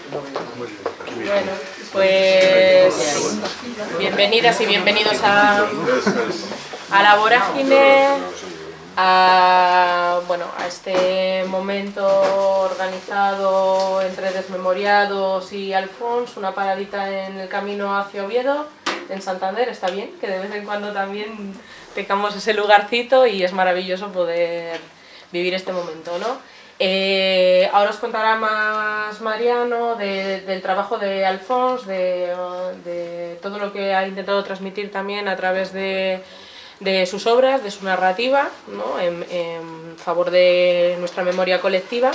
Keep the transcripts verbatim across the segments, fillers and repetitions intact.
Bueno, pues bienvenidas y bienvenidos a, a La Vorágine, a, bueno, a este momento organizado entre Desmemoriados y Alfons, una paradita en el camino hacia Oviedo, en Santander. Está bien que de vez en cuando también tengamos ese lugarcito y es maravilloso poder vivir este momento, ¿no? Eh, ahora os contará más Mariano de, del trabajo de Alfons, de, de todo lo que ha intentado transmitir también a través de, de sus obras, de su narrativa, ¿no? en, en favor de nuestra memoria colectiva.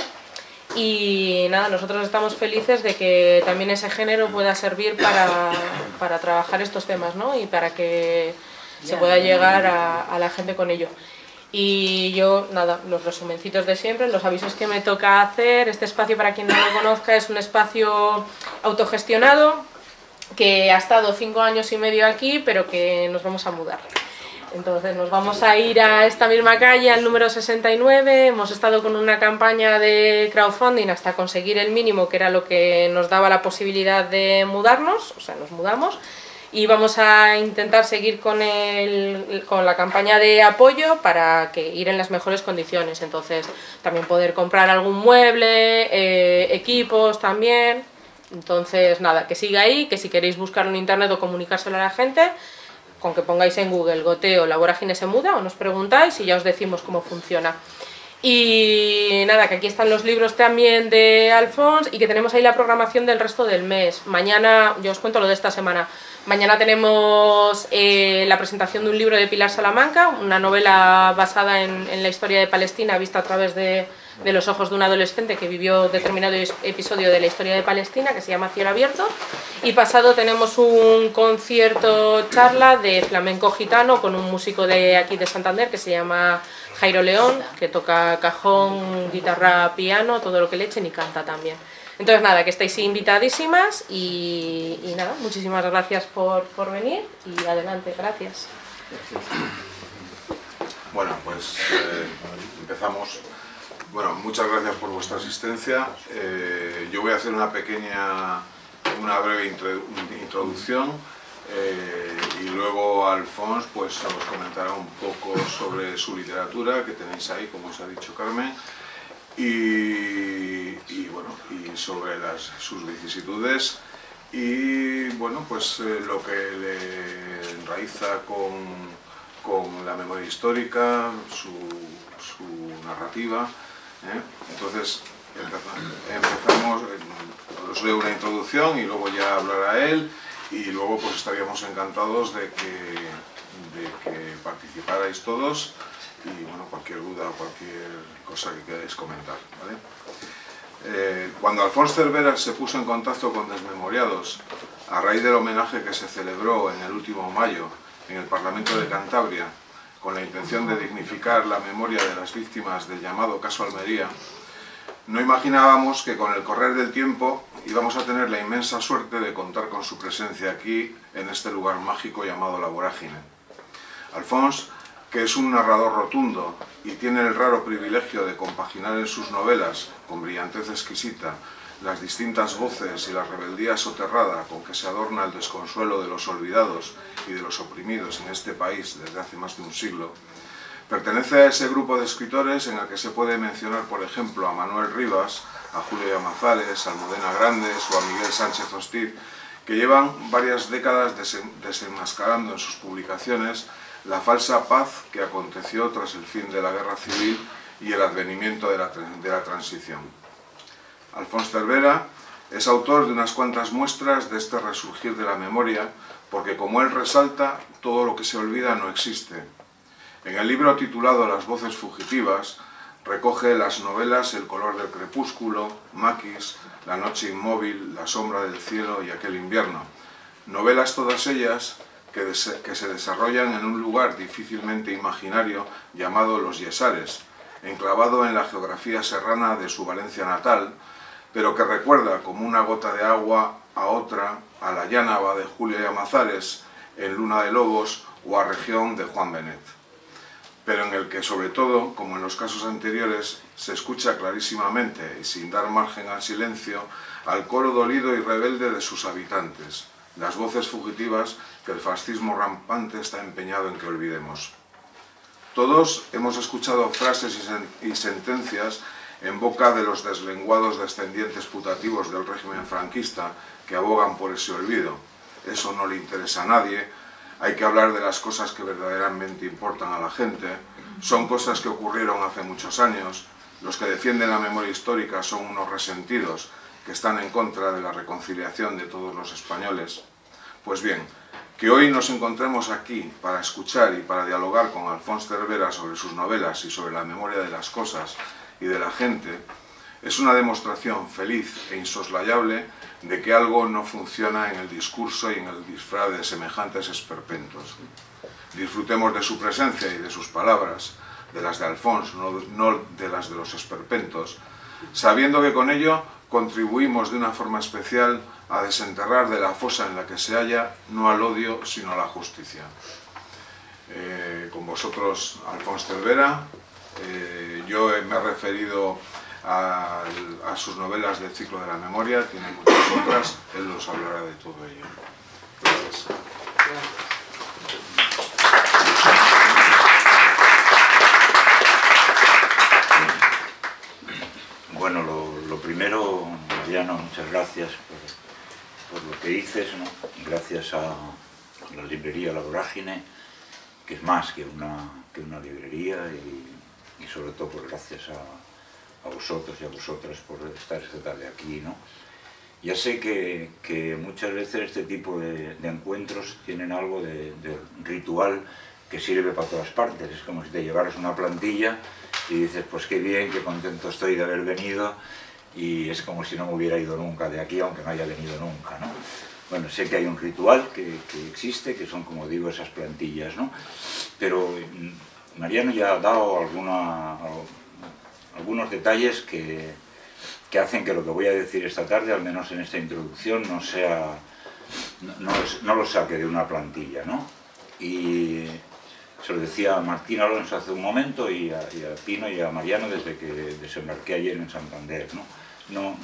Y nada, nosotros estamos felices de que también ese género pueda servir para, para trabajar estos temas, ¿no? Y para que se pueda llegar a, a la gente con ello. Y yo, nada, los resumencitos de siempre, los avisos que me toca hacer. Este espacio, para quien no lo conozca, es un espacio autogestionado que ha estado cinco años y medio aquí, pero que nos vamos a mudar. Entonces nos vamos a ir a esta misma calle, al número sesenta y nueve. Hemos estado con una campaña de crowdfunding hasta conseguir el mínimo, que era lo que nos daba la posibilidad de mudarnos, o sea, nos mudamos. Y vamos a intentar seguir con, el, con la campaña de apoyo para que ir en las mejores condiciones. Entonces, también poder comprar algún mueble, eh, equipos también. Entonces, nada, que siga ahí, que si queréis buscarlo en internet o comunicárselo a la gente, con que pongáis en Google Goteo La Vorágine se muda, o nos preguntáis y ya os decimos cómo funciona. Y nada, que aquí están los libros también de Alfons y que tenemos ahí la programación del resto del mes. Mañana, yo os cuento lo de esta semana. Mañana tenemos eh, la presentación de un libro de Pilar Salamanca, una novela basada en, en la historia de Palestina, vista a través de, de los ojos de un adolescente que vivió determinado episodio de la historia de Palestina, que se llama Cielo Abierto. Y pasado tenemos un concierto charla de flamenco gitano con un músico de aquí de Santander que se llama Jairo León, que toca cajón, guitarra, piano, todo lo que le echen, y canta también. Entonces nada, que estáis invitadísimas y, y nada, muchísimas gracias por, por venir y adelante, gracias. Bueno, pues eh, empezamos. Bueno, muchas gracias por vuestra asistencia. Eh, yo voy a hacer una pequeña, una breve introducción eh, y luego Alfons pues os comentará un poco sobre su literatura que tenéis ahí, como os ha dicho Carmen. Y, y bueno, y sobre las, sus vicisitudes y bueno, pues eh, lo que le enraiza con, con la memoria histórica, su, su narrativa, ¿eh? Entonces empezamos, os leo una introducción y luego ya hablará él y luego pues estaríamos encantados de que, de que participarais todos. Y bueno, cualquier duda o cualquier cosa que queráis comentar, ¿vale? Eh, cuando Alfons Cervera se puso en contacto con Desmemoriados, a raíz del homenaje que se celebró en el último mayo en el Parlamento de Cantabria, con la intención de dignificar la memoria de las víctimas del llamado caso Almería, no imaginábamos que con el correr del tiempo íbamos a tener la inmensa suerte de contar con su presencia aquí, en este lugar mágico llamado La Vorágine. Alfons, que es un narrador rotundo y tiene el raro privilegio de compaginar en sus novelas, con brillantez exquisita, las distintas voces y la rebeldía soterrada con que se adorna el desconsuelo de los olvidados y de los oprimidos en este país desde hace más de un siglo, pertenece a ese grupo de escritores en el que se puede mencionar, por ejemplo, a Manuel Rivas, a Julio Llamazares, a Almudena Grandes o a Miguel Sánchez Hostiz, que llevan varias décadas desenmascarando en sus publicaciones la falsa paz que aconteció tras el fin de la guerra civil y el advenimiento de la, de la transición. Alfons Cervera es autor de unas cuantas muestras de este resurgir de la memoria, porque como él resalta, todo lo que se olvida no existe. En el libro titulado Las voces fugitivas, recoge las novelas El color del crepúsculo, Maquis, La noche inmóvil, La sombra del cielo y Aquel invierno. Novelas todas ellas que, que se desarrollan en un lugar difícilmente imaginario llamado Los Yesares, enclavado en la geografía serrana de su Valencia natal, pero que recuerda como una gota de agua a otra, a la Llánava de Julio Llamazares, en Luna de Lobos o a Región de Juan Benet. pero en el que, sobre todo, como en los casos anteriores, se escucha clarísimamente y sin dar margen al silencio al coro dolido y rebelde de sus habitantes, las voces fugitivas que el fascismo rampante está empeñado en que olvidemos. Todos hemos escuchado frases y, sen y sentencias en boca de los deslenguados descendientes putativos del régimen franquista que abogan por ese olvido. Eso no le interesa a nadie. Hay que hablar de las cosas que verdaderamente importan a la gente. Son cosas que ocurrieron hace muchos años. Los que defienden la memoria histórica son unos resentidos que están en contra de la reconciliación de todos los españoles. Pues bien, que hoy nos encontremos aquí para escuchar y para dialogar con Alfons Cervera sobre sus novelas y sobre la memoria de las cosas y de la gente, es una demostración feliz e insoslayable de que algo no funciona en el discurso y en el disfraz de semejantes esperpentos. Disfrutemos de su presencia y de sus palabras, de las de Alfons, no, no de las de los esperpentos, sabiendo que con ello contribuimos de una forma especial a desenterrar de la fosa en la que se halla no al odio, sino a la justicia. Eh, con vosotros, Alfons Cervera. Eh, yo me he referido a, a sus novelas del ciclo de la memoria, tiene muchas otras, él nos hablará de todo ello. Gracias. Bueno, lo, lo primero, Mariano, muchas gracias por, por lo que dices, ¿no? Gracias a la librería La Vorágine, que es más que una, que una librería, y, y sobre todo pues gracias a, a vosotros y a vosotras por estar esta tarde aquí, ¿no? Ya sé que, que muchas veces este tipo de, de encuentros tienen algo de, de ritual que sirve para todas partes. Es como si te llevaras una plantilla y dices, pues qué bien, qué contento estoy de haber venido, y es como si no me hubiera ido nunca de aquí, aunque no haya venido nunca, ¿no? Bueno, sé que hay un ritual que, que existe, que son, como digo, esas plantillas, ¿no? Pero Mariano ya ha dado alguna, algunos detalles que, que hacen que lo que voy a decir esta tarde, al menos en esta introducción, no sea, no, no, no lo saque de una plantilla, ¿no? Y se lo decía a Martín Alonso hace un momento, y a, y a Pino y a Mariano desde que desembarqué ayer en Santander, ¿no? No,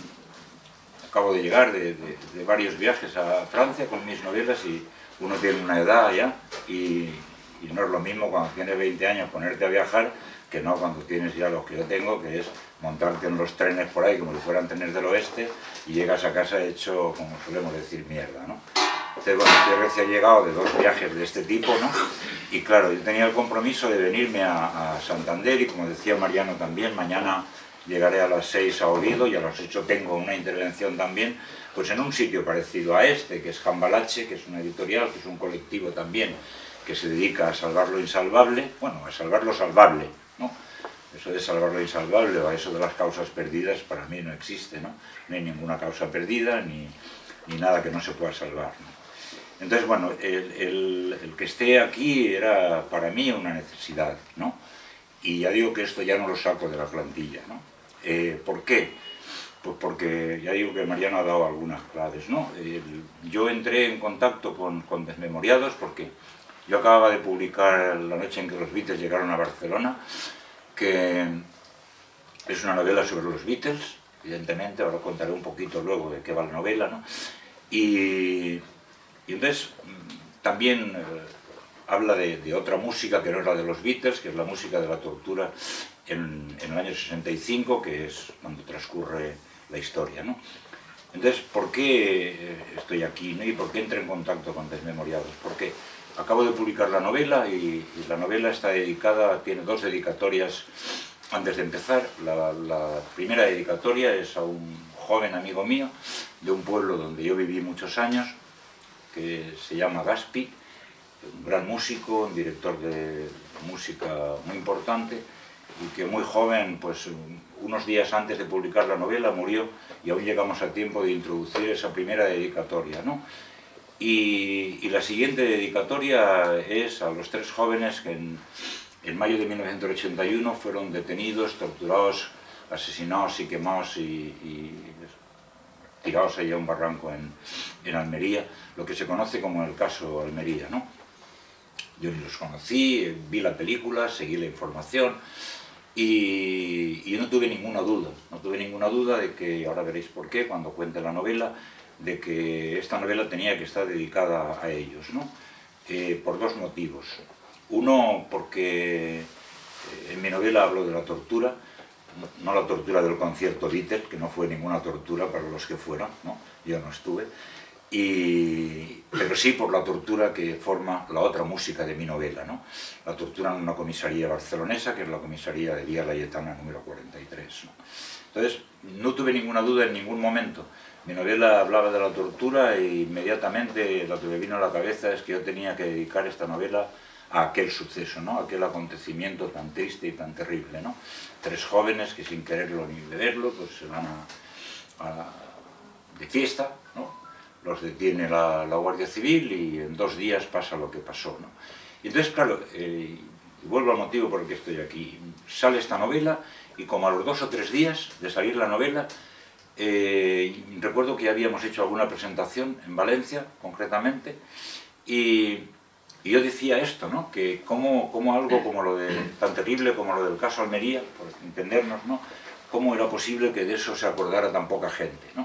acabo de llegar de, de, de varios viajes a Francia con mis novelas, y uno tiene una edad ya, y, y no es lo mismo cuando tienes veinte años ponerte a viajar que no cuando tienes ya lo que yo tengo, que es montarte en los trenes por ahí como si fueran trenes del oeste, y llegas a casa hecho, como solemos decir, mierda, ¿no? Entonces, bueno, estoy recién llegado de dos viajes de este tipo, ¿no? Y claro, yo tenía el compromiso de venirme a, a Santander, y como decía Mariano también, mañana llegaré a las seis a Oviedo, y a las ocho tengo una intervención también, pues en un sitio parecido a este, que es Cambalache, que es una editorial, que es un colectivo también, que se dedica a salvar lo insalvable, bueno, a salvar lo salvable, ¿no? Eso de salvar lo insalvable, o a eso de las causas perdidas, para mí no existe, ¿no? No hay ninguna causa perdida, ni, ni nada que no se pueda salvar, ¿no? Entonces, bueno, el, el, el que esté aquí era para mí una necesidad, ¿no? Y ya digo que esto ya no lo saco de la plantilla, ¿no? Eh, ¿Por qué? Pues porque ya digo que Mariano ha dado algunas claves, ¿no? El, yo entré en contacto con, con Desmemoriados porque yo acababa de publicar La noche en que los Beatles llegaron a Barcelona, que es una novela sobre los Beatles, evidentemente, ahora contaré un poquito luego de qué va la novela, ¿no? Y, y entonces también eh, habla de, de otra música que no es la de los Beatles, que es la música de la tortura en, en el año sesenta y cinco, que es cuando transcurre la historia, ¿no? Entonces, ¿por qué estoy aquí, ¿no? ¿Y por qué entré en contacto con Desmemoriados? Porque acabo de publicar la novela, y, y la novela está dedicada, tiene dos dedicatorias antes de empezar. La, la primera dedicatoria es a un joven amigo mío de un pueblo donde yo viví muchos años, que se llama Gaspi, un gran músico, un director de música muy importante, y que muy joven, pues unos días antes de publicar la novela, murió, y aún llegamos a tiempo de introducir esa primera dedicatoria, ¿no? Y, y la siguiente dedicatoria es a los tres jóvenes que en, en mayo de mil novecientos ochenta y uno fueron detenidos, torturados, asesinados y quemados y, y tirados allá a un barranco en, en Almería, lo que se conoce como el caso Almería, ¿no? yo ni los conocí, vi la película, seguí la información y, y no tuve ninguna duda, no tuve ninguna duda de que, ahora veréis por qué, cuando cuente la novela, de que esta novela tenía que estar dedicada a ellos, ¿no? Eh, por dos motivos. Uno, porque en mi novela hablo de la tortura, no la tortura del concierto Beatles, que no fue ninguna tortura para los que fueron, ¿no? Yo no estuve, y, pero sí por la tortura que forma la otra música de mi novela, ¿no? La tortura en una comisaría barcelonesa, que es la comisaría de Vía Laietana número cuarenta y tres, ¿no? Entonces, no tuve ninguna duda en ningún momento. Mi novela hablaba de la tortura e inmediatamente lo que me vino a la cabeza es que yo tenía que dedicar esta novela a aquel suceso, ¿no? A aquel acontecimiento tan triste y tan terrible, ¿no? Tres jóvenes que sin quererlo ni beberlo pues se van a, a, de fiesta, ¿no? Los detiene la, la Guardia Civil y en dos días pasa lo que pasó, ¿no? Y entonces, claro, eh, y vuelvo al motivo por el que estoy aquí, sale esta novela y como a los dos o tres días de salir la novela, eh, recuerdo que ya habíamos hecho alguna presentación en Valencia, concretamente, y... Y yo decía esto, ¿no? Que cómo, cómo algo como lo de, tan terrible como lo del caso Almería, por entendernos, ¿no? Cómo era posible que de eso se acordara tan poca gente, ¿no?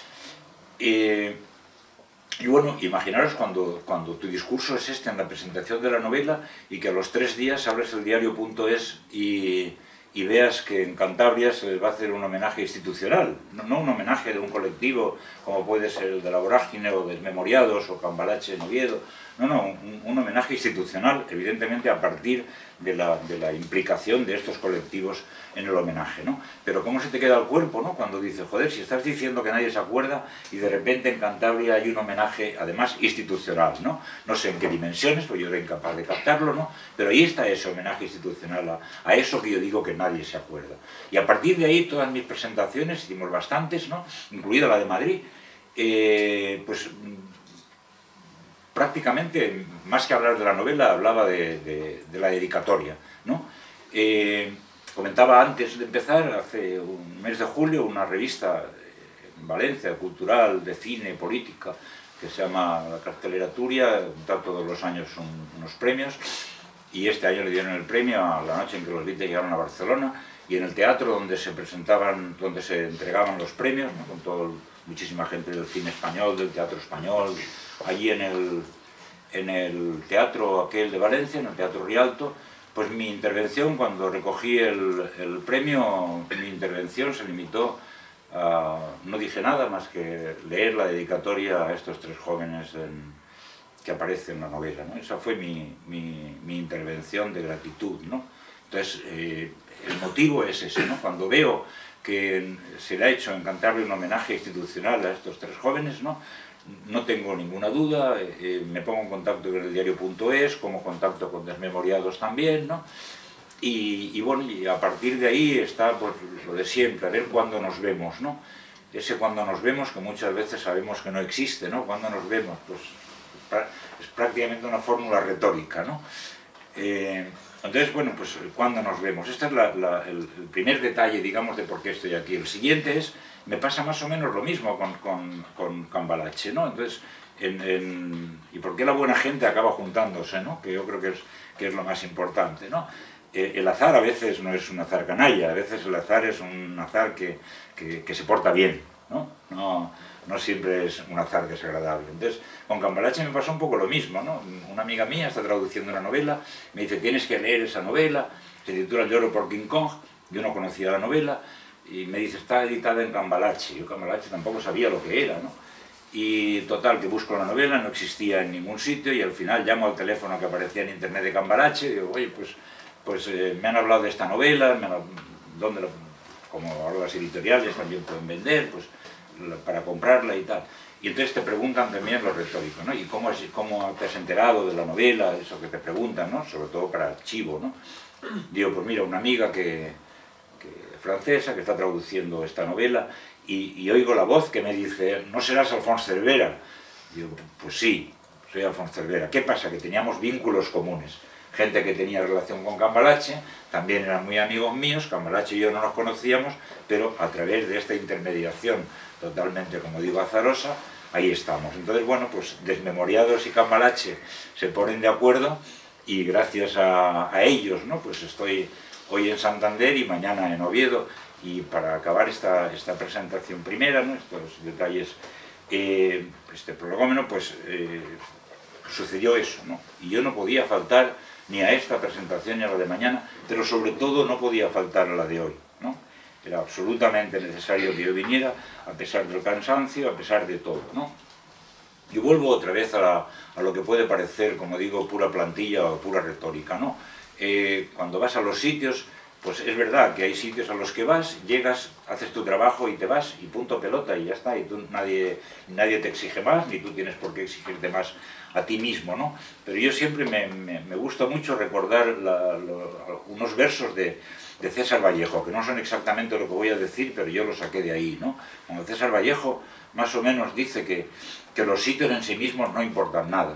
Eh, y bueno, imaginaros cuando, cuando tu discurso es este en la presentación de la novela y que a los tres días abres el diario punto es y, y veas que en Cantabria se les va a hacer un homenaje institucional, no, no un homenaje de un colectivo como puede ser el de La Vorágine o Desmemoriados o Cambalache en Oviedo. No, no, un, un homenaje institucional, evidentemente a partir de la, de la implicación de estos colectivos en el homenaje, ¿no? Pero cómo se te queda el cuerpo, ¿no? Cuando dices, joder, si estás diciendo que nadie se acuerda y de repente en Cantabria hay un homenaje, además institucional, ¿no? No sé en qué dimensiones, pues yo era incapaz de captarlo, ¿no? Pero ahí está ese homenaje institucional a, a eso que yo digo que nadie se acuerda. Y a partir de ahí todas mis presentaciones, hicimos bastantes, ¿no? Incluida la de Madrid, eh, pues... prácticamente, más que hablar de la novela, hablaba de, de, de la dedicatoria, ¿no? Eh, comentaba antes de empezar, hace un mes de julio, una revista en Valencia, cultural, de cine, política, que se llama La Cartelera Turia, da todos los años un, unos premios, y este año le dieron el premio a la noche en que los Beatles llegaron a Barcelona, y en el teatro donde se presentaban, donde se entregaban los premios, ¿no? Con todo, muchísima gente del cine español, del teatro español, allí en el, en el teatro aquel de Valencia, en el Teatro Rialto, pues mi intervención, cuando recogí el, el premio, mi intervención se limitó a, no dije nada más que leer la dedicatoria a estos tres jóvenes en, que aparecen en la novela, ¿no? Esa fue mi, mi, mi intervención de gratitud, ¿no? Entonces, eh, el motivo es ese, ¿no? Cuando veo que se le ha hecho en Cantabria un homenaje institucional a estos tres jóvenes, ¿no? No tengo ninguna duda, eh, me pongo en contacto con el diario punto es, como contacto con Desmemoriados también, ¿no? Y, y bueno, y a partir de ahí está pues, lo de siempre, a ver cuándo nos vemos, ¿no? Ese cuándo nos vemos que muchas veces sabemos que no existe, ¿no? Cuándo nos vemos, pues es prácticamente una fórmula retórica, ¿no? Eh, entonces, bueno, pues cuándo nos vemos. Este es la, la, el, el primer detalle, digamos, de por qué estoy aquí. El siguiente es, me pasa más o menos lo mismo con, con, con Cambalache, ¿no? Entonces, en, en, ¿y por qué la buena gente acaba juntándose, ¿no? Que yo creo que es, que es lo más importante, ¿no? Eh, el azar a veces no es un azar canalla, a veces el azar es un azar que, que, que se porta bien, ¿no? No, no siempre es un azar desagradable. Entonces, con Cambalache me pasó un poco lo mismo, ¿no? Una amiga mía está traduciendo una novela, me dice, tienes que leer esa novela, se titula El lloro por King Kong, yo no conocía la novela, y me dice, está editada en Cambalache, yo Cambalache tampoco sabía lo que era, ¿no? Y total, que busco la novela, no existía en ningún sitio, y al final llamo al teléfono que aparecía en internet de Cambalache, y digo, oye, pues, pues eh, me han hablado de esta novela, me han, ¿dónde lo, como ahora las editoriales también pueden vender, pues para comprarla y tal. Y entonces te preguntan también lo retórico, ¿no? ¿Y cómo, es, cómo te has enterado de la novela? Eso que te preguntan, ¿no? Sobre todo para archivo, ¿no? Digo, pues mira, una amiga que, que francesa que está traduciendo esta novela y, y oigo la voz que me dice, ¿no serás Alphonse Cervera? Digo, pues sí, soy Alphonse Cervera. ¿Qué pasa? Que teníamos vínculos comunes. Gente que tenía relación con Cambalache, también eran muy amigos míos, Cambalache y yo no nos conocíamos, pero a través de esta intermediación totalmente, como digo, azarosa, ahí estamos. Entonces, bueno, pues Desmemoriados y Cambalache se ponen de acuerdo y gracias a, a ellos, ¿no? Pues estoy hoy en Santander y mañana en Oviedo. Y para acabar esta, esta presentación primera, ¿no? Estos detalles, eh, este prolegómeno, pues eh, sucedió eso, ¿no? Y yo no podía faltar ni a esta presentación ni a la de mañana, pero sobre todo no podía faltar a la de hoy, ¿no? Era absolutamente necesario que yo viniera, a pesar del cansancio, a pesar de todo, ¿no? Y vuelvo otra vez a, la, a lo que puede parecer, como digo, pura plantilla o pura retórica, ¿no? Eh, cuando vas a los sitios, pues es verdad que hay sitios a los que vas, llegas, haces tu trabajo y te vas, y punto pelota, y ya está, y tú, nadie, nadie te exige más, ni tú tienes por qué exigirte más a ti mismo, ¿no? Pero yo siempre me, me, me gusta mucho recordar la, lo, unos versos de, de César Vallejo, que no son exactamente lo que voy a decir, pero yo lo saqué de ahí, ¿no? Cuando César Vallejo más o menos dice que, que los sitios en sí mismos no importan nada,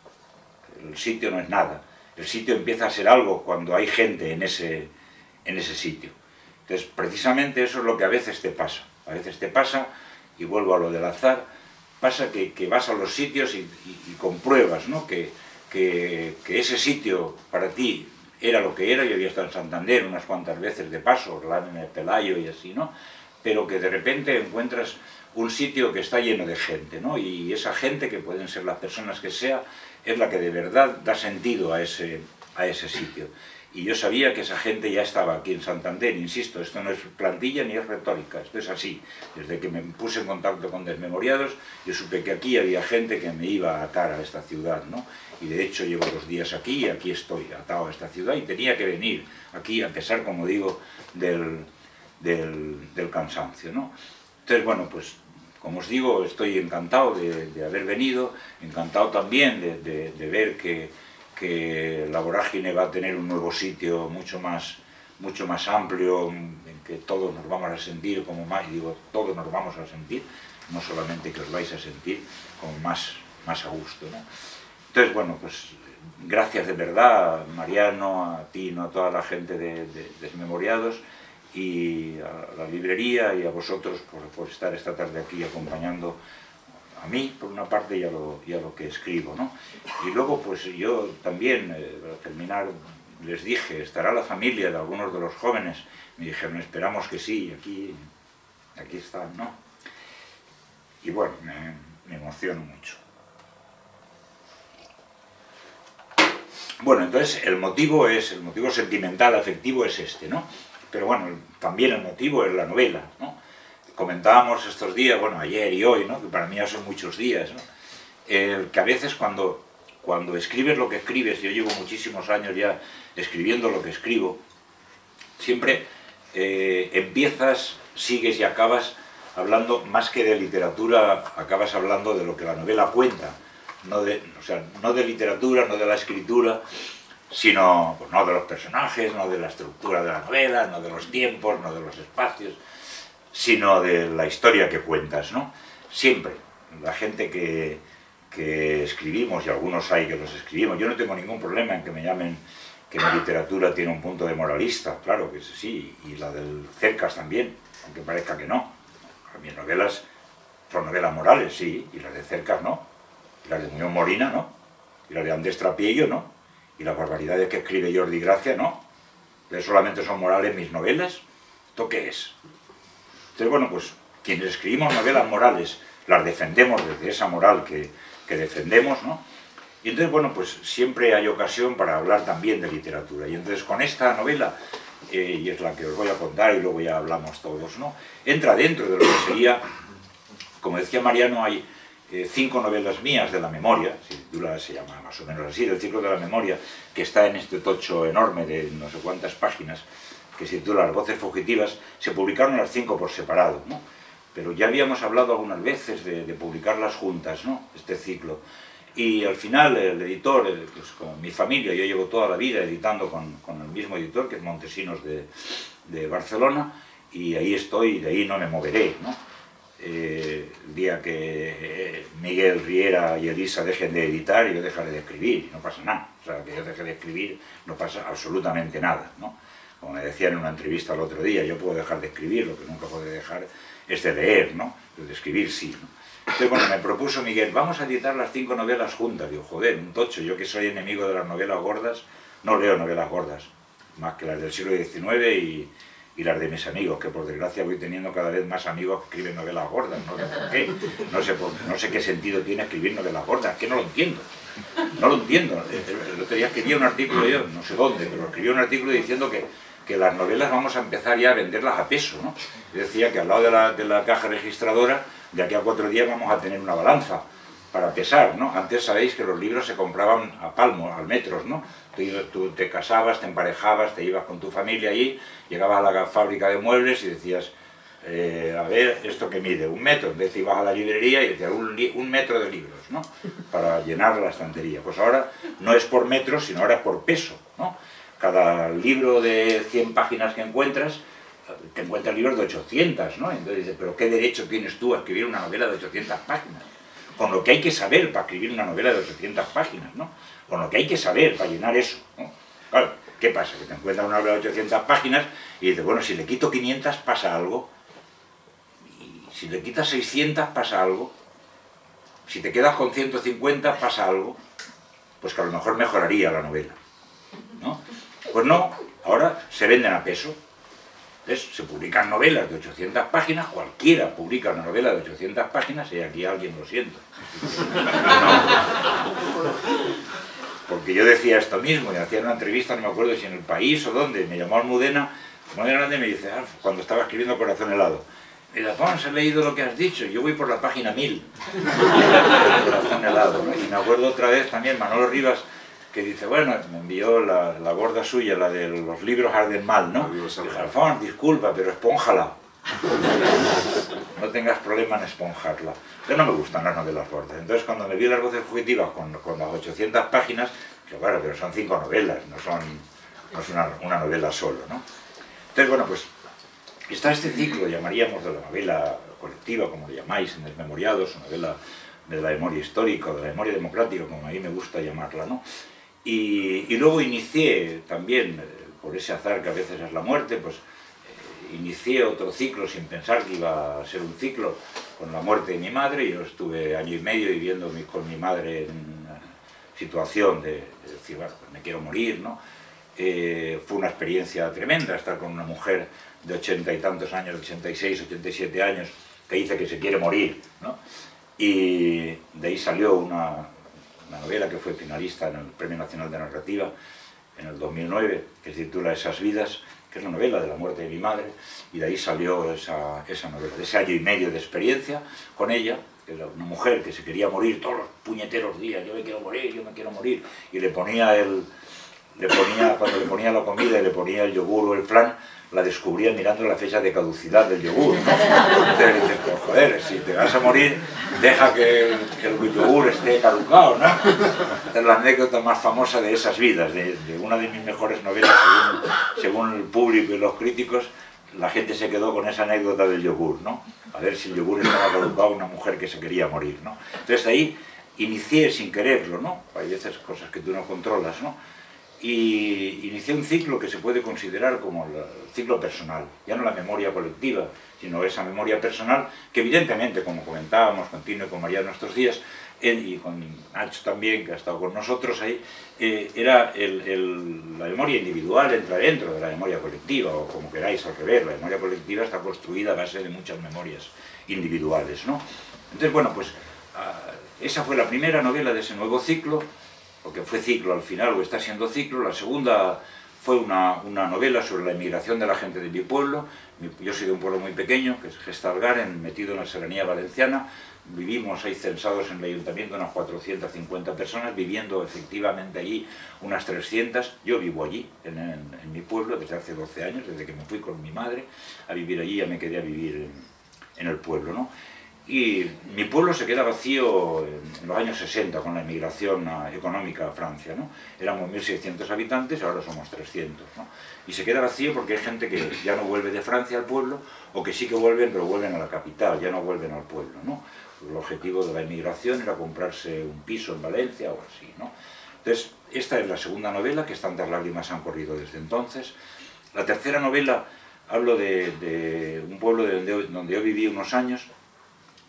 el sitio no es nada, el sitio empieza a ser algo cuando hay gente en ese, en ese sitio. Entonces, precisamente eso es lo que a veces te pasa, a veces te pasa, y vuelvo a lo del azar, pasa que, que vas a los sitios y, y, y compruebas, ¿no? que, que, que ese sitio para ti era lo que era. Yo había estado en Santander unas cuantas veces de paso, Orlán, en el Pelayo y así, ¿no? Pero que de repente encuentras un sitio que está lleno de gente, ¿no? Y esa gente, que pueden ser las personas que sea, es la que de verdad da sentido a ese, a ese sitio. Y yo sabía que esa gente ya estaba aquí en Santander, insisto, esto no es plantilla ni es retórica, esto es así. Desde que me puse en contacto con Desmemoriados, yo supe que aquí había gente que me iba a atar a esta ciudad, ¿no? Y de hecho llevo dos días aquí y aquí estoy, atado a esta ciudad, y tenía que venir aquí, a pesar, como digo, del, del, del cansancio, ¿no? Entonces, bueno, pues, como os digo, estoy encantado de, de haber venido, encantado también de, de, de ver que que la Vorágine va a tener un nuevo sitio mucho más, mucho más amplio, en que todos nos vamos a sentir como más, y digo, todos nos vamos a sentir, no solamente que os vais a sentir como más, más a gusto, ¿no? Entonces, bueno, pues gracias de verdad, Mariano, a ti, ¿no? A toda la gente de, de Desmemoriados, y a la librería, y a vosotros por, por estar esta tarde aquí acompañando a mí, por una parte, y a lo, y a lo que escribo, ¿no? Y luego, pues yo también, eh, para terminar, les dije, estará la familia de algunos de los jóvenes. Me dijeron, esperamos que sí, y aquí, aquí están, ¿no? Y bueno, me, me emociono mucho. Bueno, entonces el motivo es, el motivo sentimental, afectivo es este, ¿no? Pero bueno, también el motivo es la novela, ¿no? Comentábamos estos días, bueno, ayer y hoy, ¿no? Que para mí ya son muchos días, ¿no? El que a veces cuando, cuando escribes lo que escribes, yo llevo muchísimos años ya escribiendo lo que escribo, siempre eh, empiezas, sigues y acabas hablando, más que de literatura, acabas hablando de lo que la novela cuenta, no de, o sea, no de literatura, no de la escritura, sino, pues no de los personajes, no de la estructura de la novela, no de los tiempos, no de los espacios, sino de la historia que cuentas, ¿no? Siempre, la gente que, que escribimos, y algunos hay que los escribimos, yo no tengo ningún problema en que me llamen que mi literatura tiene un punto de moralista, claro que sí, y la del Cercas también, aunque parezca que no. Mis novelas son novelas morales, sí, y las de Cercas no, y las de Muñoz Molina no, y las de Andrés Trapiello no, y las barbaridades que escribe Jordi Gracia no. Entonces, solamente son morales mis novelas. ¿Esto qué es? Entonces, bueno, pues quienes escribimos novelas morales las defendemos desde esa moral que, que defendemos, ¿no? Y entonces, bueno, pues siempre hay ocasión para hablar también de literatura. Y entonces con esta novela, eh, y es la que os voy a contar y luego ya hablamos todos, ¿no? Entra dentro de lo que sería, como decía Mariano, hay eh, cinco novelas mías de la memoria, se titula, se llama más o menos así, del ciclo de la memoria, que está en este tocho enorme de no sé cuántas páginas, que se titula Las voces fugitivas. Se publicaron las cinco por separado, ¿no? Pero ya habíamos hablado algunas veces de, de publicarlas juntas, ¿no? Este ciclo. Y al final el editor, pues con mi familia, yo llevo toda la vida editando con, con el mismo editor, que es Montesinos de, de Barcelona, y ahí estoy, y de ahí no me moveré, ¿no? Eh, el día que Miguel Riera y Elisa dejen de editar, yo dejaré de escribir, no pasa nada. O sea, que yo deje de escribir, no pasa absolutamente nada, ¿no? Como me decían en una entrevista el otro día, yo puedo dejar de escribir, lo que nunca puedo dejar es de leer, ¿no? De escribir sí, ¿no? Entonces, bueno, me propuso Miguel, vamos a editar las cinco novelas juntas. Digo, joder, un tocho, yo que soy enemigo de las novelas gordas, no leo novelas gordas, más que las del siglo diecinueve y, y las de mis amigos, que por desgracia voy teniendo cada vez más amigos que escriben novelas gordas, no sé por qué, no sé, por, no sé qué sentido tiene escribir novelas gordas, que no lo entiendo, no lo entiendo. El, el otro día escribía un artículo yo, no sé dónde, pero escribía un artículo diciendo que, que las novelas vamos a empezar ya a venderlas a peso, ¿no? Yo decía que al lado de la, de la caja registradora, de aquí a cuatro días vamos a tener una balanza para pesar, ¿no? Antes sabéis que los libros se compraban a palmos, al metros, ¿no? Tú, tú te casabas, te emparejabas, te ibas con tu familia allí, llegabas a la fábrica de muebles y decías, eh, a ver, ¿esto qué mide? Un metro. Entonces ibas a la librería y decías, un, un metro de libros, ¿no? Para llenar la estantería. Pues ahora no es por metros, sino ahora es por peso, ¿no? Cada libro de cien páginas que encuentras, te encuentras libros de ochocientas, ¿no? Entonces dices, ¿pero qué derecho tienes tú a escribir una novela de ochocientas páginas? Con lo que hay que saber para escribir una novela de ochocientas páginas, ¿no? Con lo que hay que saber para llenar eso, ¿no? Claro, ¿qué pasa? Que te encuentras una novela de ochocientas páginas y dices, bueno, si le quito quinientas pasa algo, y si le quitas seiscientas pasa algo, si te quedas con ciento cincuenta pasa algo, pues que a lo mejor mejoraría la novela, ¿no? Pues no, ahora se venden a peso. Entonces, se publican novelas de ochocientas páginas, cualquiera publica una novela de ochocientas páginas y aquí alguien lo siento. No. Porque yo decía esto mismo, y hacía una entrevista, no me acuerdo si en El País o dónde, me llamó Almudena, Almudena Grande y me dice, ah, cuando estaba escribiendo Corazón helado, me dice, Alfonso, he leído lo que has dicho, yo voy por la página mil. Corazón helado, ¿no? Y me acuerdo otra vez también, Manolo Rivas, que dice, bueno, me envió la, la gorda suya, la de los libros arden mal, ¿no? Dice, Alfonso, disculpa, pero espónjala. No tengas problema en esponjarla. Yo no me gustan las novelas gordas. Entonces, cuando me vi Las voces fugitivas con, con las ochocientas páginas, dije, bueno, pero son cinco novelas, no, son, no es una, una novela solo, ¿no? Entonces, bueno, pues está este ciclo, llamaríamos de la novela colectiva, como lo llamáis, en Desmemoriados, o novela de la memoria histórica, o de la memoria democrática, como a mí me gusta llamarla, ¿no? Y, y luego inicié también, eh, por ese azar que a veces es la muerte, pues eh, inicié otro ciclo sin pensar que iba a ser un ciclo con la muerte de mi madre. Yo estuve año y medio viviendo mi, con mi madre en una situación de, de decir, bueno, pues me quiero morir, ¿no? Eh, fue una experiencia tremenda estar con una mujer de ochenta y tantos años, ochenta y seis, ochenta y siete años, que dice que se quiere morir, ¿no? Y de ahí salió una, una novela que fue finalista en el Premio Nacional de Narrativa en el dos mil nueve, que se titula Esas vidas, que es la novela de la muerte de mi madre, y de ahí salió esa, esa novela, de ese año y medio de experiencia con ella, que era una mujer que se quería morir todos los puñeteros días, yo me quiero morir, yo me quiero morir, y le ponía el, le ponía, cuando le ponía la comida y le ponía el yogur o el flan, la descubría mirando la fecha de caducidad del yogur, ¿no? Entonces le dices, pues joder, si te vas a morir, deja que el, que el yogur esté caducado, ¿no? Esta es la anécdota más famosa de Esas vidas, de, de una de mis mejores novelas, según, según el público y los críticos. La gente se quedó con esa anécdota del yogur, ¿no? A ver si el yogur estaba caducado, una mujer que se quería morir, ¿no? Entonces ahí inicié sin quererlo, ¿no? Hay veces cosas que tú no controlas, ¿no? Y inicié un ciclo que se puede considerar como el ciclo personal, ya no la memoria colectiva, sino esa memoria personal que evidentemente, como comentábamos con Tino y con María en estos días, él y con Nacho también, que ha estado con nosotros ahí, eh, era el, el, la memoria individual entra dentro de la memoria colectiva, o como queráis al revés, la memoria colectiva está construida a base de muchas memorias individuales, ¿no? Entonces, bueno, pues uh, esa fue la primera novela de ese nuevo ciclo, porque fue ciclo al final, o está siendo ciclo. La segunda fue una, una novela sobre la emigración de la gente de mi pueblo. Yo soy de un pueblo muy pequeño, que es Gestalgaren, metido en la serranía valenciana. Vivimos ahí censados en el ayuntamiento unas cuatrocientas cincuenta personas, viviendo efectivamente allí unas trescientas. Yo vivo allí, en, en, en mi pueblo, desde hace doce años, desde que me fui con mi madre a vivir allí, ya me quedé a vivir en, en el pueblo, ¿no? Y mi pueblo se queda vacío en los años sesenta con la emigración económica a Francia, ¿no? Éramos mil seiscientos habitantes, ahora somos trescientos, ¿no? Y se queda vacío porque hay gente que ya no vuelve de Francia al pueblo, o que sí que vuelven, pero vuelven a la capital, ya no vuelven al pueblo, ¿no? El objetivo de la emigración era comprarse un piso en Valencia o así, ¿no? Entonces, esta es la segunda novela, que tantas lágrimas han corrido desde entonces. La tercera novela, hablo de, de un pueblo de donde, donde yo viví unos años,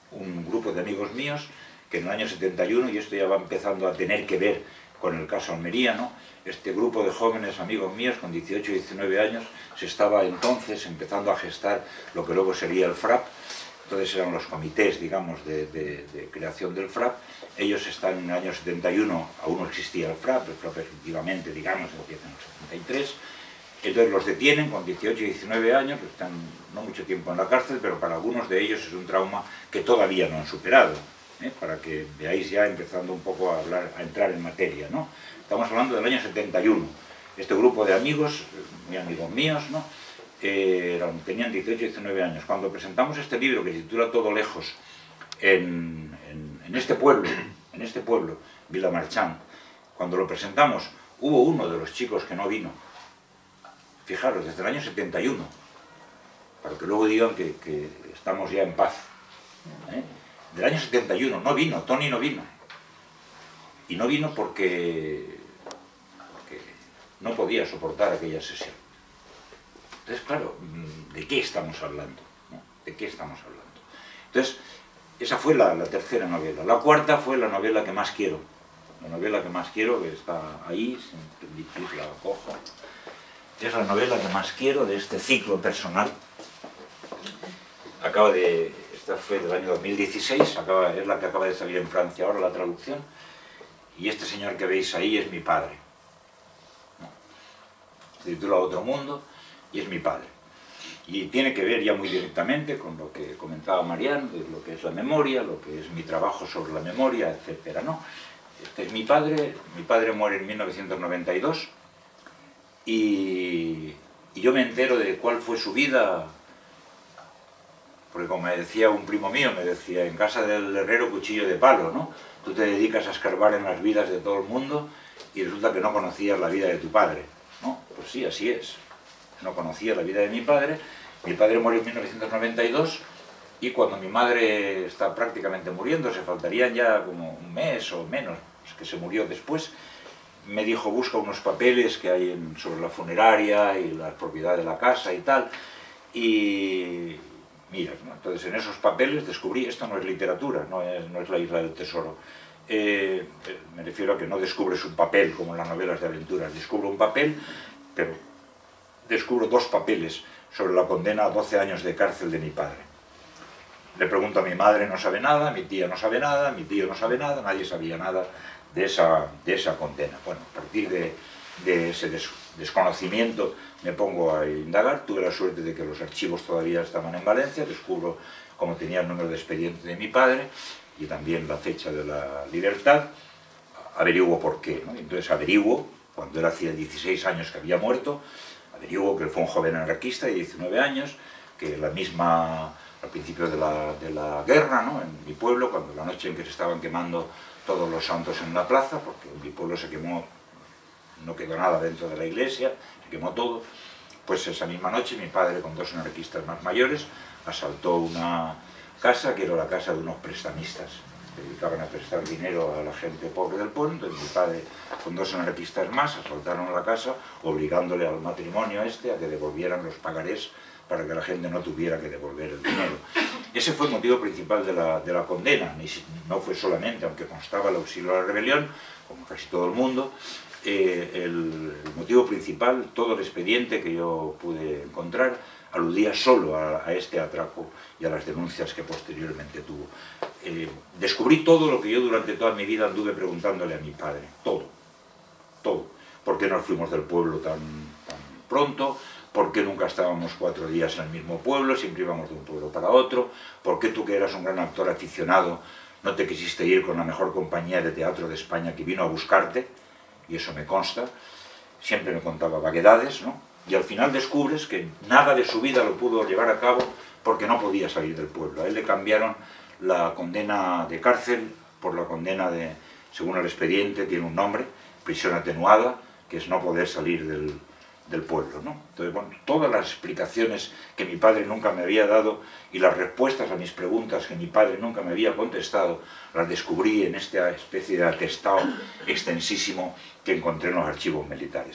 un grupo de amigos míos que en el año setenta y uno, y esto ya va empezando a tener que ver con el caso Almería, ¿no? Este grupo de jóvenes amigos míos con dieciocho y diecinueve años se estaba entonces empezando a gestar lo que luego sería el FRAP. Entonces eran los comités, digamos, de, de, de creación del FRAP. Ellos están en el año setenta y uno, aún no existía el FRAP, el FRAP efectivamente, digamos, empieza en el setenta y tres. Entonces los detienen con dieciocho y diecinueve años, que están no mucho tiempo en la cárcel, pero para algunos de ellos es un trauma que todavía no han superado, ¿eh? Para que veáis ya empezando un poco a, hablar, a entrar en materia, ¿no? Estamos hablando del año setenta y uno. Este grupo de amigos, muy amigos míos, ¿no? Eh, eran, tenían dieciocho y diecinueve años. Cuando presentamos este libro que se titula Todo lejos, en, en, en este pueblo, en este pueblo, Vilamarchán, cuando lo presentamos, hubo uno de los chicos que no vino. Fijaros, desde el año setenta y uno, para que luego digan que, que estamos ya en paz. ¿Eh? Del año setenta y uno, no vino, Tony no vino. Y no vino porque, porque no podía soportar aquella sesión. Entonces, claro, ¿de qué estamos hablando? ¿No? ¿De qué estamos hablando? Entonces, esa fue la, la tercera novela. La cuarta fue la novela que más quiero. La novela que más quiero, que está ahí, si la cojo. Es la novela que más quiero de este ciclo personal. Acaba de... Esta fue del año dos mil dieciséis, acaba, es la que acaba de salir en Francia ahora, la traducción. Y este señor que veis ahí es mi padre. ¿No? Se titula Otro Mundo y es mi padre. Y tiene que ver ya muy directamente con lo que comentaba Mariano, de lo que es la memoria, lo que es mi trabajo sobre la memoria, etcétera, ¿no? Este es mi padre, mi padre muere en mil novecientos noventa y dos y, y yo me entero de cuál fue su vida, porque como me decía un primo mío, me decía, en casa del herrero cuchillo de palo, ¿no? Tú te dedicas a escarbar en las vidas de todo el mundo y resulta que no conocías la vida de tu padre, ¿no? Pues sí, así es. No conocía la vida de mi padre. Mi padre murió en mil novecientos noventa y dos y cuando mi madre está prácticamente muriendo, se faltarían ya como un mes o menos, pues que se murió después, me dijo, busca unos papeles que hay en, sobre la funeraria y la propiedad de la casa y tal, y mira, ¿no? Entonces en esos papeles descubrí, esto no es literatura, no es, no es la isla del tesoro, eh, me refiero a que no descubres un papel como en las novelas de aventuras, descubro un papel, pero descubro dos papeles sobre la condena a doce años de cárcel de mi padre. Le pregunto a mi madre, no sabe nada, mi tía no sabe nada, mi tío no sabe nada, nadie sabía nada de esa, de esa condena. Bueno, a partir de, de ese des, desconocimiento me pongo a indagar, tuve la suerte de que los archivos todavía estaban en Valencia, descubro cómo tenía el número de expediente de mi padre y también la fecha de la libertad, averiguo por qué, ¿no? Entonces averiguo, cuando él hacía dieciséis años que había muerto, averiguo que él fue un joven anarquista de diecinueve años, que la misma, al principio de la, de la guerra, ¿no? En mi pueblo, cuando la noche en que se estaban quemando todos los santos en la plaza, porque en mi pueblo se quemó, no quedó nada dentro de la iglesia, se quemó todo, pues esa misma noche mi padre con dos anarquistas más mayores asaltó una casa que era la casa de unos prestamistas, se dedicaban a prestar dinero a la gente pobre del pueblo. Entonces mi padre con dos anarquistas más asaltaron la casa obligándole al matrimonio este a que devolvieran los pagarés para que la gente no tuviera que devolver el dinero. Ese fue el motivo principal de la, de la condena, no fue solamente, aunque constaba el auxilio a la rebelión, como casi todo el mundo, eh, el, el motivo principal, todo el expediente que yo pude encontrar, aludía solo a, a este atraco y a las denuncias que posteriormente tuvo. Eh, descubrí todo lo que yo durante toda mi vida anduve preguntándole a mi padre, todo, todo. ¿Por qué nos fuimos del pueblo tan, tan pronto? ¿Por qué nunca estábamos cuatro días en el mismo pueblo? Siempre íbamos de un pueblo para otro. ¿Por qué tú, que eras un gran actor aficionado, no te quisiste ir con la mejor compañía de teatro de España que vino a buscarte? Y eso me consta. Siempre me contaba vaguedades, ¿no? Y al final descubres que nada de su vida lo pudo llevar a cabo porque no podía salir del pueblo. A él le cambiaron la condena de cárcel por la condena de, según el expediente, tiene un nombre, prisión atenuada, que es no poder salir del, del pueblo, ¿no? Entonces, bueno, todas las explicaciones que mi padre nunca me había dado y las respuestas a mis preguntas que mi padre nunca me había contestado, las descubrí en esta especie de atestado extensísimo que encontré en los archivos militares.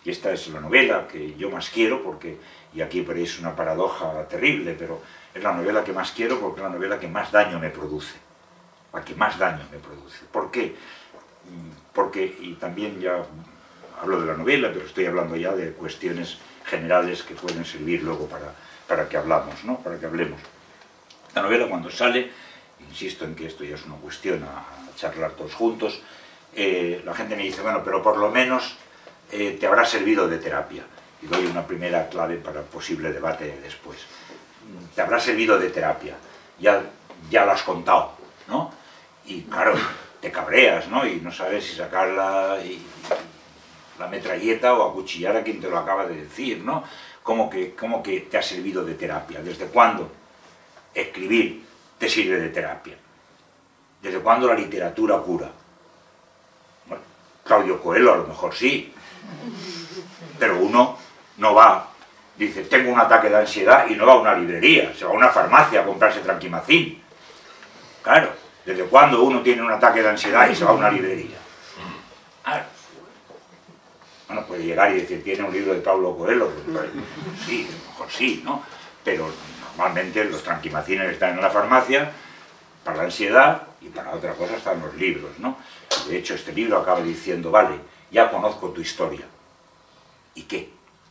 Y esta es la novela que yo más quiero, porque, y aquí veréis una paradoja terrible, pero es la novela que más quiero porque es la novela que más daño me produce. La que más daño me produce. ¿Por qué? Porque, y también ya hablo de la novela, pero estoy hablando ya de cuestiones generales que pueden servir luego para, para que hablamos, ¿no? Para que hablemos. La novela cuando sale, insisto en que esto ya es una cuestión a, a charlar todos juntos, eh, la gente me dice, bueno, pero por lo menos eh, te habrá servido de terapia. Y doy una primera clave para posible debate después. Te habrá servido de terapia, ya, ya lo has contado, ¿no? Y claro, te cabreas, ¿no? Y no sabes si sacar la, y, la metralleta o acuchillar a quien te lo acaba de decir, ¿no? ¿Cómo que, cómo que te ha servido de terapia? ¿Desde cuándo escribir te sirve de terapia? ¿Desde cuándo la literatura cura? Bueno, Claudio Coelho a lo mejor sí, pero uno no va, dice, tengo un ataque de ansiedad y no va a una librería, se va a una farmacia a comprarse Tranquimacin. Claro, ¿desde cuándo uno tiene un ataque de ansiedad y se va a una librería? Claro. Bueno, puede llegar y decir, tiene un libro de Paulo Coelho, sí, a lo mejor sí, ¿no? Pero normalmente los Tranquimacines están en la farmacia para la ansiedad y para otra cosa están los libros, ¿no? De hecho, este libro acaba diciendo, vale, ya conozco tu historia. ¿Y qué?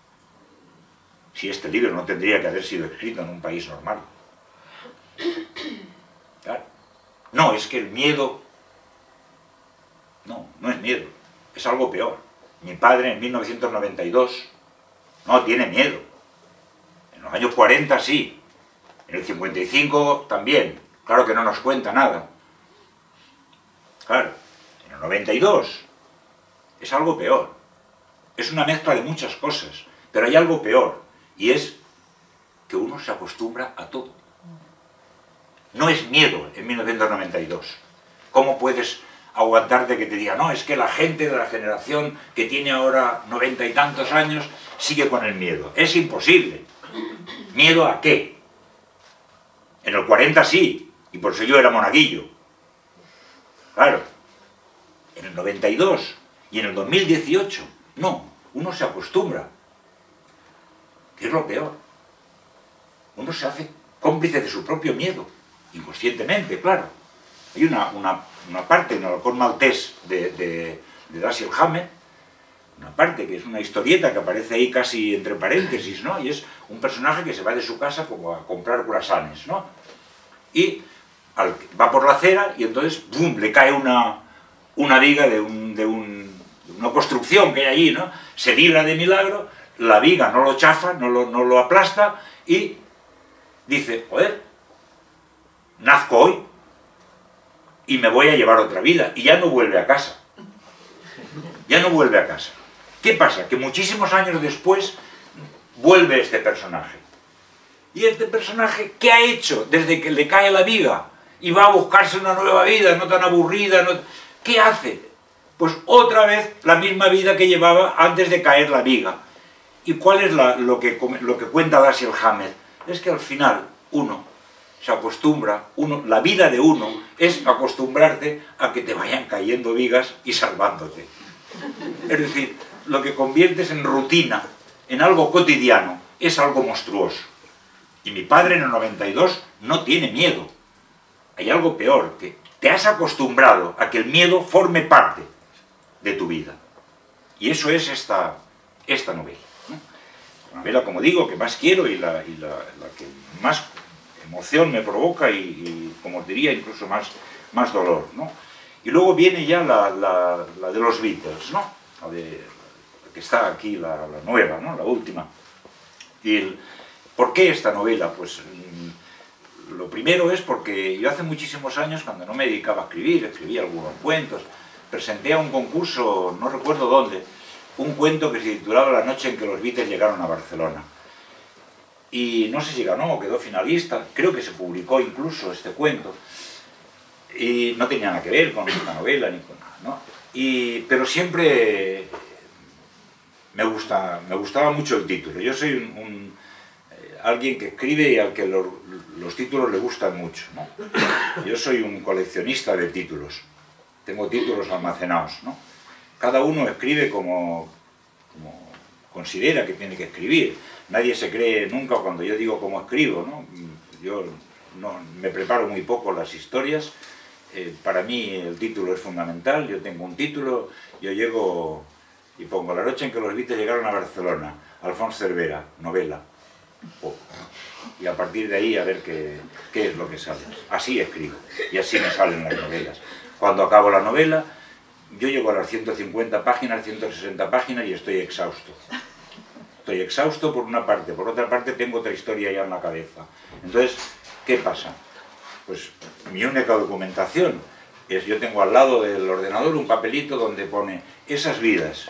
Si este libro no tendría que haber sido escrito en un país normal. Claro. No, es que el miedo... No, no es miedo, es algo peor. Mi padre en mil novecientos noventa y dos no tiene miedo. En los años cuarenta sí. En el cincuenta y cinco también. Claro que no nos cuenta nada. Claro. En el noventa y dos es algo peor. Es una mezcla de muchas cosas. Pero hay algo peor. Y es que uno se acostumbra a todo. No es miedo en mil novecientos noventa y dos. ¿Cómo puedes aguantarte que te diga, no, es que la gente de la generación que tiene ahora noventa y tantos años sigue con el miedo? Es imposible. ¿Miedo a qué? En el cuarenta sí, y por eso yo era monaguillo. Claro. En el noventa y dos y en el dos mil dieciocho, no, uno se acostumbra. ¿Qué es lo peor? Uno se hace cómplice de su propio miedo, inconscientemente, claro. Hay una, una, una parte en el halcón maltés de, de, de Dashiell Hammett, una parte que es una historieta que aparece ahí casi entre paréntesis, ¿no? Y es un personaje que se va de su casa como a comprar croissants, ¿no? Y al, va por la acera y entonces, ¡bum!, le cae una, una viga de, un, de, un, de una construcción que hay allí, ¿no? Se libra de milagro, la viga no lo chafa, no lo, no lo aplasta y dice, joder, nazco hoy y me voy a llevar otra vida, y ya no vuelve a casa. Ya no vuelve a casa. ¿Qué pasa? Que muchísimos años después vuelve este personaje. ¿Y este personaje qué ha hecho desde que le cae la viga? Y va a buscarse una nueva vida, no tan aburrida. No... ¿Qué hace? Pues otra vez la misma vida que llevaba antes de caer la viga. ¿Y cuál es la, lo, que, lo que cuenta Dashiell Hammett? Es que al final uno se acostumbra, uno, la vida de uno es acostumbrarte a que te vayan cayendo vigas y salvándote. Es decir, lo que conviertes en rutina, en algo cotidiano, es algo monstruoso. Y mi padre en el noventa y dos no tiene miedo. Hay algo peor, que te has acostumbrado a que el miedo forme parte de tu vida. Y eso es esta, esta novela, ¿no? La novela, como digo, que más quiero y la, y la, la que más emoción me provoca y, y, como os diría, incluso más, más dolor, ¿no? Y luego viene ya la, la, la de los Beatles, ¿no? La, de, la que está aquí, la, la nueva, ¿no? La última. Y el, ¿por qué esta novela? Pues mmm, lo primero es porque yo hace muchísimos años, cuando no me dedicaba a escribir, escribía algunos cuentos, presenté a un concurso, no recuerdo dónde, un cuento que se titulaba La noche en que los Beatles llegaron a Barcelona. Y no sé si ganó o quedó finalista, creo que se publicó incluso este cuento, y no tenía nada que ver con esta novela ni con nada, ¿no? Y, pero siempre me, gusta, me gustaba mucho el título. Yo soy un, un, eh, alguien que escribe y al que lo, los títulos le gustan mucho, ¿no? Yo soy un coleccionista de títulos, tengo títulos almacenados, ¿no? Cada uno escribe como, como, considera que tiene que escribir. Nadie se cree nunca cuando yo digo cómo escribo, ¿no? Yo no, me preparo muy poco las historias. Eh, para mí el título es fundamental. Yo tengo un título, yo llego y pongo la noche en que los Beatles llegaron a Barcelona, Alfons Cervera, novela. Oh. Y a partir de ahí a ver qué, qué es lo que sale. Así escribo y así me salen las novelas. Cuando acabo la novela, yo llego a las ciento cincuenta páginas, ciento sesenta páginas y estoy exhausto. Estoy exhausto por una parte, por otra parte tengo otra historia ya en la cabeza. Entonces, ¿qué pasa? Pues mi única documentación es, yo tengo al lado del ordenador un papelito donde pone esas vidas,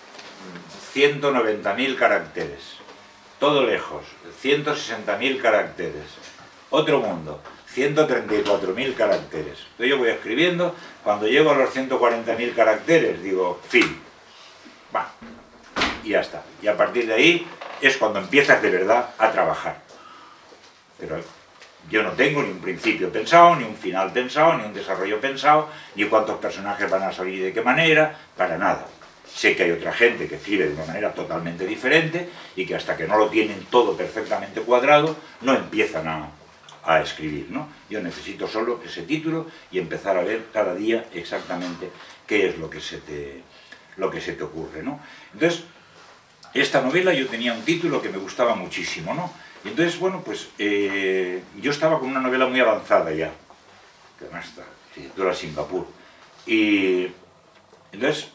ciento noventa mil caracteres. Todo lejos, ciento sesenta mil caracteres. Otro mundo, ciento treinta y cuatro mil caracteres. Entonces yo voy escribiendo, cuando llego a los ciento cuarenta mil caracteres, digo, fin. Va. Y ya está. Y a partir de ahí es cuando empiezas de verdad a trabajar. Pero yo no tengo ni un principio pensado, ni un final pensado, ni un desarrollo pensado, ni cuántos personajes van a salir y de qué manera, para nada. Sé que hay otra gente que escribe de una manera totalmente diferente y que hasta que no lo tienen todo perfectamente cuadrado, no empiezan a, a escribir, ¿no? Yo necesito solo ese título y empezar a ver cada día exactamente qué es lo que se te, lo que se te ocurre, ¿no? Entonces, esta novela yo tenía un título que me gustaba muchísimo, ¿no? Y entonces, bueno, pues eh, yo estaba con una novela muy avanzada ya, que además está, se titula Singapur. Y entonces,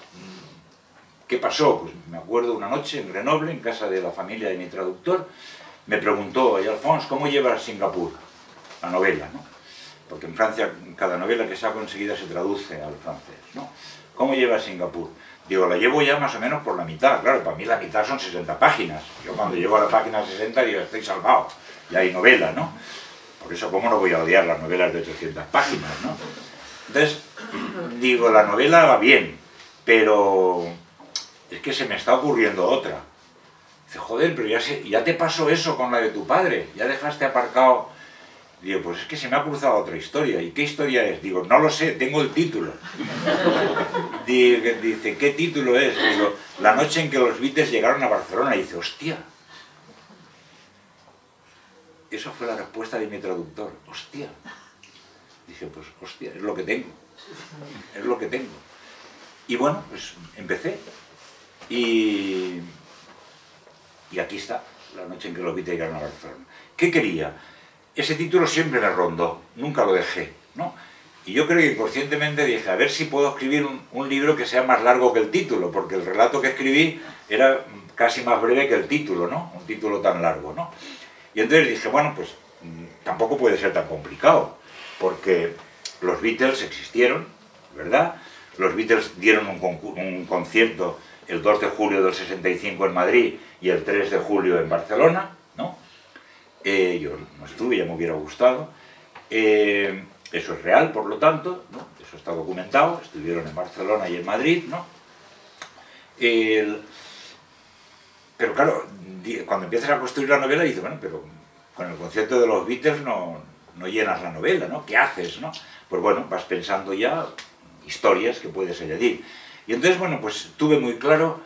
¿qué pasó? Pues me acuerdo una noche en Grenoble, en casa de la familia de mi traductor, me preguntó, oye Alfons, ¿cómo llevas Singapur? La novela, ¿no? Porque en Francia cada novela que saco enseguida se traduce al francés, ¿no? ¿Cómo llevas Singapur? Digo, la llevo ya más o menos por la mitad. Claro, para mí la mitad son sesenta páginas. Yo cuando llego a la página sesenta digo, estoy salvado. Ya hay novela, ¿no? Por eso, ¿cómo no voy a odiar las novelas de ochocientas páginas, ¿no? Entonces, digo, la novela va bien, pero es que se me está ocurriendo otra. Dice, joder, pero ya, se, ya te pasó eso con la de tu padre. Ya dejaste aparcado. Digo, pues es que se me ha cruzado otra historia. ¿Y qué historia es? Digo, no lo sé, tengo el título. Dice, ¿qué título es? Digo, la noche en que los Beatles llegaron a Barcelona. Y dice, hostia. Esa fue la respuesta de mi traductor. Hostia. Dije, pues hostia, es lo que tengo. Es lo que tengo. Y bueno, pues empecé. Y, y aquí está, la noche en que los Beatles llegaron a Barcelona. ¿Qué quería? Ese título siempre me rondó, nunca lo dejé, ¿no? Y yo creo que inconscientemente dije, a ver si puedo escribir un, un libro que sea más largo que el título, porque el relato que escribí era casi más breve que el título, ¿no? Un título tan largo, ¿no? Y entonces dije, bueno, pues tampoco puede ser tan complicado, porque los Beatles existieron, ¿verdad? Los Beatles dieron un, un concierto el dos de julio del sesenta y cinco en Madrid y el tres de julio en Barcelona, ¿no? Eh, yo no estuve, ya me hubiera gustado. Eh, eso es real, por lo tanto, ¿no? Eso está documentado, estuvieron en Barcelona y en Madrid, ¿no? El, pero claro, cuando empiezas a construir la novela dices, bueno, pero con el concierto de los Beatles no, no llenas la novela, ¿no? ¿Qué haces, no? Pues bueno, vas pensando ya historias que puedes añadir. Y entonces, bueno, pues tuve muy claro,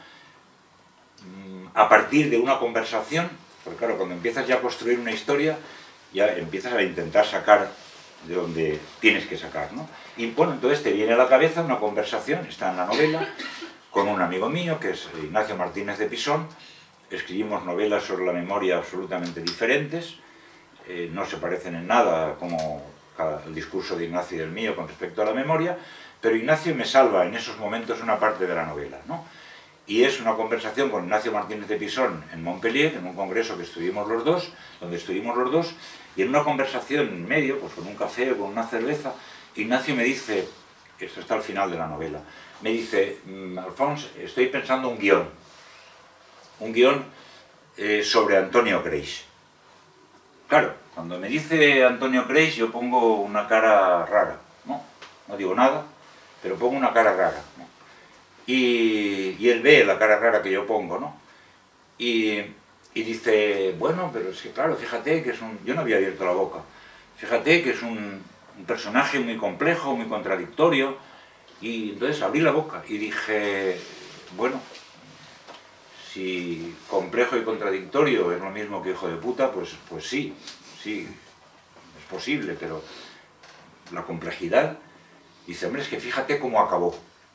a partir de una conversación, porque claro, cuando empiezas ya a construir una historia, ya empiezas a intentar sacar de donde tienes que sacar, ¿no? Y bueno, entonces te viene a la cabeza una conversación, está en la novela, con un amigo mío, que es Ignacio Martínez de Pisón. Escribimos novelas sobre la memoria absolutamente diferentes, eh, no se parecen en nada como cada, el discurso de Ignacio y el mío con respecto a la memoria, pero Ignacio me salva en esos momentos una parte de la novela, ¿no? Y es una conversación con Ignacio Martínez de Pisón en Montpellier, en un congreso que estuvimos los dos, donde estuvimos los dos, y en una conversación en medio, pues con un café o con una cerveza, Ignacio me dice, esto está al final de la novela, me dice, Alfons, estoy pensando un guión, un guión eh, sobre Antonio Creix. Claro, cuando me dice Antonio Creix yo pongo una cara rara, ¿no? No digo nada, pero pongo una cara rara, ¿no? Y, y él ve la cara rara que yo pongo, ¿no? Y, y dice, bueno, pero es que claro, fíjate que es un... Yo no había abierto la boca. Fíjate que es un, un personaje muy complejo, muy contradictorio. Y entonces abrí la boca y dije, bueno, si complejo y contradictorio es lo mismo que hijo de puta, pues, pues sí, sí, es posible, pero la complejidad, dice, hombre, es que fíjate cómo acabó.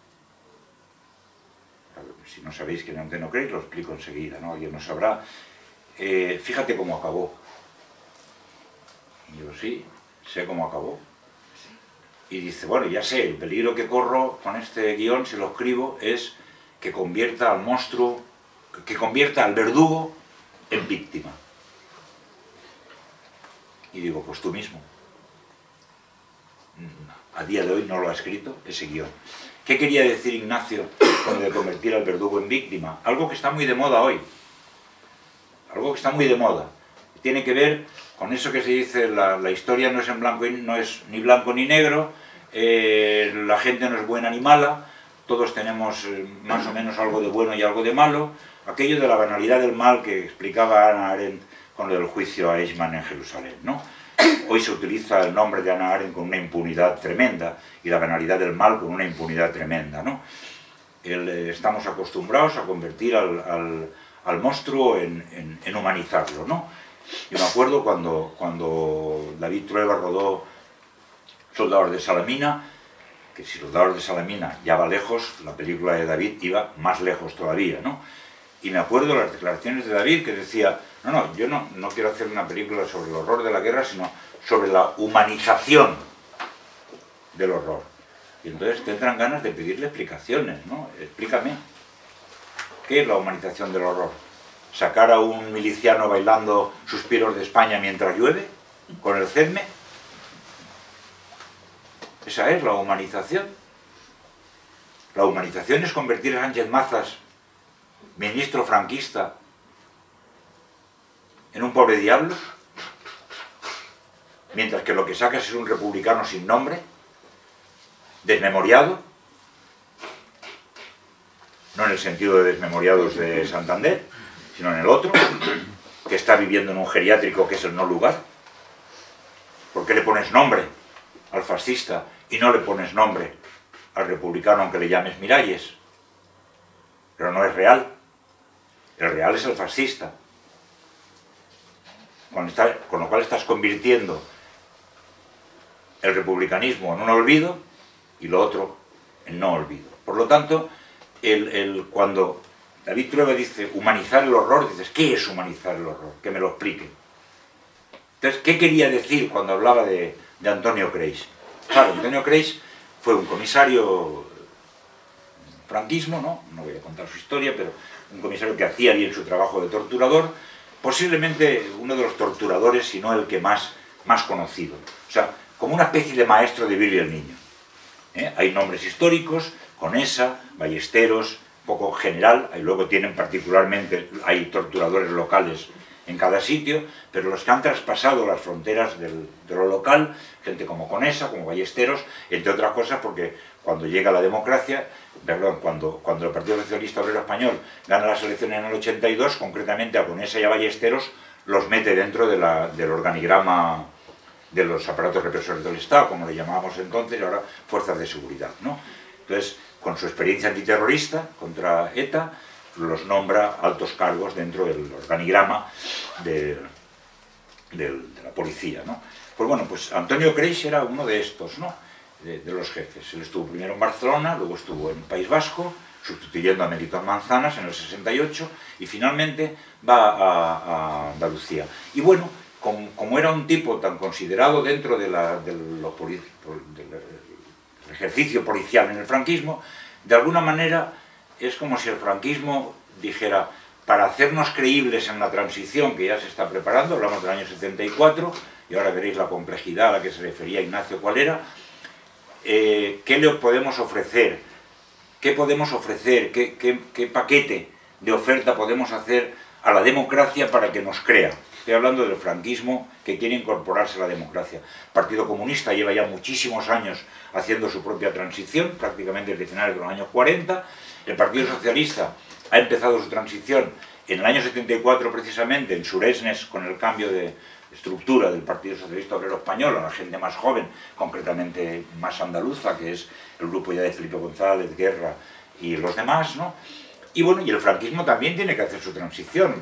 Si no sabéis que no creéis, lo explico enseguida, ¿no? Alguien no sabrá. Eh, fíjate cómo acabó. Y yo, sí, sé cómo acabó. Y dice, bueno, ya sé, el peligro que corro con este guión, si lo escribo, es que convierta al monstruo, que convierta al verdugo en víctima. Y digo, pues tú mismo. A día de hoy no lo ha escrito ese guión. ¿Qué quería decir Ignacio con de convertir al verdugo en víctima? Algo que está muy de moda hoy. Algo que está muy de moda. Tiene que ver con eso que se dice, la, la historia no es, en blanco y, no es ni blanco ni negro, eh, la gente no es buena ni mala, todos tenemos eh, más o menos algo de bueno y algo de malo. Aquello de la banalidad del mal que explicaba Hannah Arendt con lo del juicio a Eichmann en Jerusalén, ¿no? Hoy se utiliza el nombre de Hannah Arendt con una impunidad tremenda y la banalidad del mal con una impunidad tremenda, ¿no? El, eh, estamos acostumbrados a convertir al, al, al monstruo en, en, en humanizarlo, ¿no? Yo me acuerdo cuando, cuando David Trueba rodó Soldados de Salamina, que si Soldados de Salamina ya va lejos, la película de David iba más lejos todavía, ¿no? Y me acuerdo las declaraciones de David que decía, no, no, yo no, no quiero hacer una película sobre el horror de la guerra, sino sobre la humanización del horror. Y entonces tendrán ganas de pedirle explicaciones, ¿no? Explícame, ¿qué es la humanización del horror? ¿Sacar a un miliciano bailando Suspiros de España mientras llueve? ¿Con el CEDME? Esa es la humanización. La humanización es convertir a Sánchez Mazas, ministro franquista, en un pobre diablo, mientras que lo que sacas es un republicano sin nombre, desmemoriado, no en el sentido de desmemoriados de Santander, sino en el otro, que está viviendo en un geriátrico que es el no lugar. ¿Por qué le pones nombre al fascista y no le pones nombre al republicano aunque le llames Miralles? Pero no es real. El real es el fascista. Con, esta, con lo cual estás convirtiendo el republicanismo en un olvido y lo otro en no olvido. Por lo tanto, el, el, cuando David Trueba dice humanizar el horror, dices, ¿qué es humanizar el horror? Que me lo explique. Entonces, ¿qué quería decir cuando hablaba de, de Antonio Creis? Claro, Antonio Creis fue un comisario franquismo, ¿no? No voy a contar su historia, pero un comisario que hacía bien su trabajo de torturador, posiblemente uno de los torturadores, si no el que más, más conocido. O sea, como una especie de maestro de Billy el Niño. ¿Eh? Hay nombres históricos, Conesa, Ballesteros, un poco general, y luego tienen particularmente, hay torturadores locales en cada sitio, pero los que han traspasado las fronteras del, de lo local, gente como Conesa, como Ballesteros, entre otras cosas porque cuando llega la democracia, perdón, cuando, cuando el Partido Socialista Obrero Español gana las elecciones en el ochenta y dos, concretamente a Conesa y a Ballesteros los mete dentro de la, del organigrama de los aparatos represores del Estado, como le llamábamos entonces, y ahora fuerzas de seguridad, ¿no? Entonces, con su experiencia antiterrorista contra ETA, los nombra altos cargos dentro del organigrama de, de, de la policía, ¿no? Pues bueno, pues Antonio Creis era uno de estos, ¿no? De, de los jefes. Él estuvo primero en Barcelona, luego estuvo en País Vasco, sustituyendo a Melitón Manzanas en el sesenta y ocho, y finalmente va a, a Andalucía. Y bueno, como, como era un tipo tan considerado dentro de la, de lo poli, del ejercicio policial en el franquismo, de alguna manera es como si el franquismo dijera, para hacernos creíbles en la transición que ya se está preparando, hablamos del año setenta y cuatro, y ahora veréis la complejidad a la que se refería Ignacio cuál era, eh, ¿qué le podemos ofrecer? ¿Qué podemos ofrecer? ¿Qué, qué, qué paquete de oferta podemos hacer a la democracia para que nos crea? Estoy hablando del franquismo que quiere incorporarse a la democracia. El Partido Comunista lleva ya muchísimos años haciendo su propia transición, prácticamente desde finales de los años cuarenta. El Partido Socialista ha empezado su transición en el año setenta y cuatro precisamente, en Suresnes, con el cambio de estructura del Partido Socialista Obrero Español, a la gente más joven, concretamente más andaluza, que es el grupo ya de Felipe González, Guerra y los demás, ¿no? Y bueno, y el franquismo también tiene que hacer su transición,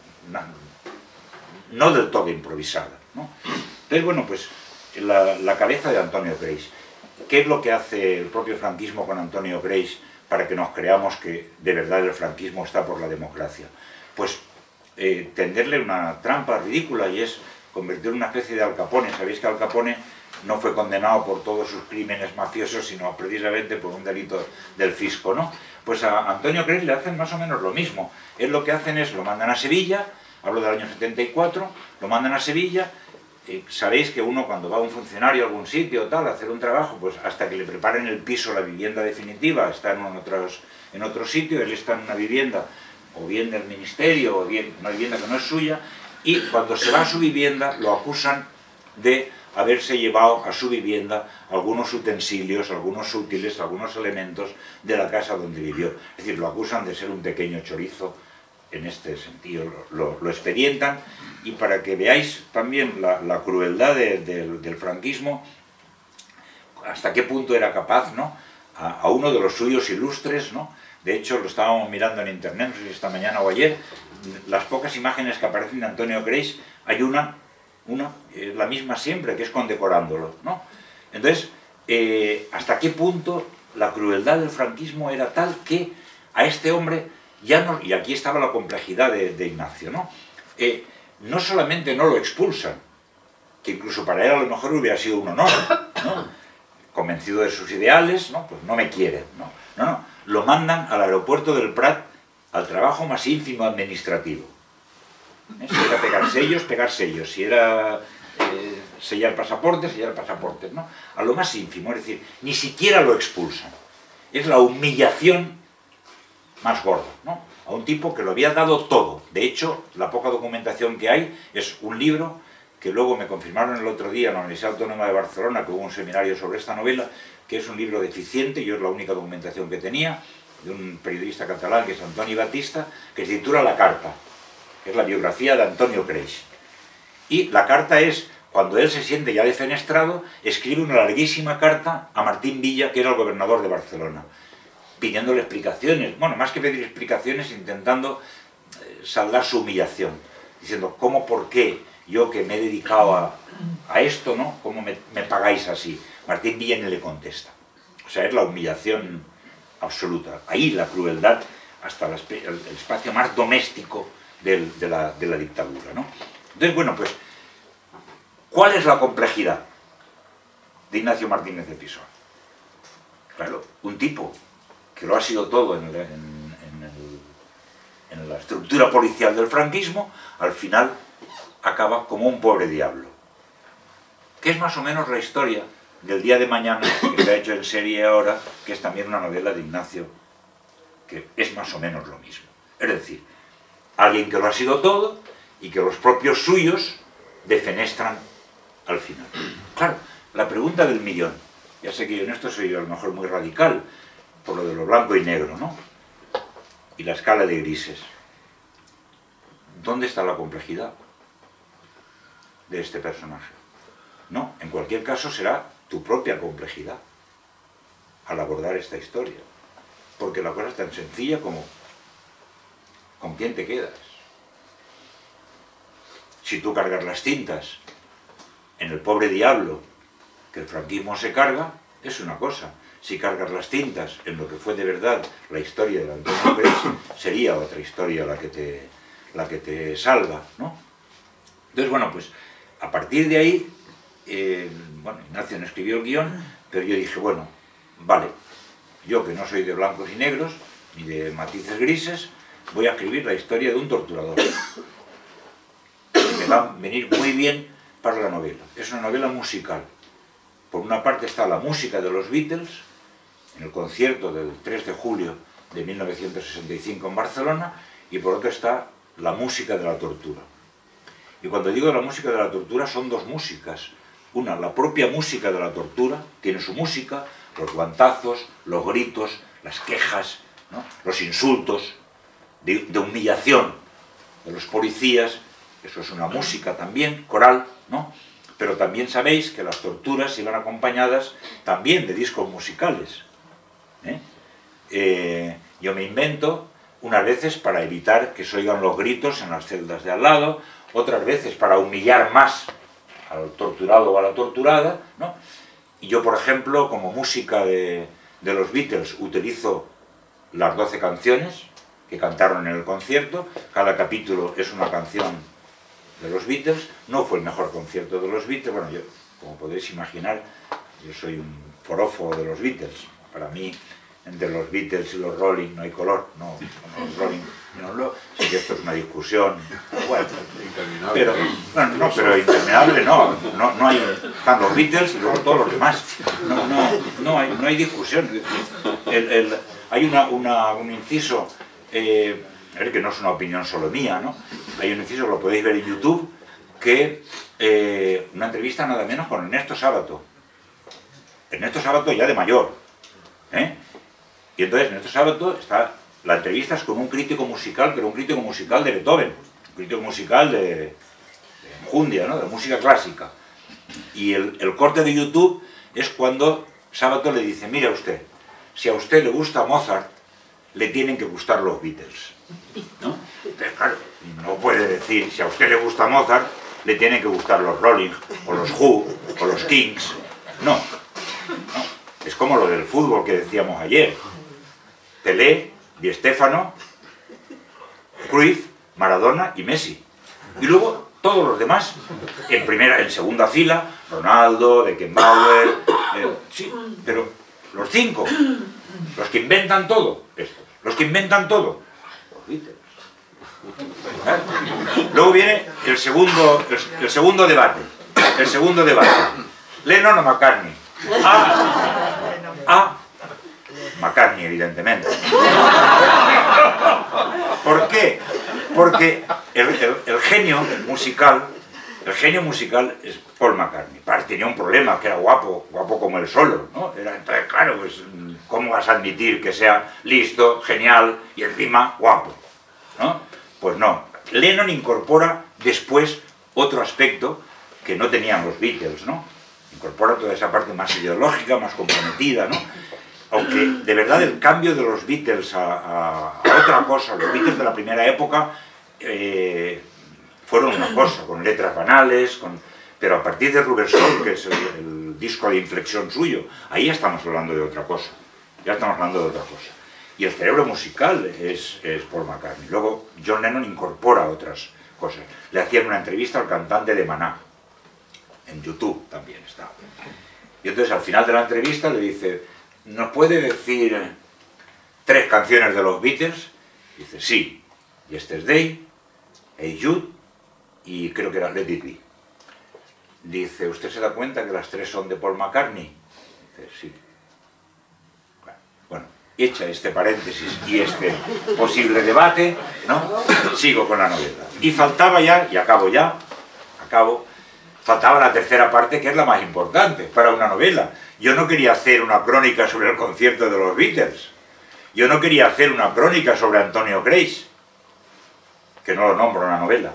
no del todo improvisada, ¿no? Entonces, bueno, pues la, la cabeza de Antonio Creix. ¿Qué es lo que hace el propio franquismo con Antonio Creix para que nos creamos que de verdad el franquismo está por la democracia? Pues eh, tenderle una trampa ridícula, y es convertir en una especie de Al Capone. Sabéis que Al Capone no fue condenado por todos sus crímenes mafiosos, sino precisamente por un delito del fisco, ¿no? Pues a Antonio Creix le hacen más o menos lo mismo. Es lo que hacen es, lo mandan a Sevilla, hablo del año setenta y cuatro, lo mandan a Sevilla. Eh, sabéis que uno, cuando va a un funcionario a algún sitio o tal, a hacer un trabajo, pues hasta que le preparen el piso, la vivienda definitiva, está en, otros, en otro sitio, él está en una vivienda, o bien del ministerio, o bien una vivienda que no es suya, y cuando se va a su vivienda lo acusan de haberse llevado a su vivienda algunos utensilios, algunos útiles, algunos elementos de la casa donde vivió. Es decir, lo acusan de ser un pequeño chorizo en este sentido, lo, lo expedientan, y para que veáis también la, la crueldad de, de, del franquismo, hasta qué punto era capaz, ¿no?, a, a uno de los suyos ilustres, ¿no? De hecho, lo estábamos mirando en internet, no sé si esta mañana o ayer, las pocas imágenes que aparecen de Antonio Creix, hay una, una eh, la misma siempre, que es condecorándolo, ¿no? Entonces, eh, hasta qué punto la crueldad del franquismo era tal que a este hombre ya no, y aquí estaba la complejidad de, de Ignacio, ¿no? Eh, no solamente no lo expulsan, que incluso para él a lo mejor hubiera sido un honor, ¿no?, convencido de sus ideales, ¿no?, pues no me quieren, ¿no? No, no, lo mandan al aeropuerto del Prat al trabajo más ínfimo administrativo. ¿Eh? Si era pegar sellos, pegar sellos, si era eh, sellar pasaportes, sellar pasaportes, ¿no? A lo más ínfimo, es decir, ni siquiera lo expulsan. Es la humillación más gorda, ¿no? A un tipo que lo había dado todo. De hecho, la poca documentación que hay es un libro que luego me confirmaron el otro día en la Universidad Autónoma de Barcelona, que hubo un seminario sobre esta novela, que es un libro deficiente, yo es la única documentación que tenía, de un periodista catalán que es Antoni Batista, que se titula La Carta, que es la biografía de Antonio Creix. Y la carta es, cuando él se siente ya defenestrado, escribe una larguísima carta a Martín Villa, que era el gobernador de Barcelona, pidiéndole explicaciones, bueno, más que pedir explicaciones, intentando eh, saldar su humillación, diciendo, ¿cómo, por qué yo que me he dedicado a, a esto, ¿no?, cómo me, me pagáis así? Martín Villa ni le contesta. O sea, es la humillación absoluta. Ahí la crueldad, hasta el, el espacio más doméstico del, de, la, de la dictadura, ¿no? Entonces, bueno, pues, ¿cuál es la complejidad de Ignacio Martínez de Pisón? Claro, un tipo que lo ha sido todo en, el, en, en, el, en la estructura policial del franquismo, al final acaba como un pobre diablo. Que es más o menos la historia del Día de Mañana, que se ha hecho en serie ahora, que es también una novela de Ignacio, que es más o menos lo mismo. Es decir, alguien que lo ha sido todo y que los propios suyos defenestran al final. Claro, la pregunta del millón. Ya sé que yo en esto soy a lo mejor muy radical, por lo de lo blanco y negro, ¿no? Y la escala de grises. ¿Dónde está la complejidad de este personaje? No, en cualquier caso será tu propia complejidad al abordar esta historia. Porque la cosa es tan sencilla como ¿con quién te quedas? Si tú cargas las tintas en el pobre diablo que el franquismo se carga, es una cosa. Si cargas las tintas en lo que fue de verdad la historia de Antonio Creix, sería otra historia la que te, la que te salva, ¿no? Entonces, bueno, pues a partir de ahí, eh, bueno, Ignacio no escribió el guión, pero yo dije, bueno, vale, yo que no soy de blancos y negros, ni de matices grises, voy a escribir la historia de un torturador. Y me va a venir muy bien para la novela. Es una novela musical. Por una parte está la música de los Beatles, en el concierto del tres de julio de mil novecientos sesenta y cinco en Barcelona, y por otra está la música de la tortura. Y cuando digo la música de la tortura son dos músicas. Una, la propia música de la tortura, tiene su música, los guantazos, los gritos, las quejas, ¿no?, los insultos de, de humillación de los policías, eso es una música también, coral, ¿no? Pero también sabéis que las torturas iban acompañadas también de discos musicales. ¿eh? Eh, yo me invento unas veces para evitar que se oigan los gritos en las celdas de al lado, otras veces para humillar más al torturado o a la torturada, ¿no? Y yo, por ejemplo, como música de, de los Beatles, utilizo las doce canciones que cantaron en el concierto. Cada capítulo es una canción de los Beatles. No fue el mejor concierto de los Beatles. Bueno, yo, como podéis imaginar, yo soy un forofo de los Beatles. Para mí, entre los Beatles y los Rolling no hay color. No, los Rolling, no, no, sé que esto es una discusión. Bueno, Interminable. pero, bueno, no, pero interminable no. No, no hay, están los Beatles y luego todos los demás. No, no, no, hay, no hay discusión. El, el, hay una, una, un inciso, eh, a ver, que no es una opinión solo mía, ¿no? Hay un inciso, lo podéis ver en YouTube, que eh, una entrevista nada menos con Ernesto Sábato. Ernesto Sábato ya de mayor, ¿eh? Y entonces Ernesto Sábato está, la entrevista es con un crítico musical, pero un crítico musical de Beethoven, un crítico musical de, de Enjundia, ¿no? De música clásica. Y el, el corte de YouTube es cuando Sábato le dice, mire usted, si a usted le gusta Mozart, le tienen que gustar los Beatles, ¿no? Entonces, claro, no puede decir, si a usted le gusta Mozart, le tienen que gustar los Rolling, o los Who, o los Kings. No, no. Es como lo del fútbol que decíamos ayer. Pelé, Di Stéfano, Cruyff, Maradona y Messi. Y luego todos los demás, en primera, en segunda fila, Ronaldo, Beckenbauer, eh, sí, pero los cinco, los que inventan todo, estos, los que inventan todo, los Beatles. ¿Eh? Luego viene el segundo, el, el segundo debate, el segundo debate, Lennon o McCartney. Ah, ah, McCartney, evidentemente. ¿Por qué? Porque el, el, el genio musical, el genio musical es Paul McCartney. Tenía un problema, que era guapo, guapo como el solo, ¿no? Era, entonces, claro, pues, ¿cómo vas a admitir que sea listo, genial y encima guapo? ¿No? Pues no. Lennon incorpora después otro aspecto que no tenían los Beatles, ¿no? Incorpora toda esa parte más ideológica, más comprometida, ¿no? Aunque de verdad el cambio de los Beatles a, a, a otra cosa, los Beatles de la primera época eh, fueron una cosa, con letras banales, con, pero a partir de Rubber Soul, que es el, el disco de inflexión suyo, ahí ya estamos hablando de otra cosa, ya estamos hablando de otra cosa. Y el cerebro musical es, es Paul McCartney. Luego John Lennon incorpora otras cosas. Le hacían una entrevista al cantante de Maná, en YouTube también está. Y entonces al final de la entrevista le dice, ¿nos puede decir tres canciones de los Beatles? Dice, sí, Yesterday, Hey Jude y creo que era Let It Be. Dice, ¿usted se da cuenta que las tres son de Paul McCartney? Dice, sí. Bueno, hecha este paréntesis y este posible debate, ¿no? Sigo con la novela. Y faltaba ya, y acabo ya, acabo, faltaba la tercera parte, que es la más importante para una novela. Yo no quería hacer una crónica sobre el concierto de los Beatles. Yo no quería hacer una crónica sobre Antonio Grace, que no lo nombro en la novela.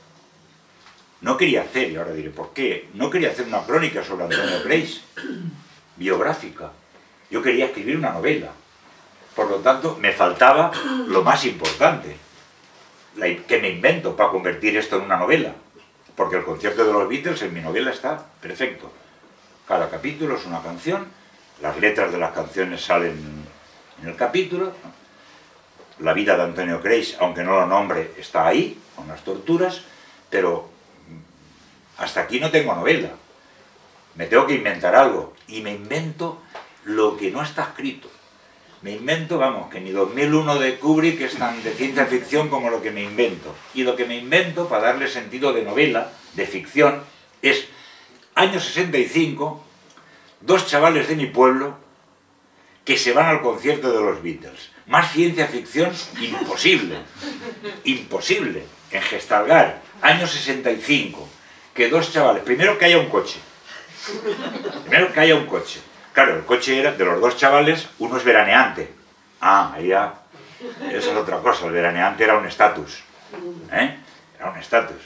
No quería hacer, y ahora diré, ¿por qué? No quería hacer una crónica sobre Antonio Grace, biográfica. Yo quería escribir una novela. Por lo tanto, me faltaba lo más importante, la, que me invento para convertir esto en una novela. Porque el concierto de los Beatles en mi novela está perfecto. Cada capítulo es una canción, las letras de las canciones salen en el capítulo. La vida de Antonio Grace, aunque no lo nombre, está ahí, con las torturas, pero hasta aquí no tengo novela. Me tengo que inventar algo, y me invento lo que no está escrito. Me invento, vamos, que ni dos mil uno de Kubrick es tan de ciencia ficción como lo que me invento. Y lo que me invento, para darle sentido de novela, de ficción, es año sesenta y cinco, dos chavales de mi pueblo que se van al concierto de los Beatles. Más ciencia ficción, imposible. Imposible. En Gestalgar, año sesenta y cinco, que dos chavales... Primero que haya un coche. Primero que haya un coche. Claro, el coche era de los dos chavales, uno es veraneante. Ah, ahí ya... Esa es otra cosa, el veraneante era un estatus. ¿Eh? Era un estatus.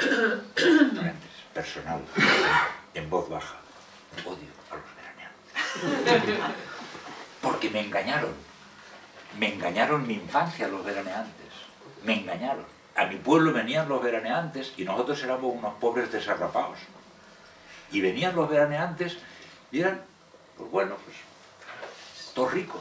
Personal. En voz baja. Odio a los veraneantes. Porque me engañaron. me engañaron mi infancia los veraneantes, me engañaron. A mi pueblo venían los veraneantes y nosotros éramos unos pobres desarrapados. Y venían los veraneantes y eran, pues bueno, pues, todos ricos.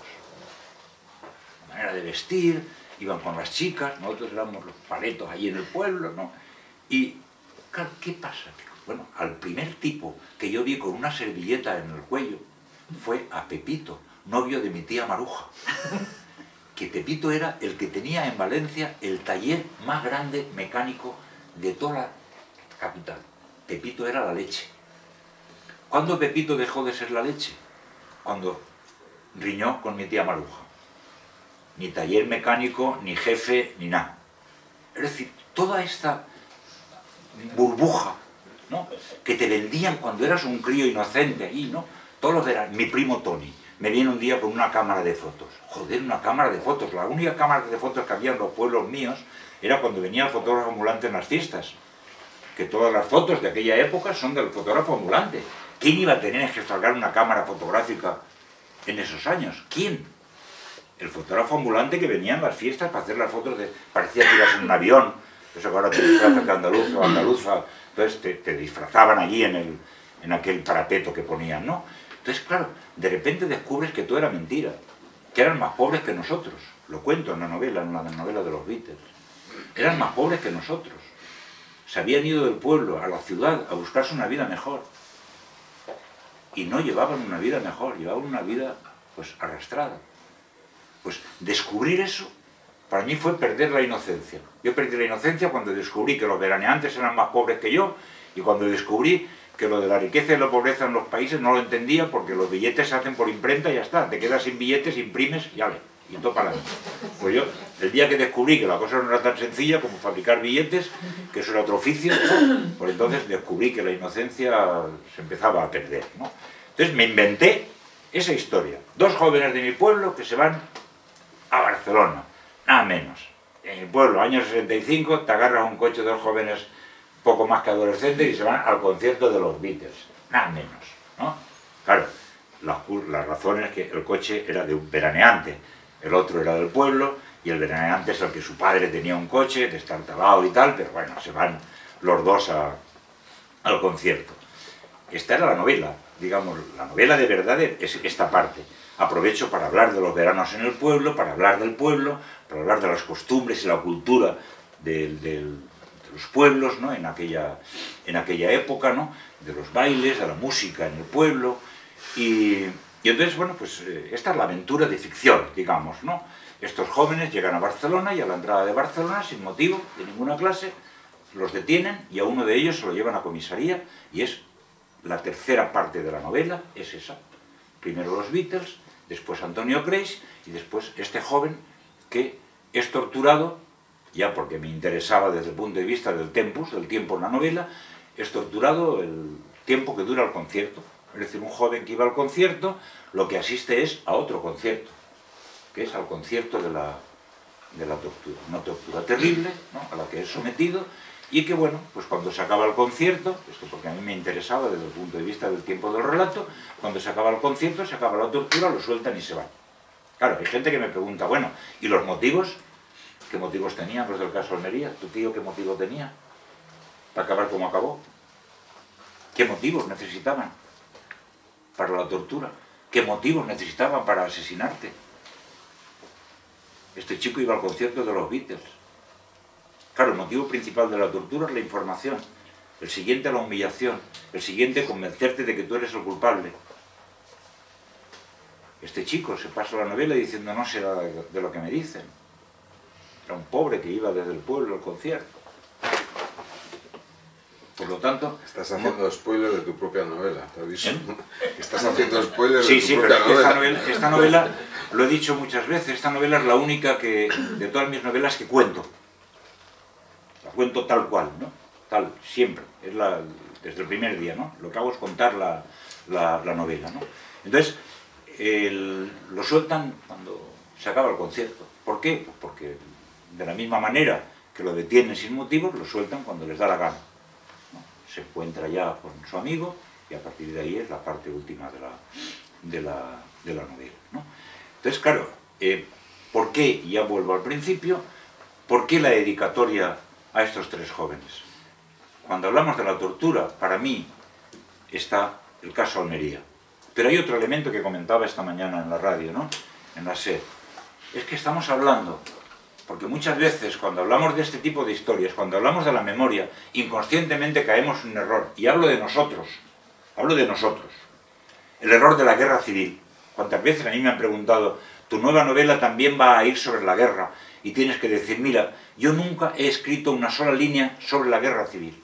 La manera de vestir, iban con las chicas, nosotros éramos los paletos allí en el pueblo, ¿no? Y, claro, ¿qué pasa? Bueno, al primer tipo que yo vi con una servilleta en el cuello fue a Pepito, novio de mi tía Maruja. Que Pepito era el que tenía en Valencia el taller más grande mecánico de toda la capital. Pepito era la leche. ¿Cuándo Pepito dejó de ser la leche? Cuando riñó con mi tía Maruja. Ni taller mecánico, ni jefe, ni nada. Es decir, toda esta burbuja, ¿no?, que te vendían cuando eras un crío inocente ahí, ¿no? Todos los de mi primo Tony me viene un día con una cámara de fotos. Joder, una cámara de fotos. La única cámara de fotos que había en los pueblos míos era cuando venía el fotógrafo ambulante en las fiestas. Que todas las fotos de aquella época son del fotógrafo ambulante. ¿Quién iba a tener que descargar una cámara fotográfica en esos años? ¿Quién? El fotógrafo ambulante que venía en las fiestas para hacer las fotos de... Parecía que ibas en un avión. Eso que ahora te disfrazas de andaluz o andaluza. Entonces te, te disfrazaban allí en, el, en aquel parapeto que ponían, ¿no? Entonces, claro, de repente descubres que todo era mentira. Que eran más pobres que nosotros. Lo cuento en la novela, en la novela de los Beatles. Eran más pobres que nosotros. Se habían ido del pueblo a la ciudad a buscarse una vida mejor. Y no llevaban una vida mejor, llevaban una vida, pues, arrastrada. Pues descubrir eso, para mí fue perder la inocencia. Yo perdí la inocencia cuando descubrí que los veraneantes eran más pobres que yo, y cuando descubrí que lo de la riqueza y la pobreza en los países no lo entendía, porque los billetes se hacen por imprenta y ya está. Te quedas sin billetes, imprimes y vale, y todo para adelante. Pues yo, el día que descubrí que la cosa no era tan sencilla como fabricar billetes, que eso era otro oficio, pues entonces descubrí que la inocencia se empezaba a perder, ¿no? Entonces me inventé esa historia. Dos jóvenes de mi pueblo que se van a Barcelona, nada menos. En mi pueblo, año sesenta y cinco, te agarras un coche de dos jóvenes poco más que adolescentes y se van al concierto de los Beatles, nada menos, ¿no? Claro, las, las razones que el coche era de un veraneante, el otro era del pueblo, y el veraneante es el que su padre tenía un coche, destartalado y tal, pero bueno, se van los dos a, al concierto. Esta era la novela, digamos, la novela de verdad es esta parte. Aprovecho para hablar de los veranos en el pueblo, para hablar del pueblo, para hablar de las costumbres y la cultura del, del, de los pueblos, ¿no?, en aquella, en aquella época, ¿no?, de los bailes, de la música en el pueblo. Y, y entonces, bueno, pues eh, esta es la aventura de ficción, digamos, ¿no? Estos jóvenes llegan a Barcelona y a la entrada de Barcelona, sin motivo de ninguna clase, los detienen y a uno de ellos se lo llevan a comisaría, y es la tercera parte de la novela, es esa. Primero los Beatles, después Antonio Creix y después este joven que es torturado, ya porque me interesaba desde el punto de vista del tempus, del tiempo en la novela, es torturado el tiempo que dura el concierto. Es decir, un joven que iba al concierto, lo que asiste es a otro concierto, que es al concierto de la, de la tortura. Una tortura terrible, ¿no?, a la que es sometido, y que, bueno, pues cuando se acaba el concierto, esto porque a mí me interesaba desde el punto de vista del tiempo del relato, cuando se acaba el concierto, se acaba la tortura, lo sueltan y se van. Claro, hay gente que me pregunta, bueno, ¿y los motivos? ¿Qué motivos tenían los del caso Almería? ¿Tu tío qué motivo tenía para acabar como acabó? ¿Qué motivos necesitaban para la tortura? ¿Qué motivos necesitaban para asesinarte? Este chico iba al concierto de los Beatles. Claro, el motivo principal de la tortura es la información. El siguiente, la humillación. El siguiente, convencerte de que tú eres el culpable. Este chico se pasa la novela diciendo no sé de lo que me dicen. Era un pobre que iba desde el pueblo al concierto. Por lo tanto... Estás haciendo no... spoiler de tu propia novela, te aviso. ¿Eh? Estás haciendo sí, spoiler sí, de tu sí, propia pero novela. Esta novela. Esta novela, lo he dicho muchas veces, esta novela es la única que, de todas mis novelas que cuento. La cuento tal cual, ¿no? Tal, siempre. Es la, desde el primer día, ¿no? Lo que hago es contar la, la, la novela, ¿no? Entonces, el, lo sueltan cuando se acaba el concierto. ¿Por qué? Pues porque de la misma manera que lo detienen sin motivos, lo sueltan cuando les da la gana. Se encuentra ya con su amigo y a partir de ahí es la parte última de la, de la, de la novela, ¿no? Entonces, claro, eh, ¿Por qué? Y ya vuelvo al principio, ¿por qué la dedicatoria a estos tres jóvenes? Cuando hablamos de la tortura, para mí está el caso Almería. Pero hay otro elemento que comentaba esta mañana en la radio, ¿no? En la SER. Es que estamos hablando, porque muchas veces cuando hablamos de este tipo de historias, cuando hablamos de la memoria, inconscientemente caemos en un error. Y hablo de nosotros, hablo de nosotros. El error de la guerra civil. Cuántas veces a mí me han preguntado, tu nueva novela también va a ir sobre la guerra, y tienes que decir, mira, yo nunca he escrito una sola línea sobre la guerra civil.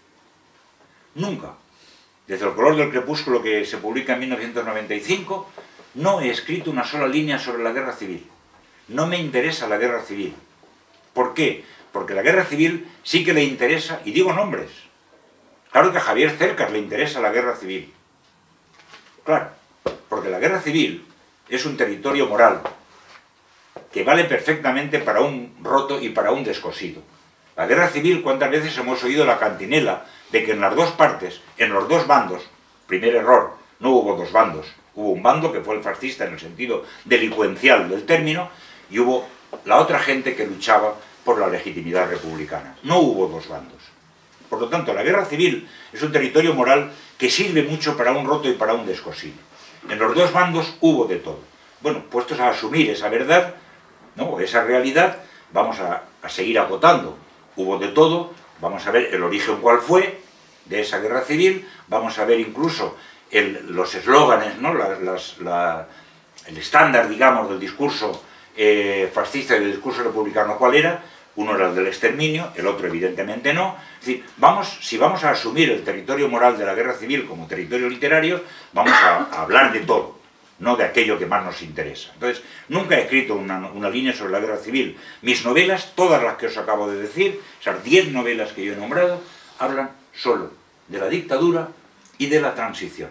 Nunca. Desde El color del crepúsculo, que se publica en mil novecientos noventa y cinco, no he escrito una sola línea sobre la guerra civil. No me interesa la guerra civil. ¿Por qué? Porque la guerra civil sí que le interesa, y digo nombres. Claro que a Javier Cercas le interesa la guerra civil. Claro, porque la guerra civil es un territorio moral que vale perfectamente para un roto y para un descosido. La guerra civil, ¿cuántas veces hemos oído la cantinela de que en las dos partes, en los dos bandos, primer error, no hubo dos bandos, hubo un bando que fue el fascista en el sentido delincuencial del término, y hubo la otra gente que luchaba por la legitimidad republicana. No hubo dos bandos. Por lo tanto, la guerra civil es un territorio moral que sirve mucho para un roto y para un descosido. En los dos bandos hubo de todo. Bueno, puestos a asumir esa verdad, ¿no?, esa realidad, vamos a, a seguir agotando. Hubo de todo, vamos a ver el origen cuál fue de esa guerra civil, vamos a ver incluso el, los eslóganes, ¿no?, las, las, la, el estándar, digamos, del discurso eh, fascista y del discurso republicano, cuál era. Uno era el del exterminio, el otro evidentemente no. Es decir, vamos, si vamos a asumir el territorio moral de la guerra civil como territorio literario, vamos a, a hablar de todo, no de aquello que más nos interesa. Entonces, nunca he escrito una, una línea sobre la guerra civil. Mis novelas, todas las que os acabo de decir, esas diez novelas que yo he nombrado, hablan solo de la dictadura y de la transición.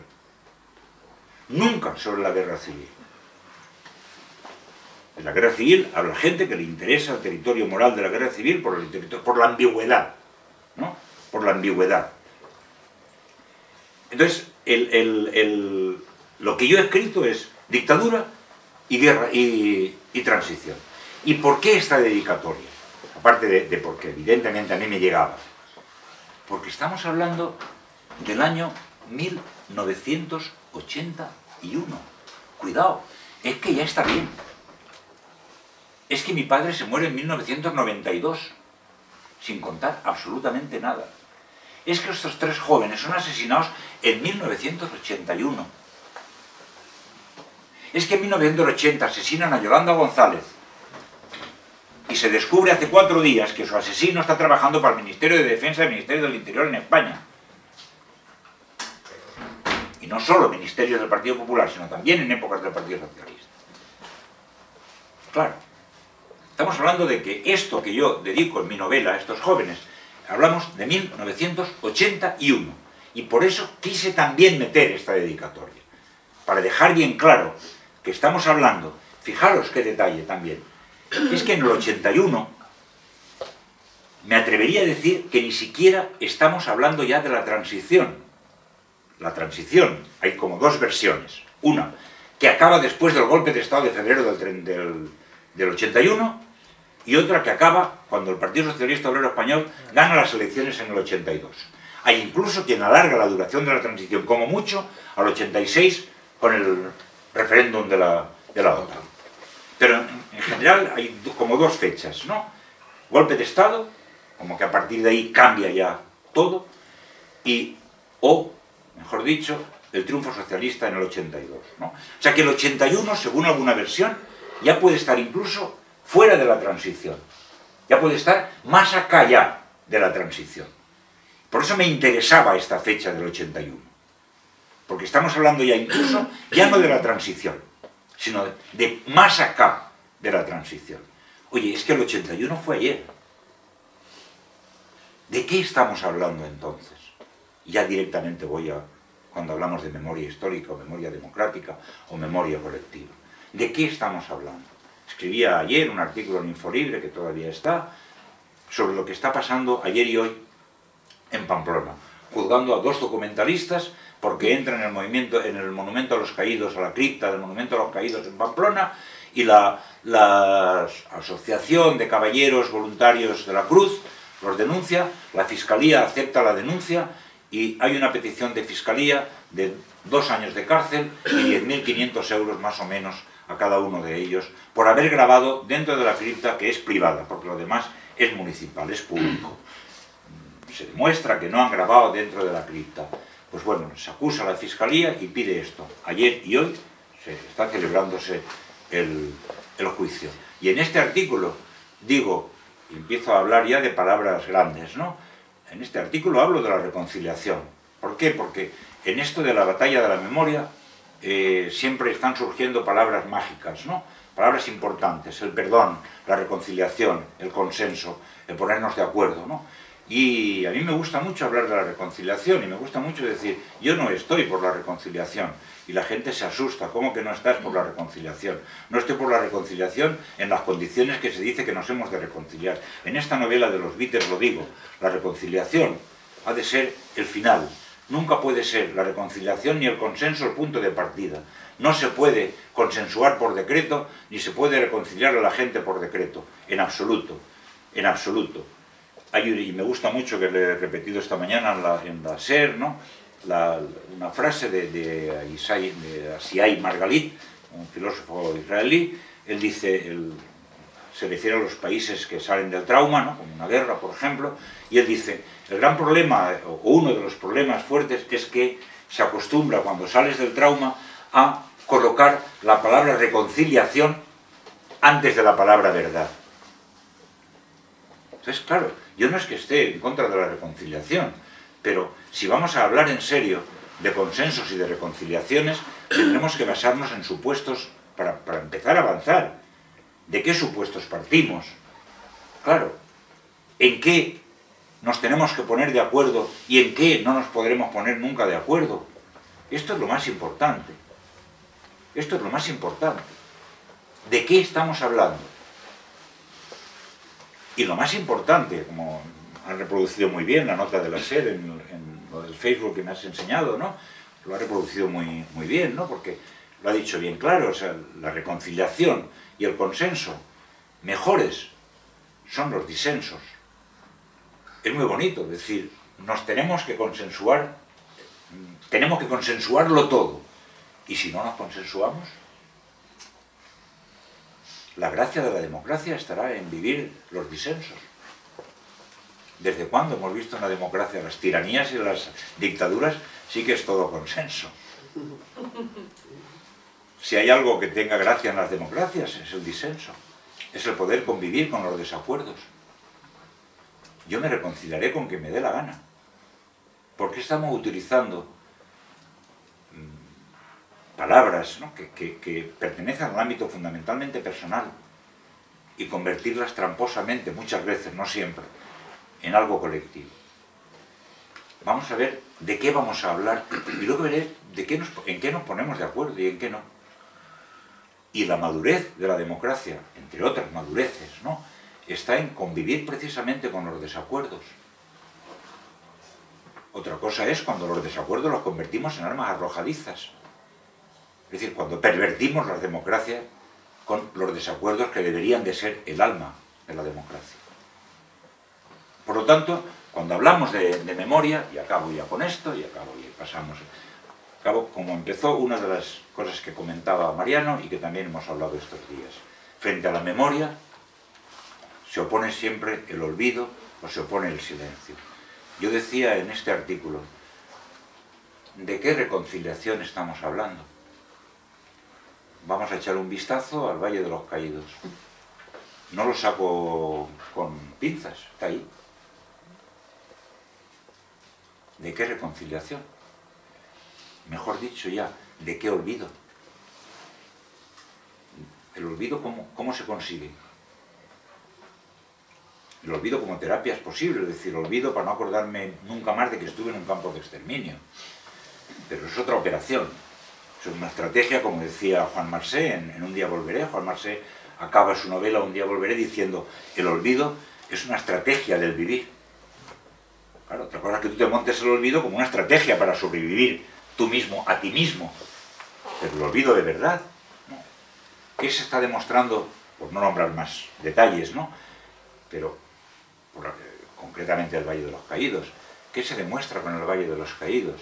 Nunca sobre la guerra civil. En la guerra civil habla gente que le interesa el territorio moral de la guerra civil por, el, por la ambigüedad, ¿no? Por la ambigüedad. Entonces, el, el, el, lo que yo he escrito es dictadura y guerra y, y transición. ¿Y por qué esta dedicatoria? Aparte de, de porque evidentemente a mí me llegaba. Porque estamos hablando del año mil novecientos ochenta y uno. Cuidado, es que ya está bien. Es que mi padre se muere en mil novecientos noventa y dos, sin contar absolutamente nada. Es que estos tres jóvenes son asesinados en mil novecientos ochenta y uno. Es que en mil novecientos ochenta asesinan a Yolanda González y se descubre hace cuatro días que su asesino está trabajando para el Ministerio de Defensa y el Ministerio del Interior en España. Y no solo ministerios del Partido Popular, sino también en épocas del Partido Socialista. Claro. Estamos hablando de que esto que yo dedico en mi novela a estos jóvenes, hablamos de mil novecientos ochenta y uno. Y por eso quise también meter esta dedicatoria. Para dejar bien claro que estamos hablando, fijaros qué detalle también, es que en el ochenta y uno me atrevería a decir que ni siquiera estamos hablando ya de la transición. La transición, hay como dos versiones. Una, que acaba después del golpe de Estado de febrero del, del, del ochenta y uno, y otra que acaba cuando el Partido Socialista Obrero Español gana las elecciones en el ochenta y dos. Hay incluso quien alarga la duración de la transición, como mucho, al ochenta y seis con el referéndum de la, de la OTAN. Pero en, en general hay como dos fechas, ¿no? Golpe de Estado, como que a partir de ahí cambia ya todo, y, o, mejor dicho, el triunfo socialista en el ochenta y dos, ¿no? O sea que el ochenta y uno, según alguna versión, ya puede estar incluso fuera de la transición. Ya puede estar más acá ya de la transición. Por eso me interesaba esta fecha del ochenta y uno. Porque estamos hablando ya incluso, ya no de la transición, sino de, de más acá de la transición. Oye, es que el ochenta y uno fue ayer. ¿De qué estamos hablando entonces? Ya directamente voy a, cuando hablamos de memoria histórica, o memoria democrática, o memoria colectiva. ¿De qué estamos hablando? Escribía ayer un artículo en Infolibre, que todavía está, sobre lo que está pasando ayer y hoy en Pamplona, juzgando a dos documentalistas porque entran en el movimiento, en el monumento a los caídos, a la cripta del monumento a los caídos en Pamplona, y la, la Asociación de Caballeros Voluntarios de la Cruz los denuncia, la Fiscalía acepta la denuncia y hay una petición de Fiscalía de dos años de cárcel y diez mil quinientos euros más o menos a cada uno de ellos por haber grabado dentro de la cripta, que es privada, porque lo demás es municipal, es público. Se demuestra que no han grabado dentro de la cripta. Pues bueno, se acusa a la Fiscalía y pide esto. Ayer y hoy se está celebrándose el, el juicio. Y en este artículo digo, y empiezo a hablar ya de palabras grandes, ¿no? En este artículo hablo de la reconciliación. ¿Por qué? Porque en esto de la batalla de la memoria eh, siempre están surgiendo palabras mágicas, ¿no? Palabras importantes, el perdón, la reconciliación, el consenso, el ponernos de acuerdo, ¿no? Y a mí me gusta mucho hablar de la reconciliación y me gusta mucho decir, yo no estoy por la reconciliación. Y la gente se asusta, ¿cómo que no estás por la reconciliación? No estoy por la reconciliación en las condiciones que se dice que nos hemos de reconciliar. En esta novela de los Beatles lo digo, la reconciliación ha de ser el final. Nunca puede ser la reconciliación ni el consenso el punto de partida. No se puede consensuar por decreto, ni se puede reconciliar a la gente por decreto, en absoluto, en absoluto. Hay, y me gusta mucho, que le he repetido esta mañana en la, en la SER, ¿no? la, una frase de, de, Isai, de Asiai Margalit, un filósofo israelí. Él dice, él se refiere a los países que salen del trauma, ¿no? Como una guerra, por ejemplo, y él dice, el gran problema, o uno de los problemas fuertes, es que se acostumbra cuando sales del trauma a colocar la palabra reconciliación antes de la palabra verdad. Entonces, claro, yo no es que esté en contra de la reconciliación, pero si vamos a hablar en serio de consensos y de reconciliaciones, tendremos que basarnos en supuestos para, para empezar a avanzar. ¿De qué supuestos partimos? Claro, ¿en qué nos tenemos que poner de acuerdo y en qué no nos podremos poner nunca de acuerdo? Esto es lo más importante. Esto es lo más importante. ¿De qué estamos hablando? Y lo más importante, como han reproducido muy bien la nota de la SER en, en lo del Facebook que me has enseñado, ¿no? Lo ha reproducido muy, muy bien, ¿no? Porque lo ha dicho bien claro, o sea, la reconciliación y el consenso mejores son los disensos. Es muy bonito decir, nos tenemos que consensuar, tenemos que consensuarlo todo. Y si no nos consensuamos, la gracia de la democracia estará en vivir los disensos. ¿Desde cuándo hemos visto en la democracia? Las tiranías y las dictaduras sí que es todo consenso. Si hay algo que tenga gracia en las democracias, es el disenso. Es el poder convivir con los desacuerdos. Yo me reconciliaré con quien me dé la gana. ¿Por qué estamos utilizando palabras, ¿no? que, que, que pertenecen al ámbito fundamentalmente personal y convertirlas tramposamente, muchas veces, no siempre, en algo colectivo? Vamos a ver de qué vamos a hablar y luego veré de qué nos, en qué nos ponemos de acuerdo y en qué no. Y la madurez de la democracia, entre otras madureces, ¿no? está en convivir precisamente con los desacuerdos. Otra cosa es cuando los desacuerdos los convertimos en armas arrojadizas. Es decir, cuando pervertimos la democracia con los desacuerdos que deberían de ser el alma de la democracia. Por lo tanto, cuando hablamos de, de memoria, y acabo ya con esto, y acabo y pasamos, acabo como empezó una de las cosas que comentaba Mariano y que también hemos hablado estos días. Frente a la memoria se opone siempre el olvido o se opone el silencio. Yo decía en este artículo, ¿de qué reconciliación estamos hablando? Vamos a echar un vistazo al Valle de los Caídos. No lo saco con pinzas, está ahí. ¿De qué reconciliación? Mejor dicho ya, ¿de qué olvido? ¿El olvido cómo, cómo se consigue? El olvido como terapia es posible, es decir, olvido para no acordarme nunca más de que estuve en un campo de exterminio. Pero es otra operación. Es una estrategia, como decía Juan Marsé en, en Un día volveré. Juan Marsé acaba su novela Un día volveré diciendo, el olvido es una estrategia del vivir. Claro, otra cosa es que tú te montes el olvido como una estrategia para sobrevivir tú mismo, a ti mismo. Pero el olvido de verdad, ¿no? ¿Qué se está demostrando? Por no nombrar más detalles, ¿no? Pero por, eh, concretamente el Valle de los Caídos. ¿Qué se demuestra con el Valle de los Caídos?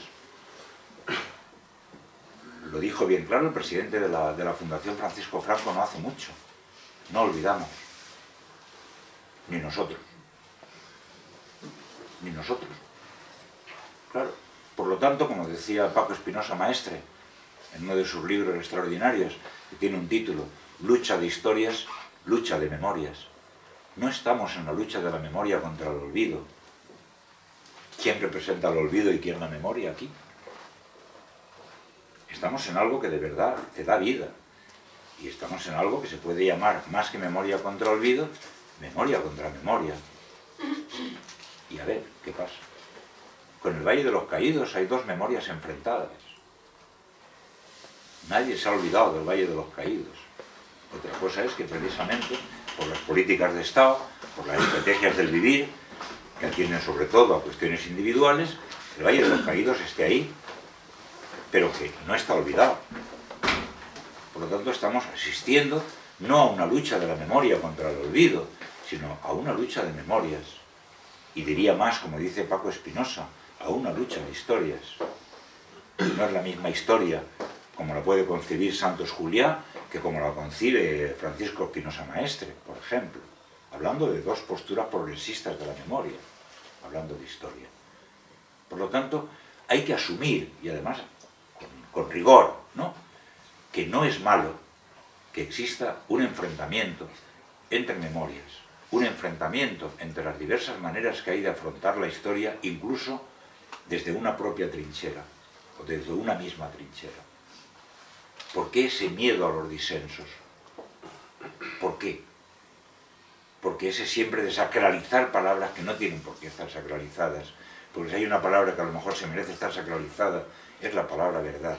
Lo dijo bien claro el presidente de la, de la Fundación Francisco Franco no hace mucho. No olvidamos. Ni nosotros. Ni nosotros. Claro. Por lo tanto, como decía Paco Espinosa Maestre, en uno de sus libros extraordinarios, que tiene un título, Lucha de historias, lucha de memorias. No estamos en la lucha de la memoria contra el olvido. ¿Quién representa el olvido y quién la memoria aquí? Estamos en algo que de verdad te da vida. Y estamos en algo que se puede llamar, más que memoria contra olvido, memoria contra memoria. Y a ver, ¿qué pasa? Con el Valle de los Caídos hay dos memorias enfrentadas. Nadie se ha olvidado del Valle de los Caídos. Otra cosa es que precisamente por las políticas de Estado, por las estrategias del vivir, que atienden sobre todo a cuestiones individuales, el Valle de los Caídos esté ahí, pero que no está olvidado. Por lo tanto, estamos asistiendo no a una lucha de la memoria contra el olvido, sino a una lucha de memorias. Y diría más, como dice Paco Espinosa, a una lucha de historias. No es la misma historia como la puede concebir Santos Juliá que como la concibe Francisco Espinosa Maestre, por ejemplo, hablando de dos posturas progresistas de la memoria, hablando de historia. Por lo tanto, hay que asumir, y además con, con rigor, ¿no?, que no es malo que exista un enfrentamiento entre memorias, un enfrentamiento entre las diversas maneras que hay de afrontar la historia, incluso desde una propia trinchera, o desde una misma trinchera. ¿Por qué ese miedo a los disensos? ¿Por qué? Porque ese siempre de sacralizar palabras que no tienen por qué estar sacralizadas. Porque si hay una palabra que a lo mejor se merece estar sacralizada, es la palabra verdad.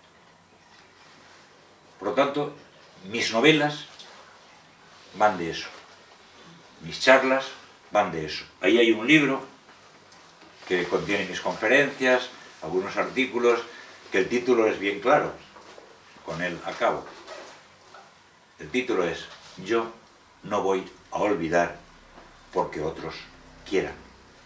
Por lo tanto, mis novelas van de eso. Mis charlas van de eso. Ahí hay un libro que contiene mis conferencias, algunos artículos, que el título es bien claro. Con él acabo. El título es Yo no voy a olvidar porque otros quieran.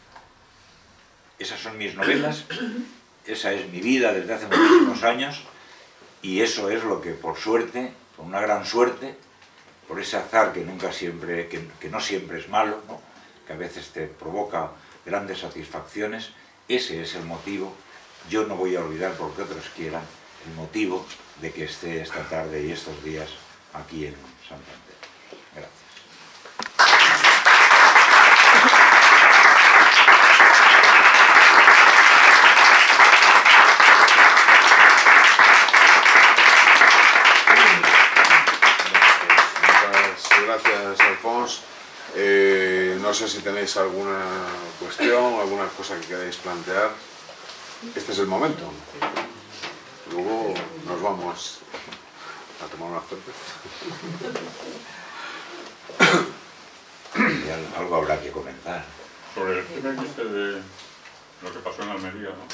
Esas son mis novelas, esa es mi vida desde hace muchísimos años, y eso es lo que, por suerte, por una gran suerte, por ese azar que nunca siempre, que, que no siempre es malo, ¿no?, que a veces te provoca grandes satisfacciones, ese es el motivo. Yo no voy a olvidar porque otros quieran, el motivo de que esté esta tarde y estos días aquí en Santander. Gracias. Gracias, Alfons. Eh, no sé si tenéis alguna cuestión, alguna cosa que queráis plantear. Este es el momento. Luego nos vamos a tomar una cerveza. Algo habrá que comentar. Sobre el tema este de lo que pasó en Almería, ¿no?,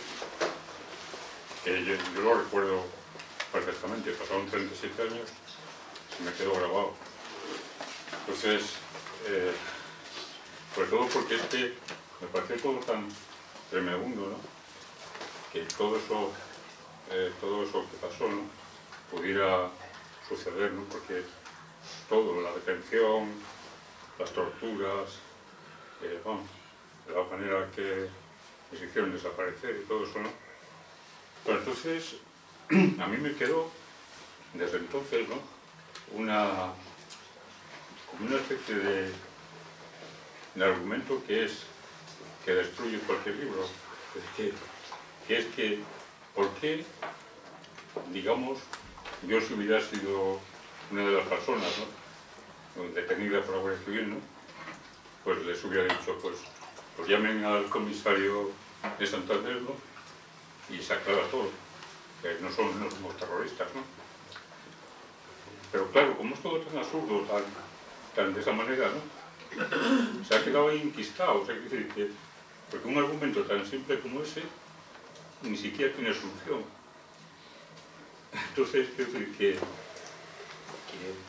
que yo, yo lo recuerdo perfectamente, pasaron treinta y siete años y me quedó grabado. Entonces, eh, sobre todo porque es que me pareció todo tan tremebundo, ¿no?, que todo eso, eh, todo eso que pasó, ¿no?, pudiera suceder, ¿no?, porque todo, la detención, las torturas, eh, vamos, la manera que les hicieron desaparecer y todo eso, ¿no? Pero entonces, a mí me quedó, desde entonces, ¿no?, una, como una especie de, de argumento que es, que destruye cualquier libro, es que, que es que, ¿por qué, digamos, yo si hubiera sido una de las personas, ¿no?, detenida por la Guardia Civil, ¿no?, pues les hubiera dicho, pues, pues llamen al comisario de Santander, ¿no?, y se aclara todo, que no, son, no somos terroristas, ¿no? Pero claro, como es todo tan absurdo, tan, tan de esa manera, ¿no?, se ha quedado ahí enquistado, o sea, quiere decir que, porque un argumento tan simple como ese ni siquiera tiene solución. Entonces, quiero decir que,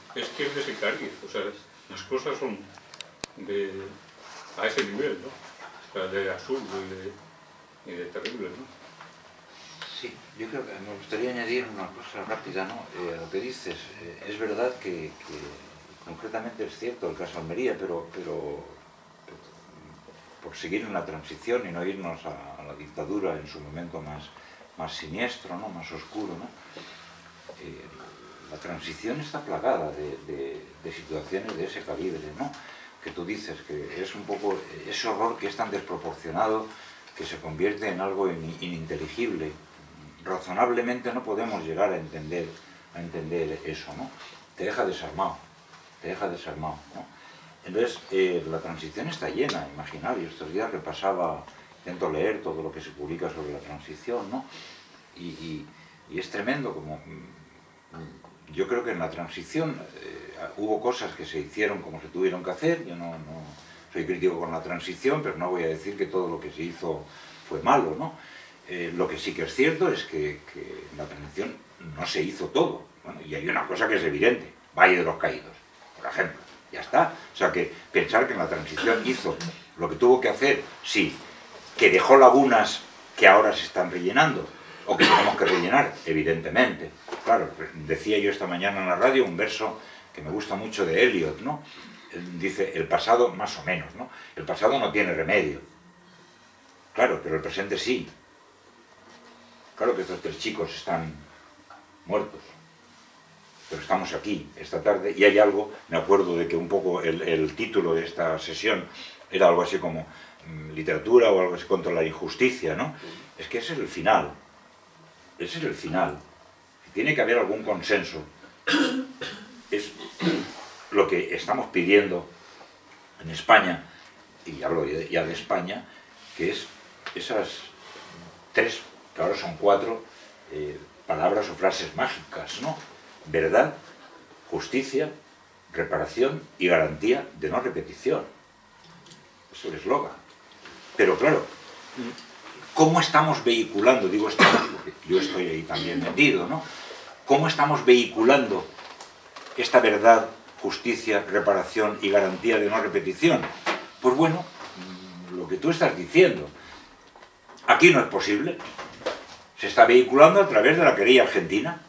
es que es de ese cariz, o sea, las cosas son de, a ese nivel, ¿no? O sea, de absurdo y de, y de terrible, ¿no? Sí, yo creo que me gustaría añadir una cosa rápida, ¿no? Eh, a lo que dices, eh, es verdad que, que concretamente es cierto el caso de Almería, pero, pero, pero por seguir en la transición y no irnos a, a la dictadura en su momento más, más siniestro, ¿no? Más oscuro, ¿no? Eh, la transición está plagada de, de, de situaciones de ese calibre, ¿no? Que tú dices que es un poco ese horror que es tan desproporcionado que se convierte en algo in, ininteligible. Razonablemente no podemos llegar a entender, a entender eso, ¿no? Te deja desarmado, te deja desarmado, ¿no? Entonces, eh, la transición está llena, imaginario. Estos días repasaba, intento leer todo lo que se publica sobre la transición, ¿no? Y, y, y es tremendo como... Yo creo que en la transición eh, hubo cosas que se hicieron como se tuvieron que hacer. Yo no, no soy crítico con la transición, pero no voy a decir que todo lo que se hizo fue malo, ¿no? Eh, lo que sí que es cierto es que, que en la transición no se hizo todo. Bueno, y hay una cosa que es evidente, Valle de los Caídos, por ejemplo, ya está. O sea que pensar que en la transición hizo lo que tuvo que hacer, sí, que dejó lagunas que ahora se están rellenando, o que tenemos que rellenar, evidentemente. Claro, decía yo esta mañana en la radio un verso que me gusta mucho de Eliot, ¿no? Él dice, el pasado más o menos, ¿no? El pasado no tiene remedio. Claro, pero el presente sí. Claro que estos tres chicos están muertos, pero estamos aquí esta tarde y hay algo, me acuerdo de que un poco el, el título de esta sesión era algo así como mmm, literatura o algo así contra la injusticia, ¿no? Es que ese es el final. Ese es el final. Tiene que haber algún consenso. Es lo que estamos pidiendo en España, y hablo ya de España, que es esas tres, que ahora son cuatro, eh, palabras o frases mágicas, ¿no? Verdad, justicia, reparación y garantía de no repetición. Eso es el eslogan. Pero claro, ¿cómo estamos vehiculando? Digo estamos porque yo estoy ahí también metido, ¿no? ¿Cómo estamos vehiculando esta verdad, justicia, reparación y garantía de no repetición? Pues bueno, lo que tú estás diciendo. Aquí no es posible. Se está vehiculando a través de la querella argentina.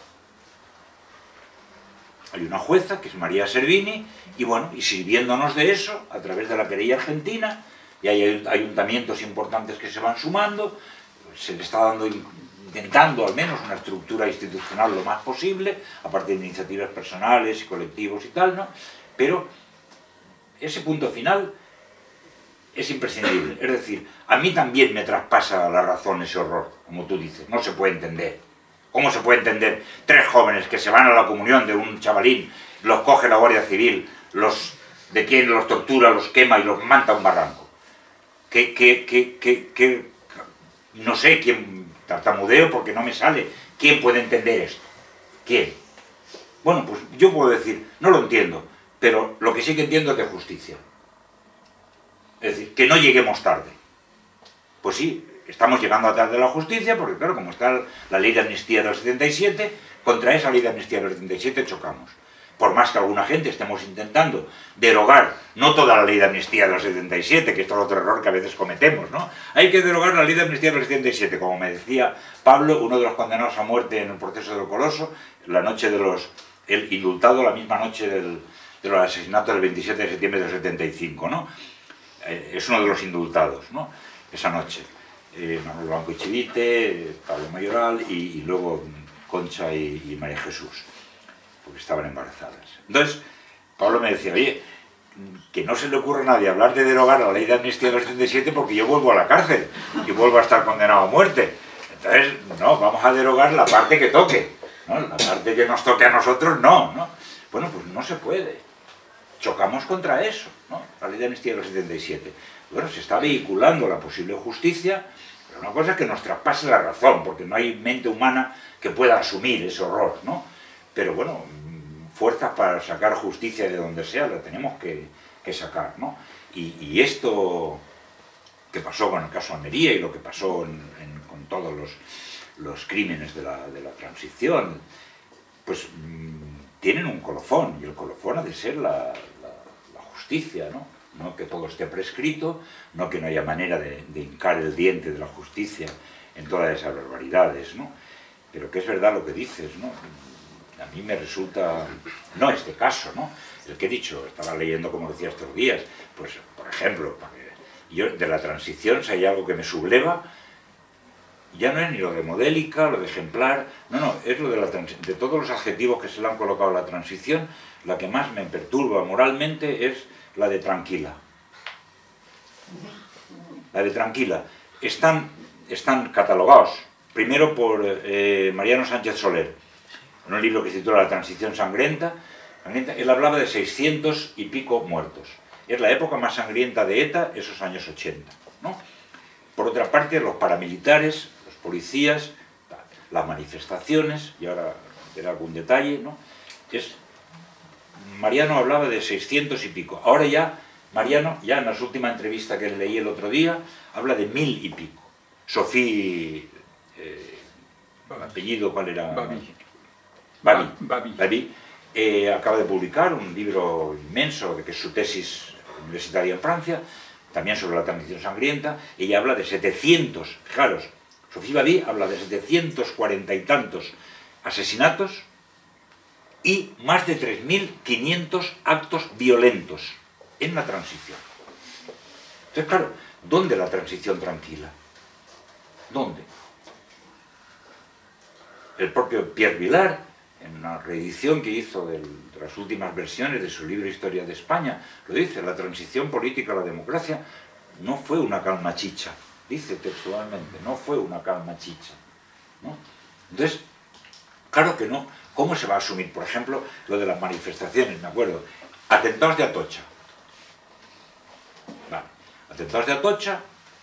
Hay una jueza, que es María Servini, y bueno, y sirviéndonos de eso, a través de la querella argentina, y hay ayuntamientos importantes que se van sumando, se le está dando, intentando al menos una estructura institucional lo más posible, aparte de iniciativas personales y colectivos y tal, ¿no? Pero ese punto final es imprescindible. Es decir, a mí también me traspasa la razón ese horror, como tú dices, no se puede entender. ¿Cómo se puede entender tres jóvenes que se van a la comunión de un chavalín, los coge la Guardia Civil, los detiene, los tortura, los quema y los manda a un barranco? Que, que, que, que, que, no sé quién, tartamudeo porque no me sale, ¿quién puede entender esto? ¿Quién? Bueno, pues yo puedo decir, no lo entiendo, pero lo que sí que entiendo es de justicia. Es decir, que no lleguemos tarde. Pues sí, estamos llegando tarde a la justicia porque claro, como está la ley de amnistía del setenta y siete, contra esa ley de amnistía del setenta y siete chocamos. Por más que alguna gente estemos intentando derogar, no toda la ley de amnistía del setenta y siete, que esto es otro error que a veces cometemos, ¿no? Hay que derogar la ley de amnistía del setenta y siete, como me decía Pablo, uno de los condenados a muerte en el proceso del Coloso, la noche de los... el indultado la misma noche del, de los asesinatos del veintisiete de septiembre del setenta y cinco, ¿no? Eh, es uno de los indultados, ¿no? Esa noche. Eh, Manuel Blanco y Chivite, Pablo Mayoral y, y luego Concha y, y María Jesús, porque estaban embarazadas. Entonces, Pablo me decía, oye, que no se le ocurra a nadie hablar de derogar la ley de amnistía del setenta y siete porque yo vuelvo a la cárcel y vuelvo a estar condenado a muerte. Entonces, no, vamos a derogar la parte que toque, ¿no? La parte que nos toque a nosotros, no, ¿no? Bueno, pues no se puede. Chocamos contra eso, ¿no? La ley de amnistía del setenta y siete. Bueno, se está vehiculando la posible justicia, pero una cosa es que nos traspase la razón, porque no hay mente humana que pueda asumir ese horror, ¿no? Pero bueno, fuerzas para sacar justicia de donde sea, la tenemos que, que sacar, ¿no? Y, y esto que pasó con el caso Almería y lo que pasó en, en, con todos los, los crímenes de la, de la transición, pues tienen un colofón, y el colofón ha de ser la, la, la justicia, ¿no? No que todo esté prescrito, no que no haya manera de, de hincar el diente de la justicia en todas esas barbaridades, ¿no? Pero que es verdad lo que dices, ¿no? A mí me resulta, no este caso, ¿no? El que he dicho, estaba leyendo, como decía estos días, pues, por ejemplo, yo de la transición, si hay algo que me subleva, ya no es ni lo de modélica, lo de ejemplar, no, no, es lo de la transición. De todos los adjetivos que se le han colocado a la transición, la que más me perturba moralmente es la de tranquila. La de tranquila. Están, están catalogados, primero por eh, Mariano Sánchez Soler, en un libro que se titula La transición sangrienta. Él hablaba de seiscientos y pico muertos. Es la época más sangrienta de ETA, esos años ochenta, ¿no? Por otra parte, los paramilitares, los policías, las manifestaciones, y ahora verá algún detalle, ¿no? Es, Mariano hablaba de seiscientos y pico. Ahora ya, Mariano, ya en la última entrevista que leí el otro día, habla de mil y pico. Sofía, eh, ¿el apellido cuál era? Babi. Babi. Babi. Babi eh, acaba de publicar un libro inmenso, que es su tesis universitaria en Francia, también sobre la transición sangrienta. Ella habla de setecientos, fijaros, Sofía Babi habla de setecientos cuarenta y tantos asesinatos y más de tres mil quinientos actos violentos en la transición. Entonces, claro, ¿dónde la transición tranquila? ¿Dónde? El propio Pierre Vilar, en una reedición que hizo del, de las últimas versiones de su libro Historia de España, lo dice: la transición política a la democracia no fue una calma chicha, dice textualmente, no fue una calma chicha, ¿no? Entonces, claro que no. ¿Cómo se va a asumir, por ejemplo, lo de las manifestaciones? Me acuerdo, atentados de Atocha. Vale. Atentados de Atocha,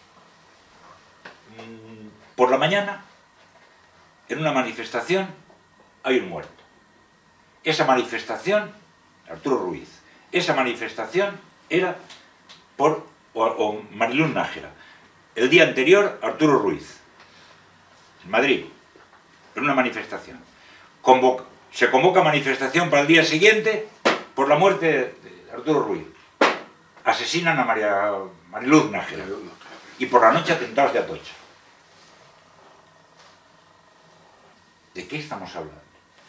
mmm, por la mañana, en una manifestación, hay un muerto. Esa manifestación, Arturo Ruiz, esa manifestación era por o, o Mariluz Nájera. El día anterior, Arturo Ruiz, en Madrid, en una manifestación. Convoca, se convoca manifestación para el día siguiente por la muerte de Arturo Ruiz. Asesinan a María, Mariluz Nájera. Y por la noche atentados de Atocha. ¿De qué estamos hablando?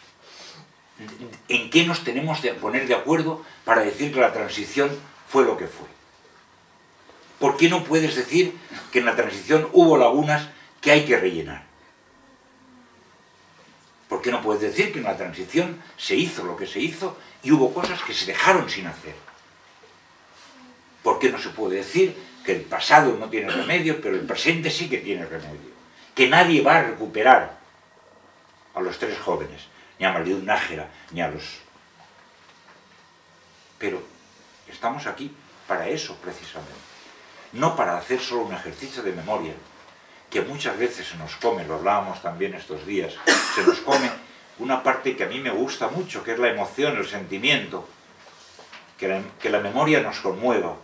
¿En qué nos tenemos que poner de acuerdo para decir que la transición fue lo que fue? ¿Por qué no puedes decir que en la transición hubo lagunas que hay que rellenar? ¿Por qué no puedes decir que en la transición se hizo lo que se hizo y hubo cosas que se dejaron sin hacer? ¿Por qué no se puede decir que el pasado no tiene remedio, pero el presente sí que tiene remedio? Que nadie va a recuperar a los tres jóvenes, ni a Mariluz Nájera, ni a los... Pero estamos aquí para eso, precisamente. No para hacer solo un ejercicio de memoria, que muchas veces se nos come, lo hablábamos también estos días, se nos come una parte que a mí me gusta mucho, que es la emoción, el sentimiento, que la, que la memoria nos conmueva.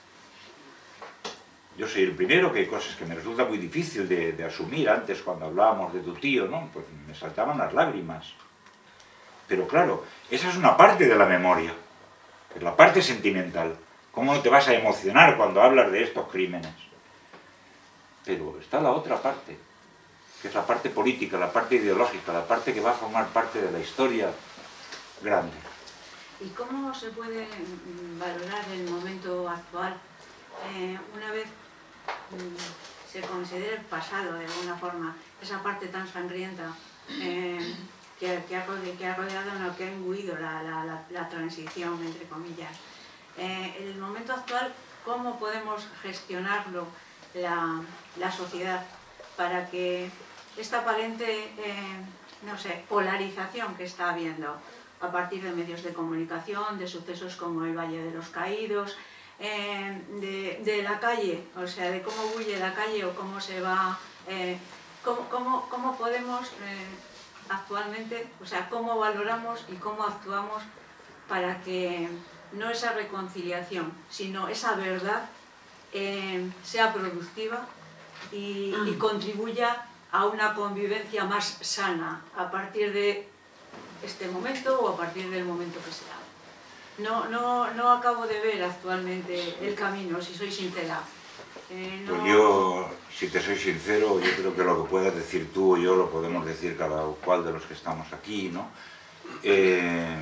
Yo soy el primero, que hay cosas que me resulta muy difícil de, de asumir. Antes, cuando hablábamos de tu tío, ¿no? Pues me saltaban las lágrimas. Pero claro, esa es una parte de la memoria, que es la parte sentimental. ¿Cómo no te vas a emocionar cuando hablas de estos crímenes? Pero está la otra parte, que es la parte política, la parte ideológica, la parte que va a formar parte de la historia grande. ¿Y cómo se puede valorar el momento actual eh, una vez mm, se considera el pasado de alguna forma, esa parte tan sangrienta eh, que, que, ha rodeado, que ha rodeado, no, que ha imbuido la, la, la, la transición, entre comillas? Eh, el momento actual, ¿cómo podemos gestionarlo la, la sociedad para que esta aparente, eh, no sé, polarización que está habiendo a partir de medios de comunicación, de sucesos como el Valle de los Caídos, eh, de, de la calle, o sea, de cómo huye la calle o cómo se va, eh, cómo, cómo, cómo podemos eh, actualmente, o sea, cómo valoramos y cómo actuamos para que no esa reconciliación, sino esa verdad eh, sea productiva y, y contribuya a una convivencia más sana a partir de este momento o a partir del momento que sea. No, no, no acabo de ver actualmente el camino, si soy sincera. Eh, no... Pues yo, si te soy sincero, yo creo que lo que puedas decir tú o yo lo podemos decir cada cual de los que estamos aquí, ¿no? Eh,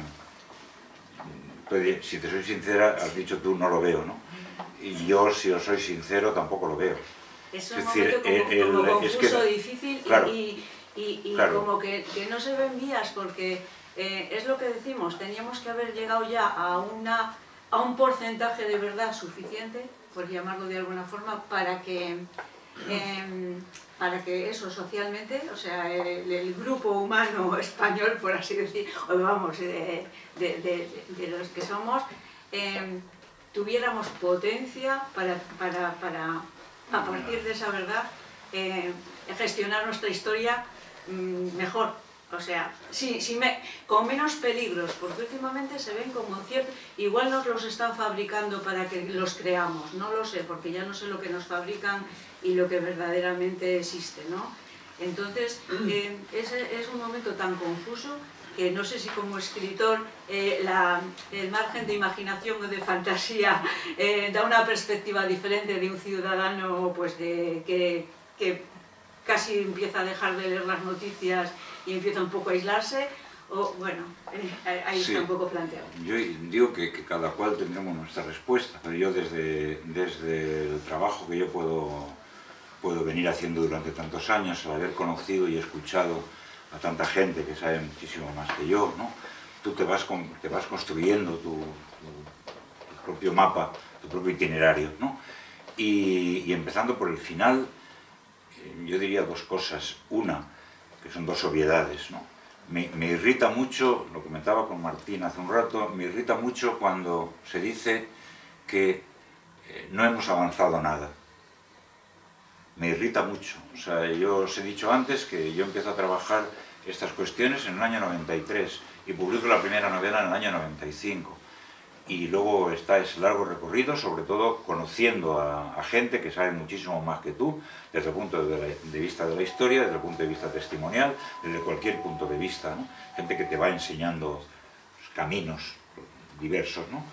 pues, si te soy sincera, has dicho tú, no lo veo, ¿no? Y yo, si os soy sincero, tampoco lo veo. Es un es momento decir, como, el, el, como confuso, es que, difícil claro, y, y, y claro. como que, que no se ven vías porque eh, es lo que decimos, teníamos que haber llegado ya a, una, a un porcentaje de verdad suficiente, por llamarlo de alguna forma, para que, eh, para que eso socialmente, o sea, el, el grupo humano español, por así decir, o vamos, de, de, de, de los que somos, eh, tuviéramos potencia para, para, para, a partir de esa verdad, eh, gestionar nuestra historia mmm, mejor. O sea, sí, sí me, con menos peligros, porque últimamente se ven como cierto... Igual nos los están fabricando para que los creamos, no lo sé, porque ya no sé lo que nos fabrican y lo que verdaderamente existe, ¿no? Entonces, eh, es, es un momento tan confuso que no sé si como escritor eh, la, el margen de imaginación o de fantasía eh, da una perspectiva diferente de un ciudadano pues de, que, que casi empieza a dejar de leer las noticias y empieza un poco a aislarse, o bueno, eh, ahí sí, está un poco planteado. Yo digo que, que cada cual tendremos nuestra respuesta, pero yo desde, desde el trabajo que yo puedo, puedo venir haciendo durante tantos años, al haber conocido y escuchado a tanta gente que sabe muchísimo más que yo, ¿no? Tú te vas, con, te vas construyendo tu, tu, tu propio mapa, tu propio itinerario, ¿no? Y, y empezando por el final, yo diría dos cosas. Una, que son dos obviedades, ¿no? Me, me irrita mucho, lo comentaba con Martín hace un rato, me irrita mucho cuando se dice que eh, no hemos avanzado nada. Me irrita mucho. O sea, yo os he dicho antes que yo empiezo a trabajar estas cuestiones en el año noventa y tres y publico la primera novela en el año noventa y cinco. Y luego está ese largo recorrido, sobre todo conociendo a, a gente que sabe muchísimo más que tú, desde el punto de, la, de vista de la historia, desde el punto de vista testimonial, desde cualquier punto de vista, ¿no? Gente que te va enseñando caminos diversos, ¿no?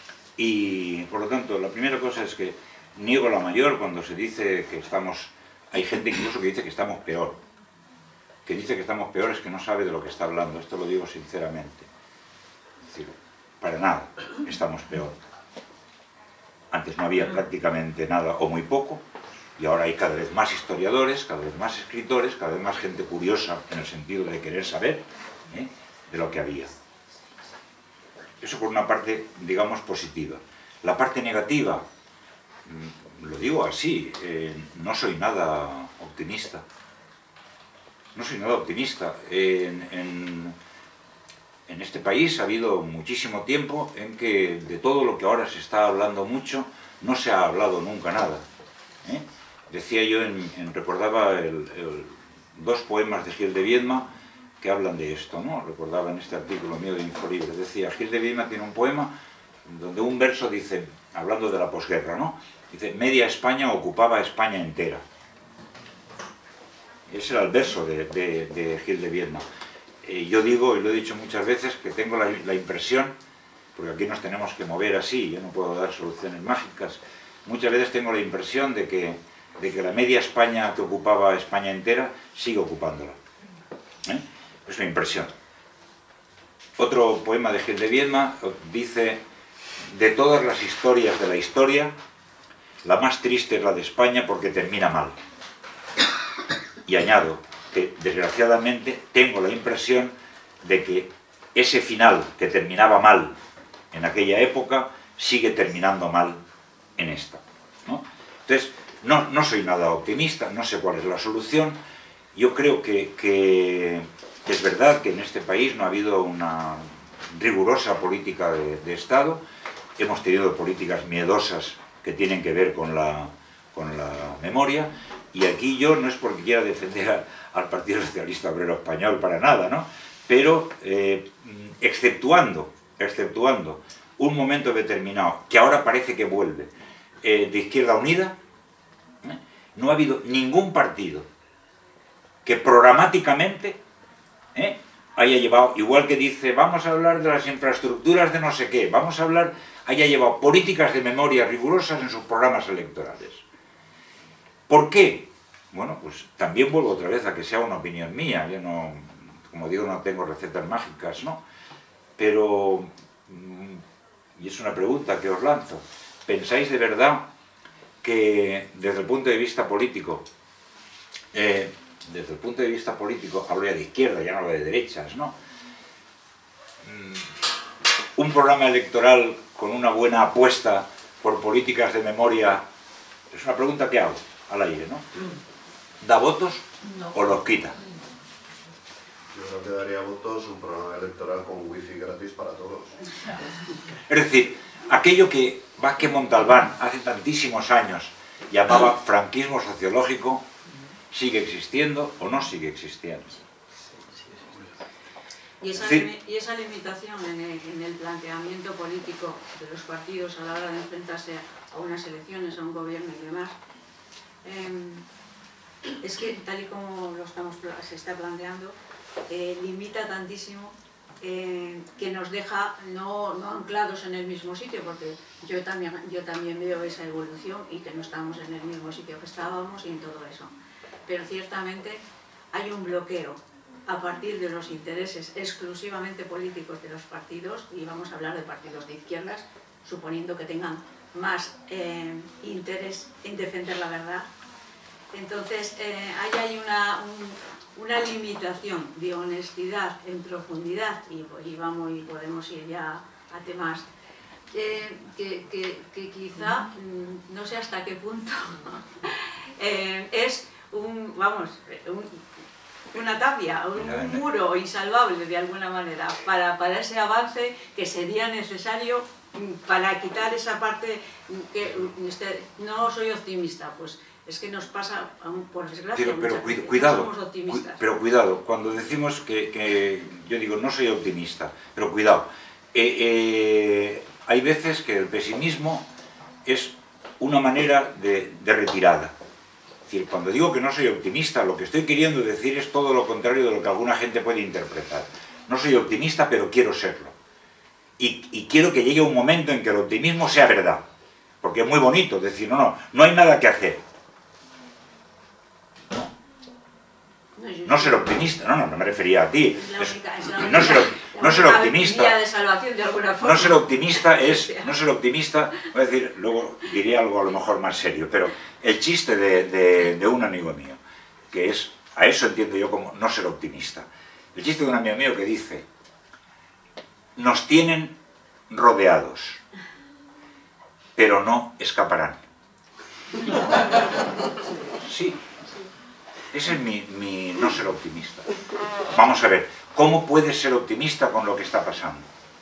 Y por lo tanto, la primera cosa es que niego la mayor cuando se dice que estamos... Hay gente incluso que dice que estamos peor. Que dice que estamos peor es que no sabe de lo que está hablando, esto lo digo sinceramente. Es decir, para nada, estamos peor. Antes no había prácticamente nada o muy poco, y ahora hay cada vez más historiadores, cada vez más escritores, cada vez más gente curiosa en el sentido de querer saber, ¿eh?, de lo que había. Eso por una parte, digamos, positiva. La parte negativa, lo digo así, eh, no soy nada optimista. No soy nada optimista. En, en, en este país ha habido muchísimo tiempo en que de todo lo que ahora se está hablando mucho, no se ha hablado nunca nada, ¿eh? Decía yo, en, en, recordaba el, el, dos poemas de Gil de Viedma que hablan de esto, ¿no? Recordaba en este artículo mío de Infolibre. Decía, Gil de Viedma tiene un poema donde un verso dice, hablando de la posguerra, ¿no? Dice, media España ocupaba España entera. Ese era el verso de, de, de Gil de Viedma. Eh, yo digo, y lo he dicho muchas veces, que tengo la, la impresión, porque aquí nos tenemos que mover así, yo no puedo dar soluciones mágicas, muchas veces tengo la impresión de que, de que la media España que ocupaba España entera sigue ocupándola. ¿Eh? Es una impresión. Otro poema de Gil de Viedma dice, de todas las historias de la historia, la más triste es la de España porque termina mal. Y añado que, desgraciadamente, tengo la impresión de que ese final que terminaba mal en aquella época sigue terminando mal en esta, ¿no? Entonces, no, no soy nada optimista, no sé cuál es la solución. Yo creo que, que, que es verdad que en este país no ha habido una rigurosa política de, de Estado. Hemos tenido políticas miedosas que tienen que ver con la, con la memoria. Y aquí yo no es porque quiera defender a, al Partido Socialista Obrero Español para nada, ¿no? Pero eh, exceptuando, exceptuando un momento determinado, que ahora parece que vuelve, eh, de Izquierda Unida, ¿eh?, no ha habido ningún partido que programáticamente, ¿eh?, haya llevado, igual que dice, vamos a hablar de las infraestructuras de no sé qué, vamos a hablar, haya llevado políticas de memoria rigurosas en sus programas electorales. ¿Por qué? Bueno, pues también vuelvo otra vez a que sea una opinión mía, yo no, como digo, no tengo recetas mágicas, ¿no? Pero, y es una pregunta que os lanzo, ¿pensáis de verdad que desde el punto de vista político, eh, desde el punto de vista político, hablo ya de izquierda, ya no hablo de derechas, ¿no? Un programa electoral con una buena apuesta por políticas de memoria, es una pregunta que hago al aire, ¿no? ¿Da votos No. o los quita? Yo creo que daría votos un programa electoral con wifi gratis para todos. Es decir, aquello que Vázquez Montalbán hace tantísimos años llamaba franquismo sociológico, ¿sigue existiendo o no sigue existiendo? Y esa, Sí. limi- y esa limitación en el, en el planteamiento político de los partidos a la hora de enfrentarse a unas elecciones, a un gobierno y demás, eh, es que tal y como lo estamos, pla- se está planteando, eh, limita tantísimo eh, que nos deja no, no anclados en el mismo sitio, porque yo también, yo también veo esa evolución y que no estamos en el mismo sitio que estábamos y en todo eso. Pero ciertamente hay un bloqueo a partir de los intereses exclusivamente políticos de los partidos, y vamos a hablar de partidos de izquierdas, suponiendo que tengan más eh, interés en defender la verdad. Entonces, eh, ahí hay una, un, una limitación de honestidad en profundidad, y, y vamos y podemos ir ya a temas eh, que, que, que quizá, mm, no sé hasta qué punto, eh, es un, vamos, un, una tapia, un, un muro insalvable de alguna manera para, para ese avance que sería necesario para quitar esa parte que usted, no soy optimista, pues es que nos pasa, por desgracia, Pero, pero muchas cuid- veces, cuidado, no somos optimistas. cu- pero cuidado, cuando decimos que, que yo digo no soy optimista, pero cuidado, eh, eh, hay veces que el pesimismo es una manera de, de retirada. Es decir, cuando digo que no soy optimista, lo que estoy queriendo decir es todo lo contrario de lo que alguna gente puede interpretar. No soy optimista, pero quiero serlo. Y, y quiero que llegue un momento en que el optimismo sea verdad. Porque es muy bonito decir, no, no, no hay nada que hacer. No, yo- No ser optimista, no, no, no me refería a ti. Es la Es- única- es la no única- ser, la no ser única optimista. vía de salvación de alguna forma. No ser optimista es, no ser optimista, voy a decir, luego diré algo a lo mejor más serio, pero el chiste de, de, de un amigo mío, que es, a eso entiendo yo como no ser optimista. El chiste de un amigo mío que dice, nos tienen rodeados, pero no escaparán. Sí, ese es mi, mi no ser optimista. Vamos a ver, ¿cómo puedes ser optimista con lo que está pasando?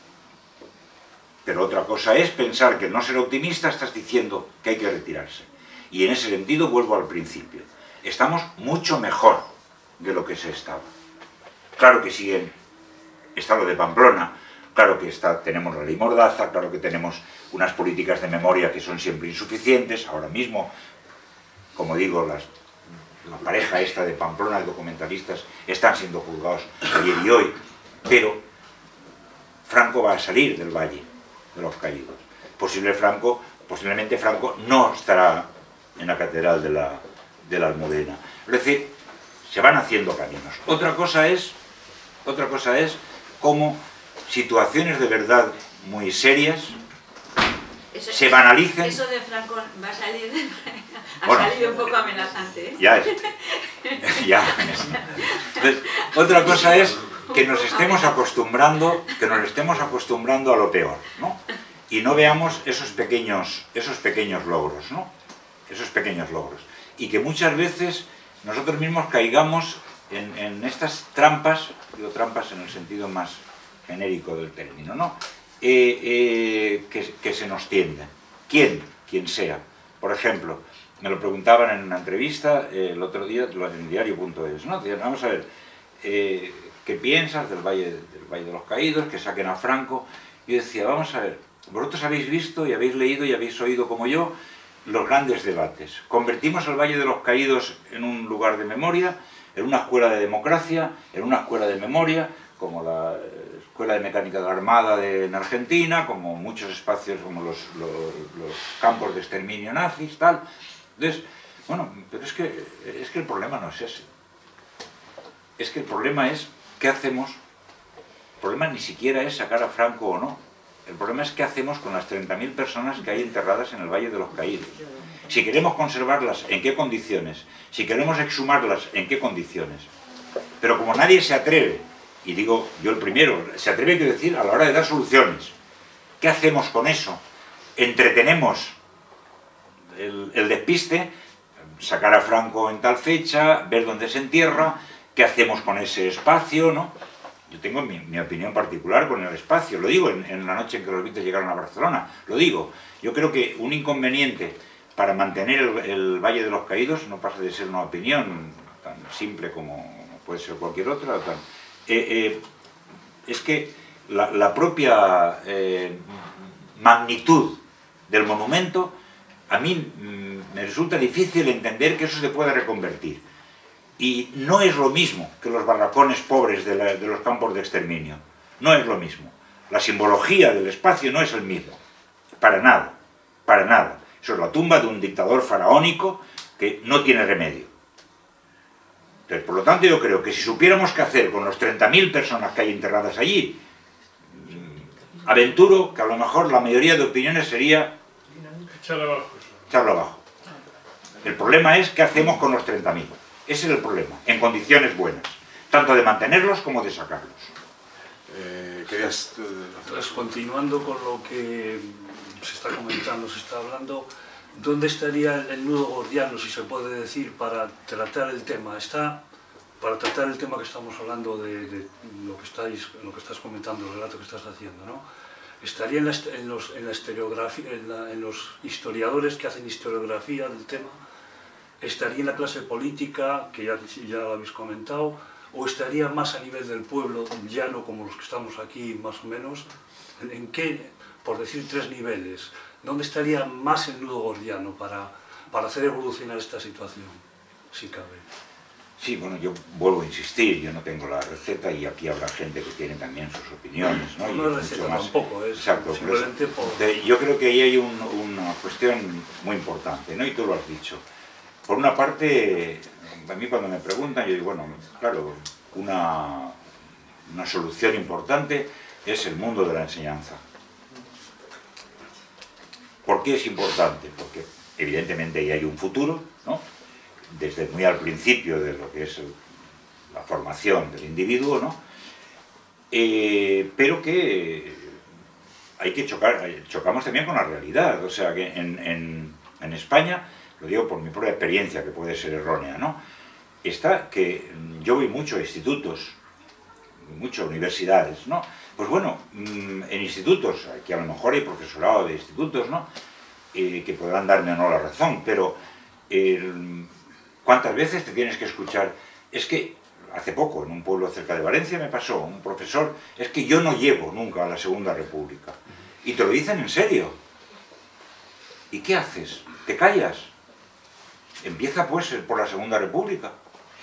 Pero otra cosa es pensar que no ser optimista estás diciendo que hay que retirarse. Y en ese sentido vuelvo al principio. Estamos mucho mejor de lo que se estaba. Claro que siguen, está lo de Pamplona, claro que está, tenemos la ley Mordaza, claro que tenemos unas políticas de memoria que son siempre insuficientes. Ahora mismo, como digo, las, la pareja esta de Pamplona de documentalistas están siendo juzgados ayer y hoy, pero Franco va a salir del Valle de los Caídos. Posible Franco, posiblemente Franco no estará en la catedral de la, de la Almudena. Es decir, se van haciendo caminos. Otra cosa es, otra cosa es cómo situaciones de verdad muy serias Eso- se banalicen. Eso de Franco va a salir, ha Bueno. salido un poco amenazante, ¿eh? Ya es. Ya es. Entonces, otra cosa es que nos estemos acostumbrando, que nos estemos acostumbrando a lo peor, ¿no? Y no veamos esos pequeños, esos pequeños logros, ¿no? Esos pequeños logros. Y que muchas veces nosotros mismos caigamos en, en estas trampas, digo trampas en el sentido más genérico del término, ¿no? Eh, eh, que, que se nos tienden. ¿Quién? Quien sea. Por ejemplo, me lo preguntaban en una entrevista eh, el otro día en diario punto es, ¿no? Decían, vamos a ver, eh, ¿qué piensas del Valle, del Valle de los Caídos? Que saquen a Franco. Y yo decía, vamos a ver, vosotros habéis visto y habéis leído y habéis oído como yo los grandes debates. ¿Convertimos al Valle de los Caídos en un lugar de memoria, en una escuela de democracia, en una escuela de memoria? como la Escuela de Mecánica de la Armada de, en Argentina, como muchos espacios como los, los, los campos de exterminio nazis, tal. Entonces, bueno, pero es que, es que el problema no es ese. Es que el problema es qué hacemos. El problema ni siquiera es sacar a Franco o no. El problema es qué hacemos con las treinta mil personas que hay enterradas en el Valle de los Caídos. Si queremos conservarlas, ¿en qué condiciones? Si queremos exhumarlas, ¿en qué condiciones? Pero como nadie se atreve, y digo yo el primero, se atreve, quiero decir, a la hora de dar soluciones, ¿qué hacemos con eso? Entretenemos el, el despiste, sacar a Franco en tal fecha, ver dónde se entierra, ¿qué hacemos con ese espacio, no? Yo tengo mi, mi opinión particular con el espacio, lo digo en, en la noche en que los Beatles llegaron a Barcelona, lo digo. Yo creo que un inconveniente para mantener el, el Valle de los Caídos no pasa de ser una opinión tan simple como puede ser cualquier otra. Tan, eh, eh, es que la, la propia eh, magnitud del monumento, a mí mm, me resulta difícil entender que eso se pueda reconvertir. Y no es lo mismo que los barracones pobres de, la, de los campos de exterminio. No es lo mismo. La simbología del espacio no es el mismo. Para nada. Para nada. Eso es la tumba de un dictador faraónico que no tiene remedio. Entonces, por lo tanto, yo creo que si supiéramos qué hacer con los treinta mil personas que hay enterradas allí, aventuro que a lo mejor la mayoría de opiniones sería echarlo abajo. Echarlo abajo. El problema es qué hacemos con los treinta mil. Ese es el problema, en condiciones buenas, tanto de mantenerlos como de sacarlos. Eh, ¿Querías...? Pues continuando con lo que se está comentando, se está hablando, ¿dónde estaría el nudo gordiano, si se puede decir, para tratar el tema? Está, para tratar el tema que estamos hablando de, de lo que estáis, lo que estás comentando, el relato que estás haciendo, ¿no? Estaría en, la, en, los, en, la historiografía, en, la, en los historiadores que hacen historiografía del tema. ¿Estaría en la clase política, que ya, ya lo habéis comentado, o estaría más a nivel del pueblo, llano, como los que estamos aquí, más o menos? ¿En, en qué, por decir tres niveles, dónde estaría más el nudo gordiano para, para hacer evolucionar esta situación, si cabe? Sí, bueno, yo vuelvo a insistir, yo no tengo la receta y aquí habrá gente que tiene también sus opiniones, ¿no? No, no es receta más... tampoco, es Exacto, simplemente por... De, yo creo que ahí hay un, una cuestión muy importante, ¿no? Y tú lo has dicho. Por una parte, a mí cuando me preguntan, yo digo, bueno, claro, una, una solución importante es el mundo de la enseñanza. ¿Por qué es importante? Porque evidentemente ahí hay un futuro, ¿no? Desde muy al principio de lo que es el, la formación del individuo, ¿no? Eh, pero que hay que chocar, chocamos también con la realidad, o sea que en, en, en España, lo digo por mi propia experiencia, que puede ser errónea, ¿no? Está que yo voy mucho a institutos, mucho a universidades, ¿no? Pues bueno, en institutos, aquí a lo mejor hay profesorado de institutos, ¿no? Eh, que podrán darme o no la razón, pero eh, ¿cuántas veces te tienes que escuchar? Es que hace poco, en un pueblo cerca de Valencia, me pasó un profesor, es que yo no llego nunca a la Segunda República. Y te lo dicen en serio. ¿Y qué haces? ¿Te callas? Empieza pues por la Segunda República.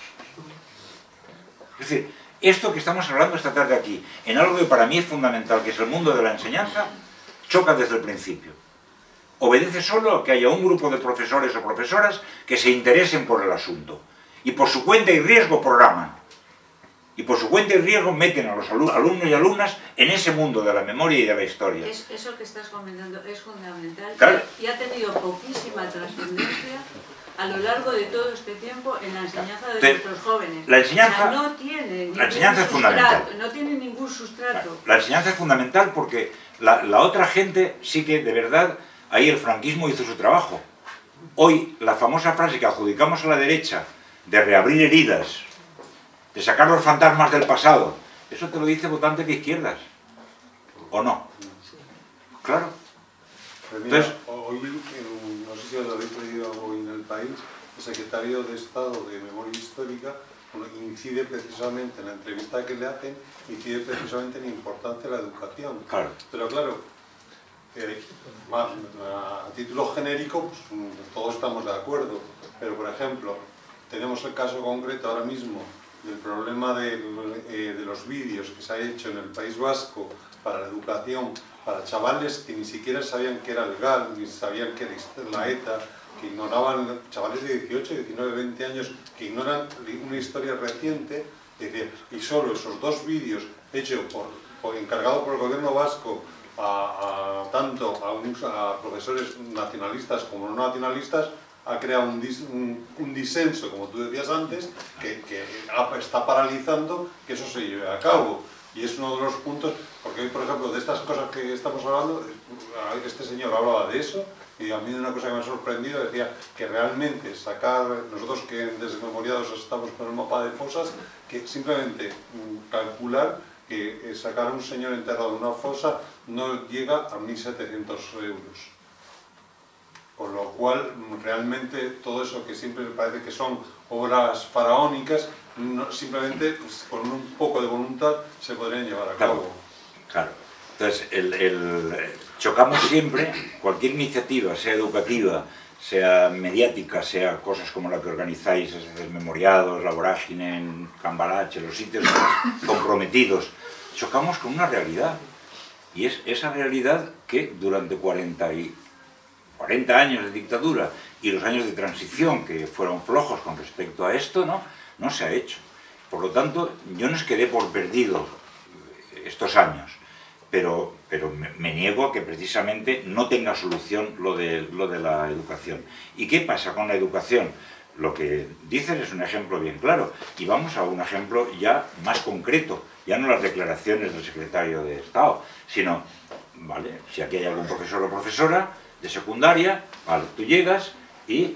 Es decir, esto que estamos hablando esta tarde aquí, en algo que para mí es fundamental, que es el mundo de la enseñanza, choca desde el principio. Obedece solo a que haya un grupo de profesores o profesoras que se interesen por el asunto. Y por su cuenta y riesgo programan. Y por su cuenta y riesgo meten a los alumnos y alumnas en ese mundo de la memoria y de la historia. Es, eso que estás comentando es fundamental, claro. Y ha tenido poquísima trascendencia a lo largo de todo este tiempo en la enseñanza de Te, nuestros jóvenes. La enseñanza, o sea, no tiene la enseñanza es sustrato, fundamental. no tiene ningún sustrato. La enseñanza es fundamental porque la, la otra gente sí que de verdad, ahí el franquismo hizo su trabajo. Hoy la famosa frase que adjudicamos a la derecha de reabrir heridas, de sacar los fantasmas del pasado, eso te lo dice votantes de izquierdas, ¿o no? Claro. Pues mira, Entonces, hoy, no sé si os lo habéis leído hoy en El País, el secretario de Estado de Memoria Histórica incide precisamente en la entrevista que le hacen, incide precisamente en la importancia de la educación. Claro. Pero claro, eh, más, a título genérico, pues, todos estamos de acuerdo, pero por ejemplo, tenemos el caso concreto ahora mismo del problema de, eh, de los vídeos que se ha hecho en el País Vasco para la educación, para chavales que ni siquiera sabían qué era el G A L, ni sabían qué era la ETA, que ignoraban, chavales de dieciocho, diecinueve, veinte años, que ignoran una historia reciente, es decir, y solo esos dos vídeos hechos por, por encargado por el gobierno vasco a, a tanto a, un, a profesores nacionalistas como no nacionalistas, ha creado un, dis, un, un disenso, como tú decías antes, que, que está paralizando que eso se lleve a cabo. Y es uno de los puntos, porque hoy, por ejemplo, de estas cosas que estamos hablando, este señor hablaba de eso, y a mí una cosa que me ha sorprendido, decía que realmente sacar, nosotros que en Desmemoriados estamos con el mapa de fosas, que simplemente calcular que sacar a un señor enterrado en una fosa no llega a mil setecientos euros. Con lo cual, realmente, todo eso que siempre me parece que son obras faraónicas, no, simplemente pues, con un poco de voluntad se podrían llevar a cabo. Claro, claro. Entonces, el, el, chocamos siempre, cualquier iniciativa, sea educativa, sea mediática, sea cosas como la que organizáis, Desmemoriados, La Vorágine, en Cambalache, los sitios más comprometidos, chocamos con una realidad. Y es esa realidad que durante cuarenta y cuarenta años de dictadura y los años de transición que fueron flojos con respecto a esto, no, no se ha hecho. Por lo tanto, yo no os quedé por perdido estos años, pero, pero me, me niego a que precisamente no tenga solución lo de, lo de la educación. ¿Y qué pasa con la educación? Lo que dicen es un ejemplo bien claro, y vamos a un ejemplo ya más concreto, ya no las declaraciones del secretario de Estado, sino, vale, si aquí hay algún profesor o profesora de secundaria, vale, tú llegas y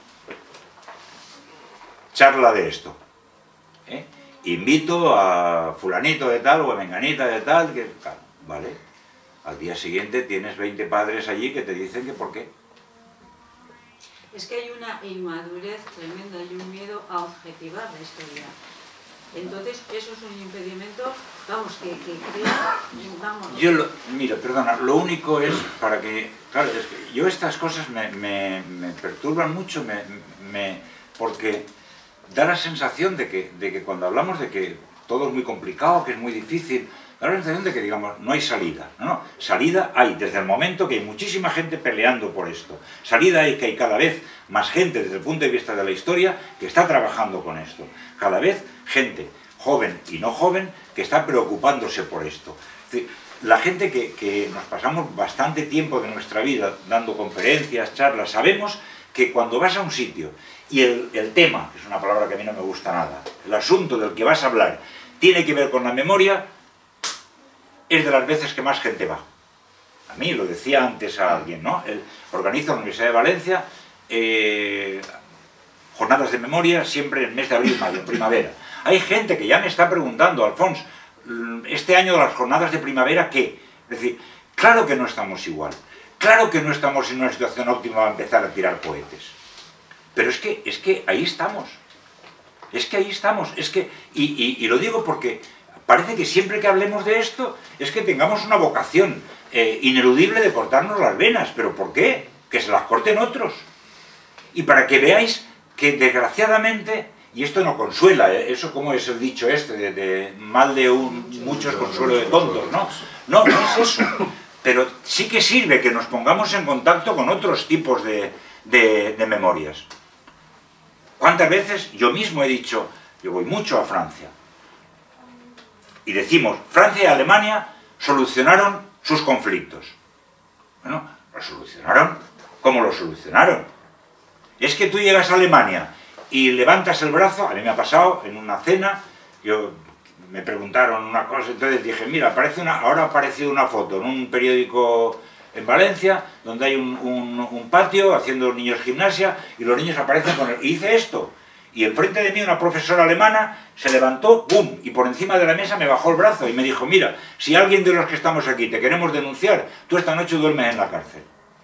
charla de esto. ¿eh? Invito a fulanito de tal o a menganita de tal, que tal, vale. Al día siguiente tienes veinte padres allí que te dicen que por qué. Es que hay una inmadurez tremenda y un miedo a objetivar la historia. Entonces, eso es un impedimento, vamos, que, que crea, vamos... Yo, lo, mira, perdona, lo único es para que... Claro, es que yo estas cosas me, me, me perturban mucho, me, me, porque da la sensación de que, de que cuando hablamos de que todo es muy complicado, que es muy difícil, da la sensación de que, digamos, no hay salida. No, no, salida hay desde el momento que hay muchísima gente peleando por esto. Salida hay que hay cada vez más gente desde el punto de vista de la historia que está trabajando con esto. Cada vez gente joven y no joven que está preocupándose por esto. Es decir, la gente que, que nos pasamos bastante tiempo de nuestra vida dando conferencias, charlas, sabemos que cuando vas a un sitio y el, el tema, que es una palabra que a mí no me gusta nada, el asunto del que vas a hablar tiene que ver con la memoria, es de las veces que más gente va. A mí, lo decía antes a alguien, ¿no? El, organiza la Universidad de Valencia eh, jornadas de memoria siempre en el mes de abril, mayo, en primavera. Hay gente que ya me está preguntando, Alfons, este año de las jornadas de primavera, ¿qué? Es decir, claro que no estamos igual. Claro que no estamos en una situación óptima para empezar a tirar cohetes. Pero es que, es que ahí estamos. Es que ahí estamos. Es que, y, y, y lo digo porque parece que siempre que hablemos de esto es que tengamos una vocación eh, ineludible de cortarnos las venas. ¿Pero por qué? Que se las corten otros. Y para que veáis que desgraciadamente, y esto no consuela, ¿eh? Eso como es el dicho este, de, de mal de un, muchos consuelo de tontos, ¿no? No, no es eso. Pero sí que sirve que nos pongamos en contacto con otros tipos de, de, de memorias. ¿Cuántas veces yo mismo he dicho, yo voy mucho a Francia, y decimos, Francia y Alemania solucionaron sus conflictos? Bueno, ¿lo solucionaron? ¿Cómo lo solucionaron? Es que tú llegas a Alemania y levantas el brazo, a mí me ha pasado en una cena, yo me preguntaron una cosa, entonces dije, mira, aparece una, ahora ha aparecido una foto en un periódico en Valencia, donde hay un, un, un patio haciendo los niños gimnasia, y los niños aparecen con el... Y hice esto, y enfrente de mí una profesora alemana se levantó, ¡bum!, y por encima de la mesa me bajó el brazo y me dijo, mira, si alguien de los que estamos aquí te queremos denunciar, tú esta noche duermes en la cárcel.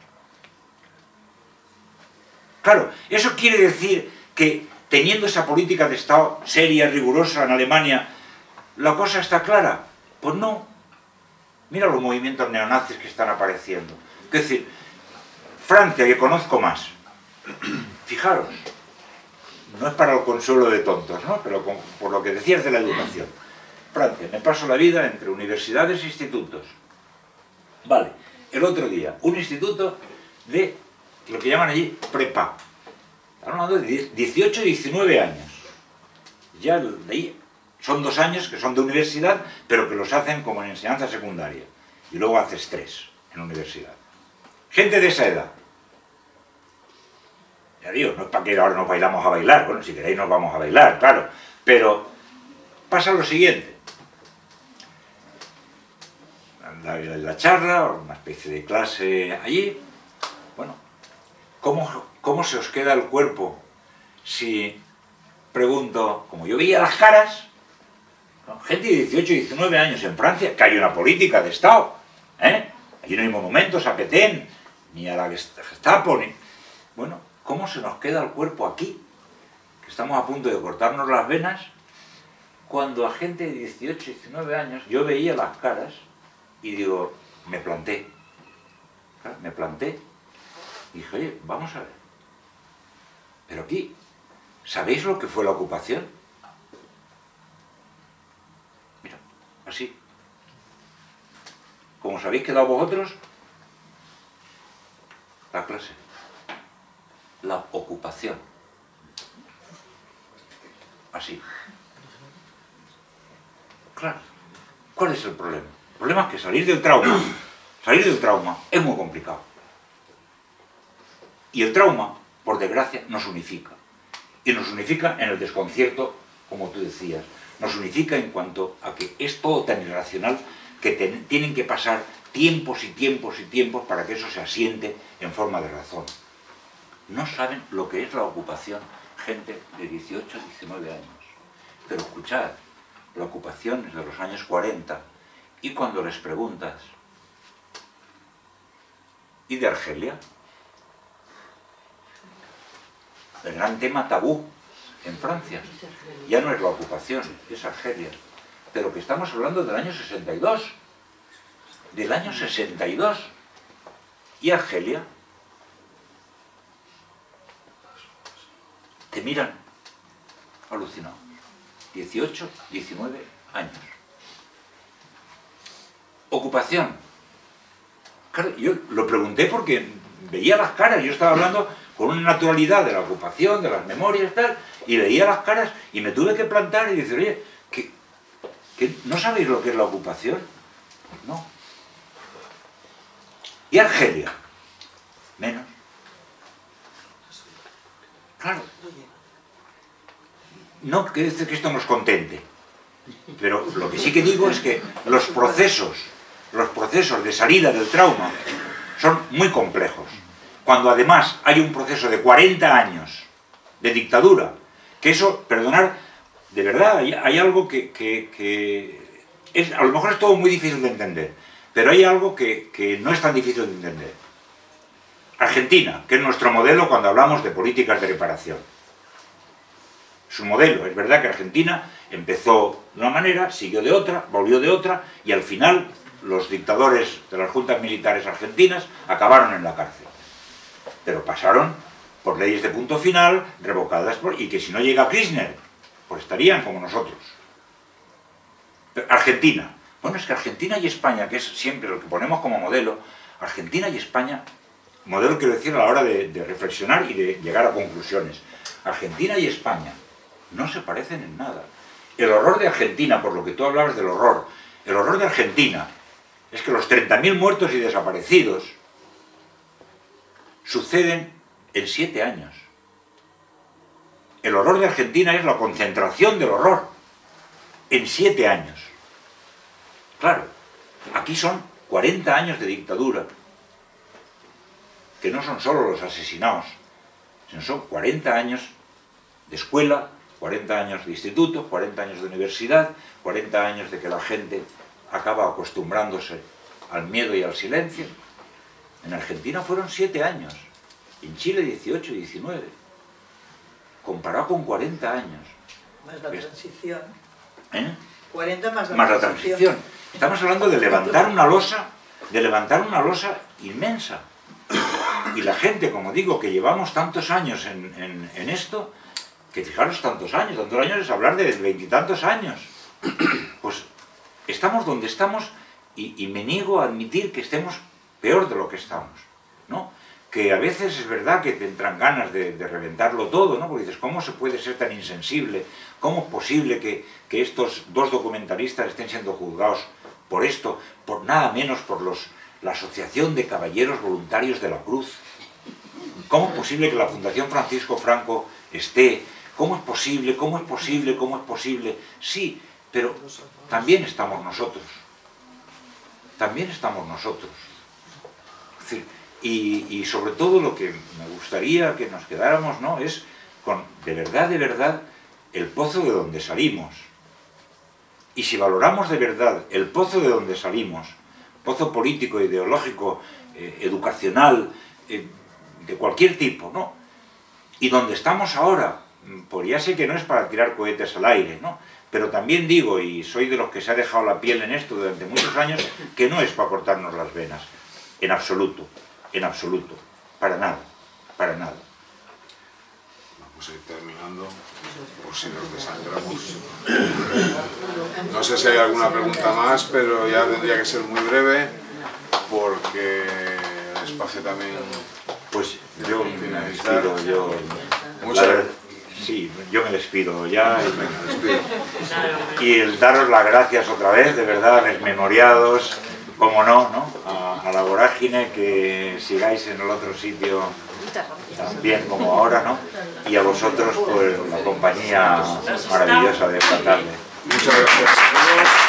Claro, eso quiere decir que teniendo esa política de Estado seria, rigurosa en Alemania, ¿la cosa está clara? Pues no. Mira los movimientos neonazis que están apareciendo. Es decir, Francia, que conozco más, fijaros, no es para el consuelo de tontos, ¿no? Pero con, por lo que decías de la educación. Francia, me paso la vida entre universidades e institutos. Vale, el otro día, un instituto de lo que llaman allí prepa. Estamos hablando de dieciocho, diecinueve años. Ya de ahí son dos años que son de universidad, pero que los hacen como en enseñanza secundaria. Y luego haces tres en universidad. Gente de esa edad. Ya digo, no es para que ahora nos bailamos a bailar. Bueno, si queréis nos vamos a bailar, claro. Pero pasa lo siguiente. La, la charla, una especie de clase allí. Bueno, ¿cómo, cómo se os queda el cuerpo si pregunto, como yo veía las caras, ¿no? Gente de dieciocho, diecinueve años en Francia, que hay una política de Estado, ¿eh? Allí no hay monumentos a Petén, ni a la Gestapo, ni... Bueno, ¿cómo se nos queda el cuerpo aquí? Que estamos a punto de cortarnos las venas, cuando a gente de dieciocho, diecinueve años, yo veía las caras y digo, me planté, ¿claro? Me planté, y dije, oye, vamos a ver, pero aquí, ¿sabéis lo que fue la ocupación? Mira, así. Como os habéis quedado vosotros, la clase. La ocupación. Así. Claro. ¿Cuál es el problema? El problema es que salir del trauma, salir del trauma es muy complicado. Y el trauma, por desgracia, nos unifica. Y nos unifica en el desconcierto, como tú decías. Nos unifica en cuanto a que es todo tan irracional que ten, tienen que pasar tiempos y tiempos y tiempos para que eso se asiente en forma de razón. No saben lo que es la ocupación gente de dieciocho, diecinueve años. Pero escuchad, la ocupación es de los años cuarenta, y cuando les preguntas, ¿y de Argelia? El gran tema tabú en Francia ya no es la ocupación, es Argelia. Pero que estamos hablando del año sesenta y dos. Del año sesenta y dos. ¿Y Argelia? Te miran alucinados. dieciocho, diecinueve años. Ocupación. Claro, yo lo pregunté porque veía las caras, yo estaba hablando con una naturalidad de la ocupación, de las memorias y tal, y veía las caras y me tuve que plantar y decir, oye, ¿qué, qué, ¿no sabéis lo que es la ocupación? No. ¿Y Argelia? Menos. Claro. No quiere decir que esto nos contente, pero lo que sí que digo es que los procesos, los procesos de salida del trauma son muy complejos. Cuando además hay un proceso de cuarenta años de dictadura, que eso, perdonar, de verdad, hay, hay algo que, que, que es, a lo mejor es todo muy difícil de entender, pero hay algo que, que no es tan difícil de entender. Argentina, que es nuestro modelo cuando hablamos de políticas de reparación. Su modelo, es verdad que Argentina empezó de una manera, siguió de otra, volvió de otra, y al final los dictadores de las juntas militares argentinas acabaron en la cárcel. Pero pasaron por leyes de punto final, revocadas por... y que si no llega Kirchner, pues estarían como nosotros. Pero Argentina. Bueno, es que Argentina y España, que es siempre lo que ponemos como modelo, Argentina y España, modelo quiero decir a la hora de, de reflexionar y de llegar a conclusiones. Argentina y España no se parecen en nada. El horror de Argentina, por lo que tú hablabas del horror, el horror de Argentina es que los treinta mil muertos y desaparecidos suceden en siete años. El horror de Argentina es la concentración del horror en siete años. Claro, aquí son cuarenta años de dictadura, que no son solo los asesinados, sino son cuarenta años de escuela, cuarenta años de instituto, cuarenta años de universidad, cuarenta años de que la gente acaba acostumbrándose al miedo y al silencio. En Argentina fueron siete años, en Chile dieciocho, diecinueve, comparado con cuarenta años. Más la transición. ¿Eh? cuarenta más la más transición. la transición. Estamos hablando de levantar una losa, de levantar una losa inmensa. Y la gente, como digo, que llevamos tantos años en, en, en esto, que fijaros tantos años, tantos años es hablar de veintitantos años. Pues estamos donde estamos y, y me niego a admitir que estemos peor de lo que estamos, ¿no? Que a veces es verdad que te entran ganas de, de reventarlo todo, ¿no? Porque dices, ¿cómo se puede ser tan insensible? ¿Cómo es posible que, que estos dos documentalistas estén siendo juzgados por esto? Por nada menos por los, la Asociación de Caballeros Voluntarios de la Cruz. ¿Cómo es posible que la Fundación Francisco Franco esté? ¿Cómo es posible? ¿Cómo es posible? ¿Cómo es posible? Sí, pero también estamos nosotros. También estamos nosotros. Es decir, y, y sobre todo lo que me gustaría que nos quedáramos, ¿no?, es con, de verdad, de verdad, el pozo de donde salimos. Y si valoramos de verdad el pozo de donde salimos, pozo político, ideológico, eh, educacional, eh, de cualquier tipo, ¿no?, y donde estamos ahora, pues ya sé que no es para tirar cohetes al aire, ¿no?, pero también digo, y soy de los que se ha dejado la piel en esto durante muchos años, que no es para cortarnos las venas, en absoluto, en absoluto, para nada, para nada. Vamos a ir terminando, por si nos desangramos. No sé si hay alguna pregunta más, pero ya tendría que ser muy breve, porque el espacio también... Pues yo me despido, yo... Muchas la, sí, yo me despido ya y, me despido. Y el daros las gracias otra vez, de verdad, desmemoriados, como no, ¿no? A, a la vorágine, que sigáis en el otro sitio tan bien como ahora, ¿no? Y a vosotros, pues, la compañía maravillosa de esta tarde. Muchas gracias.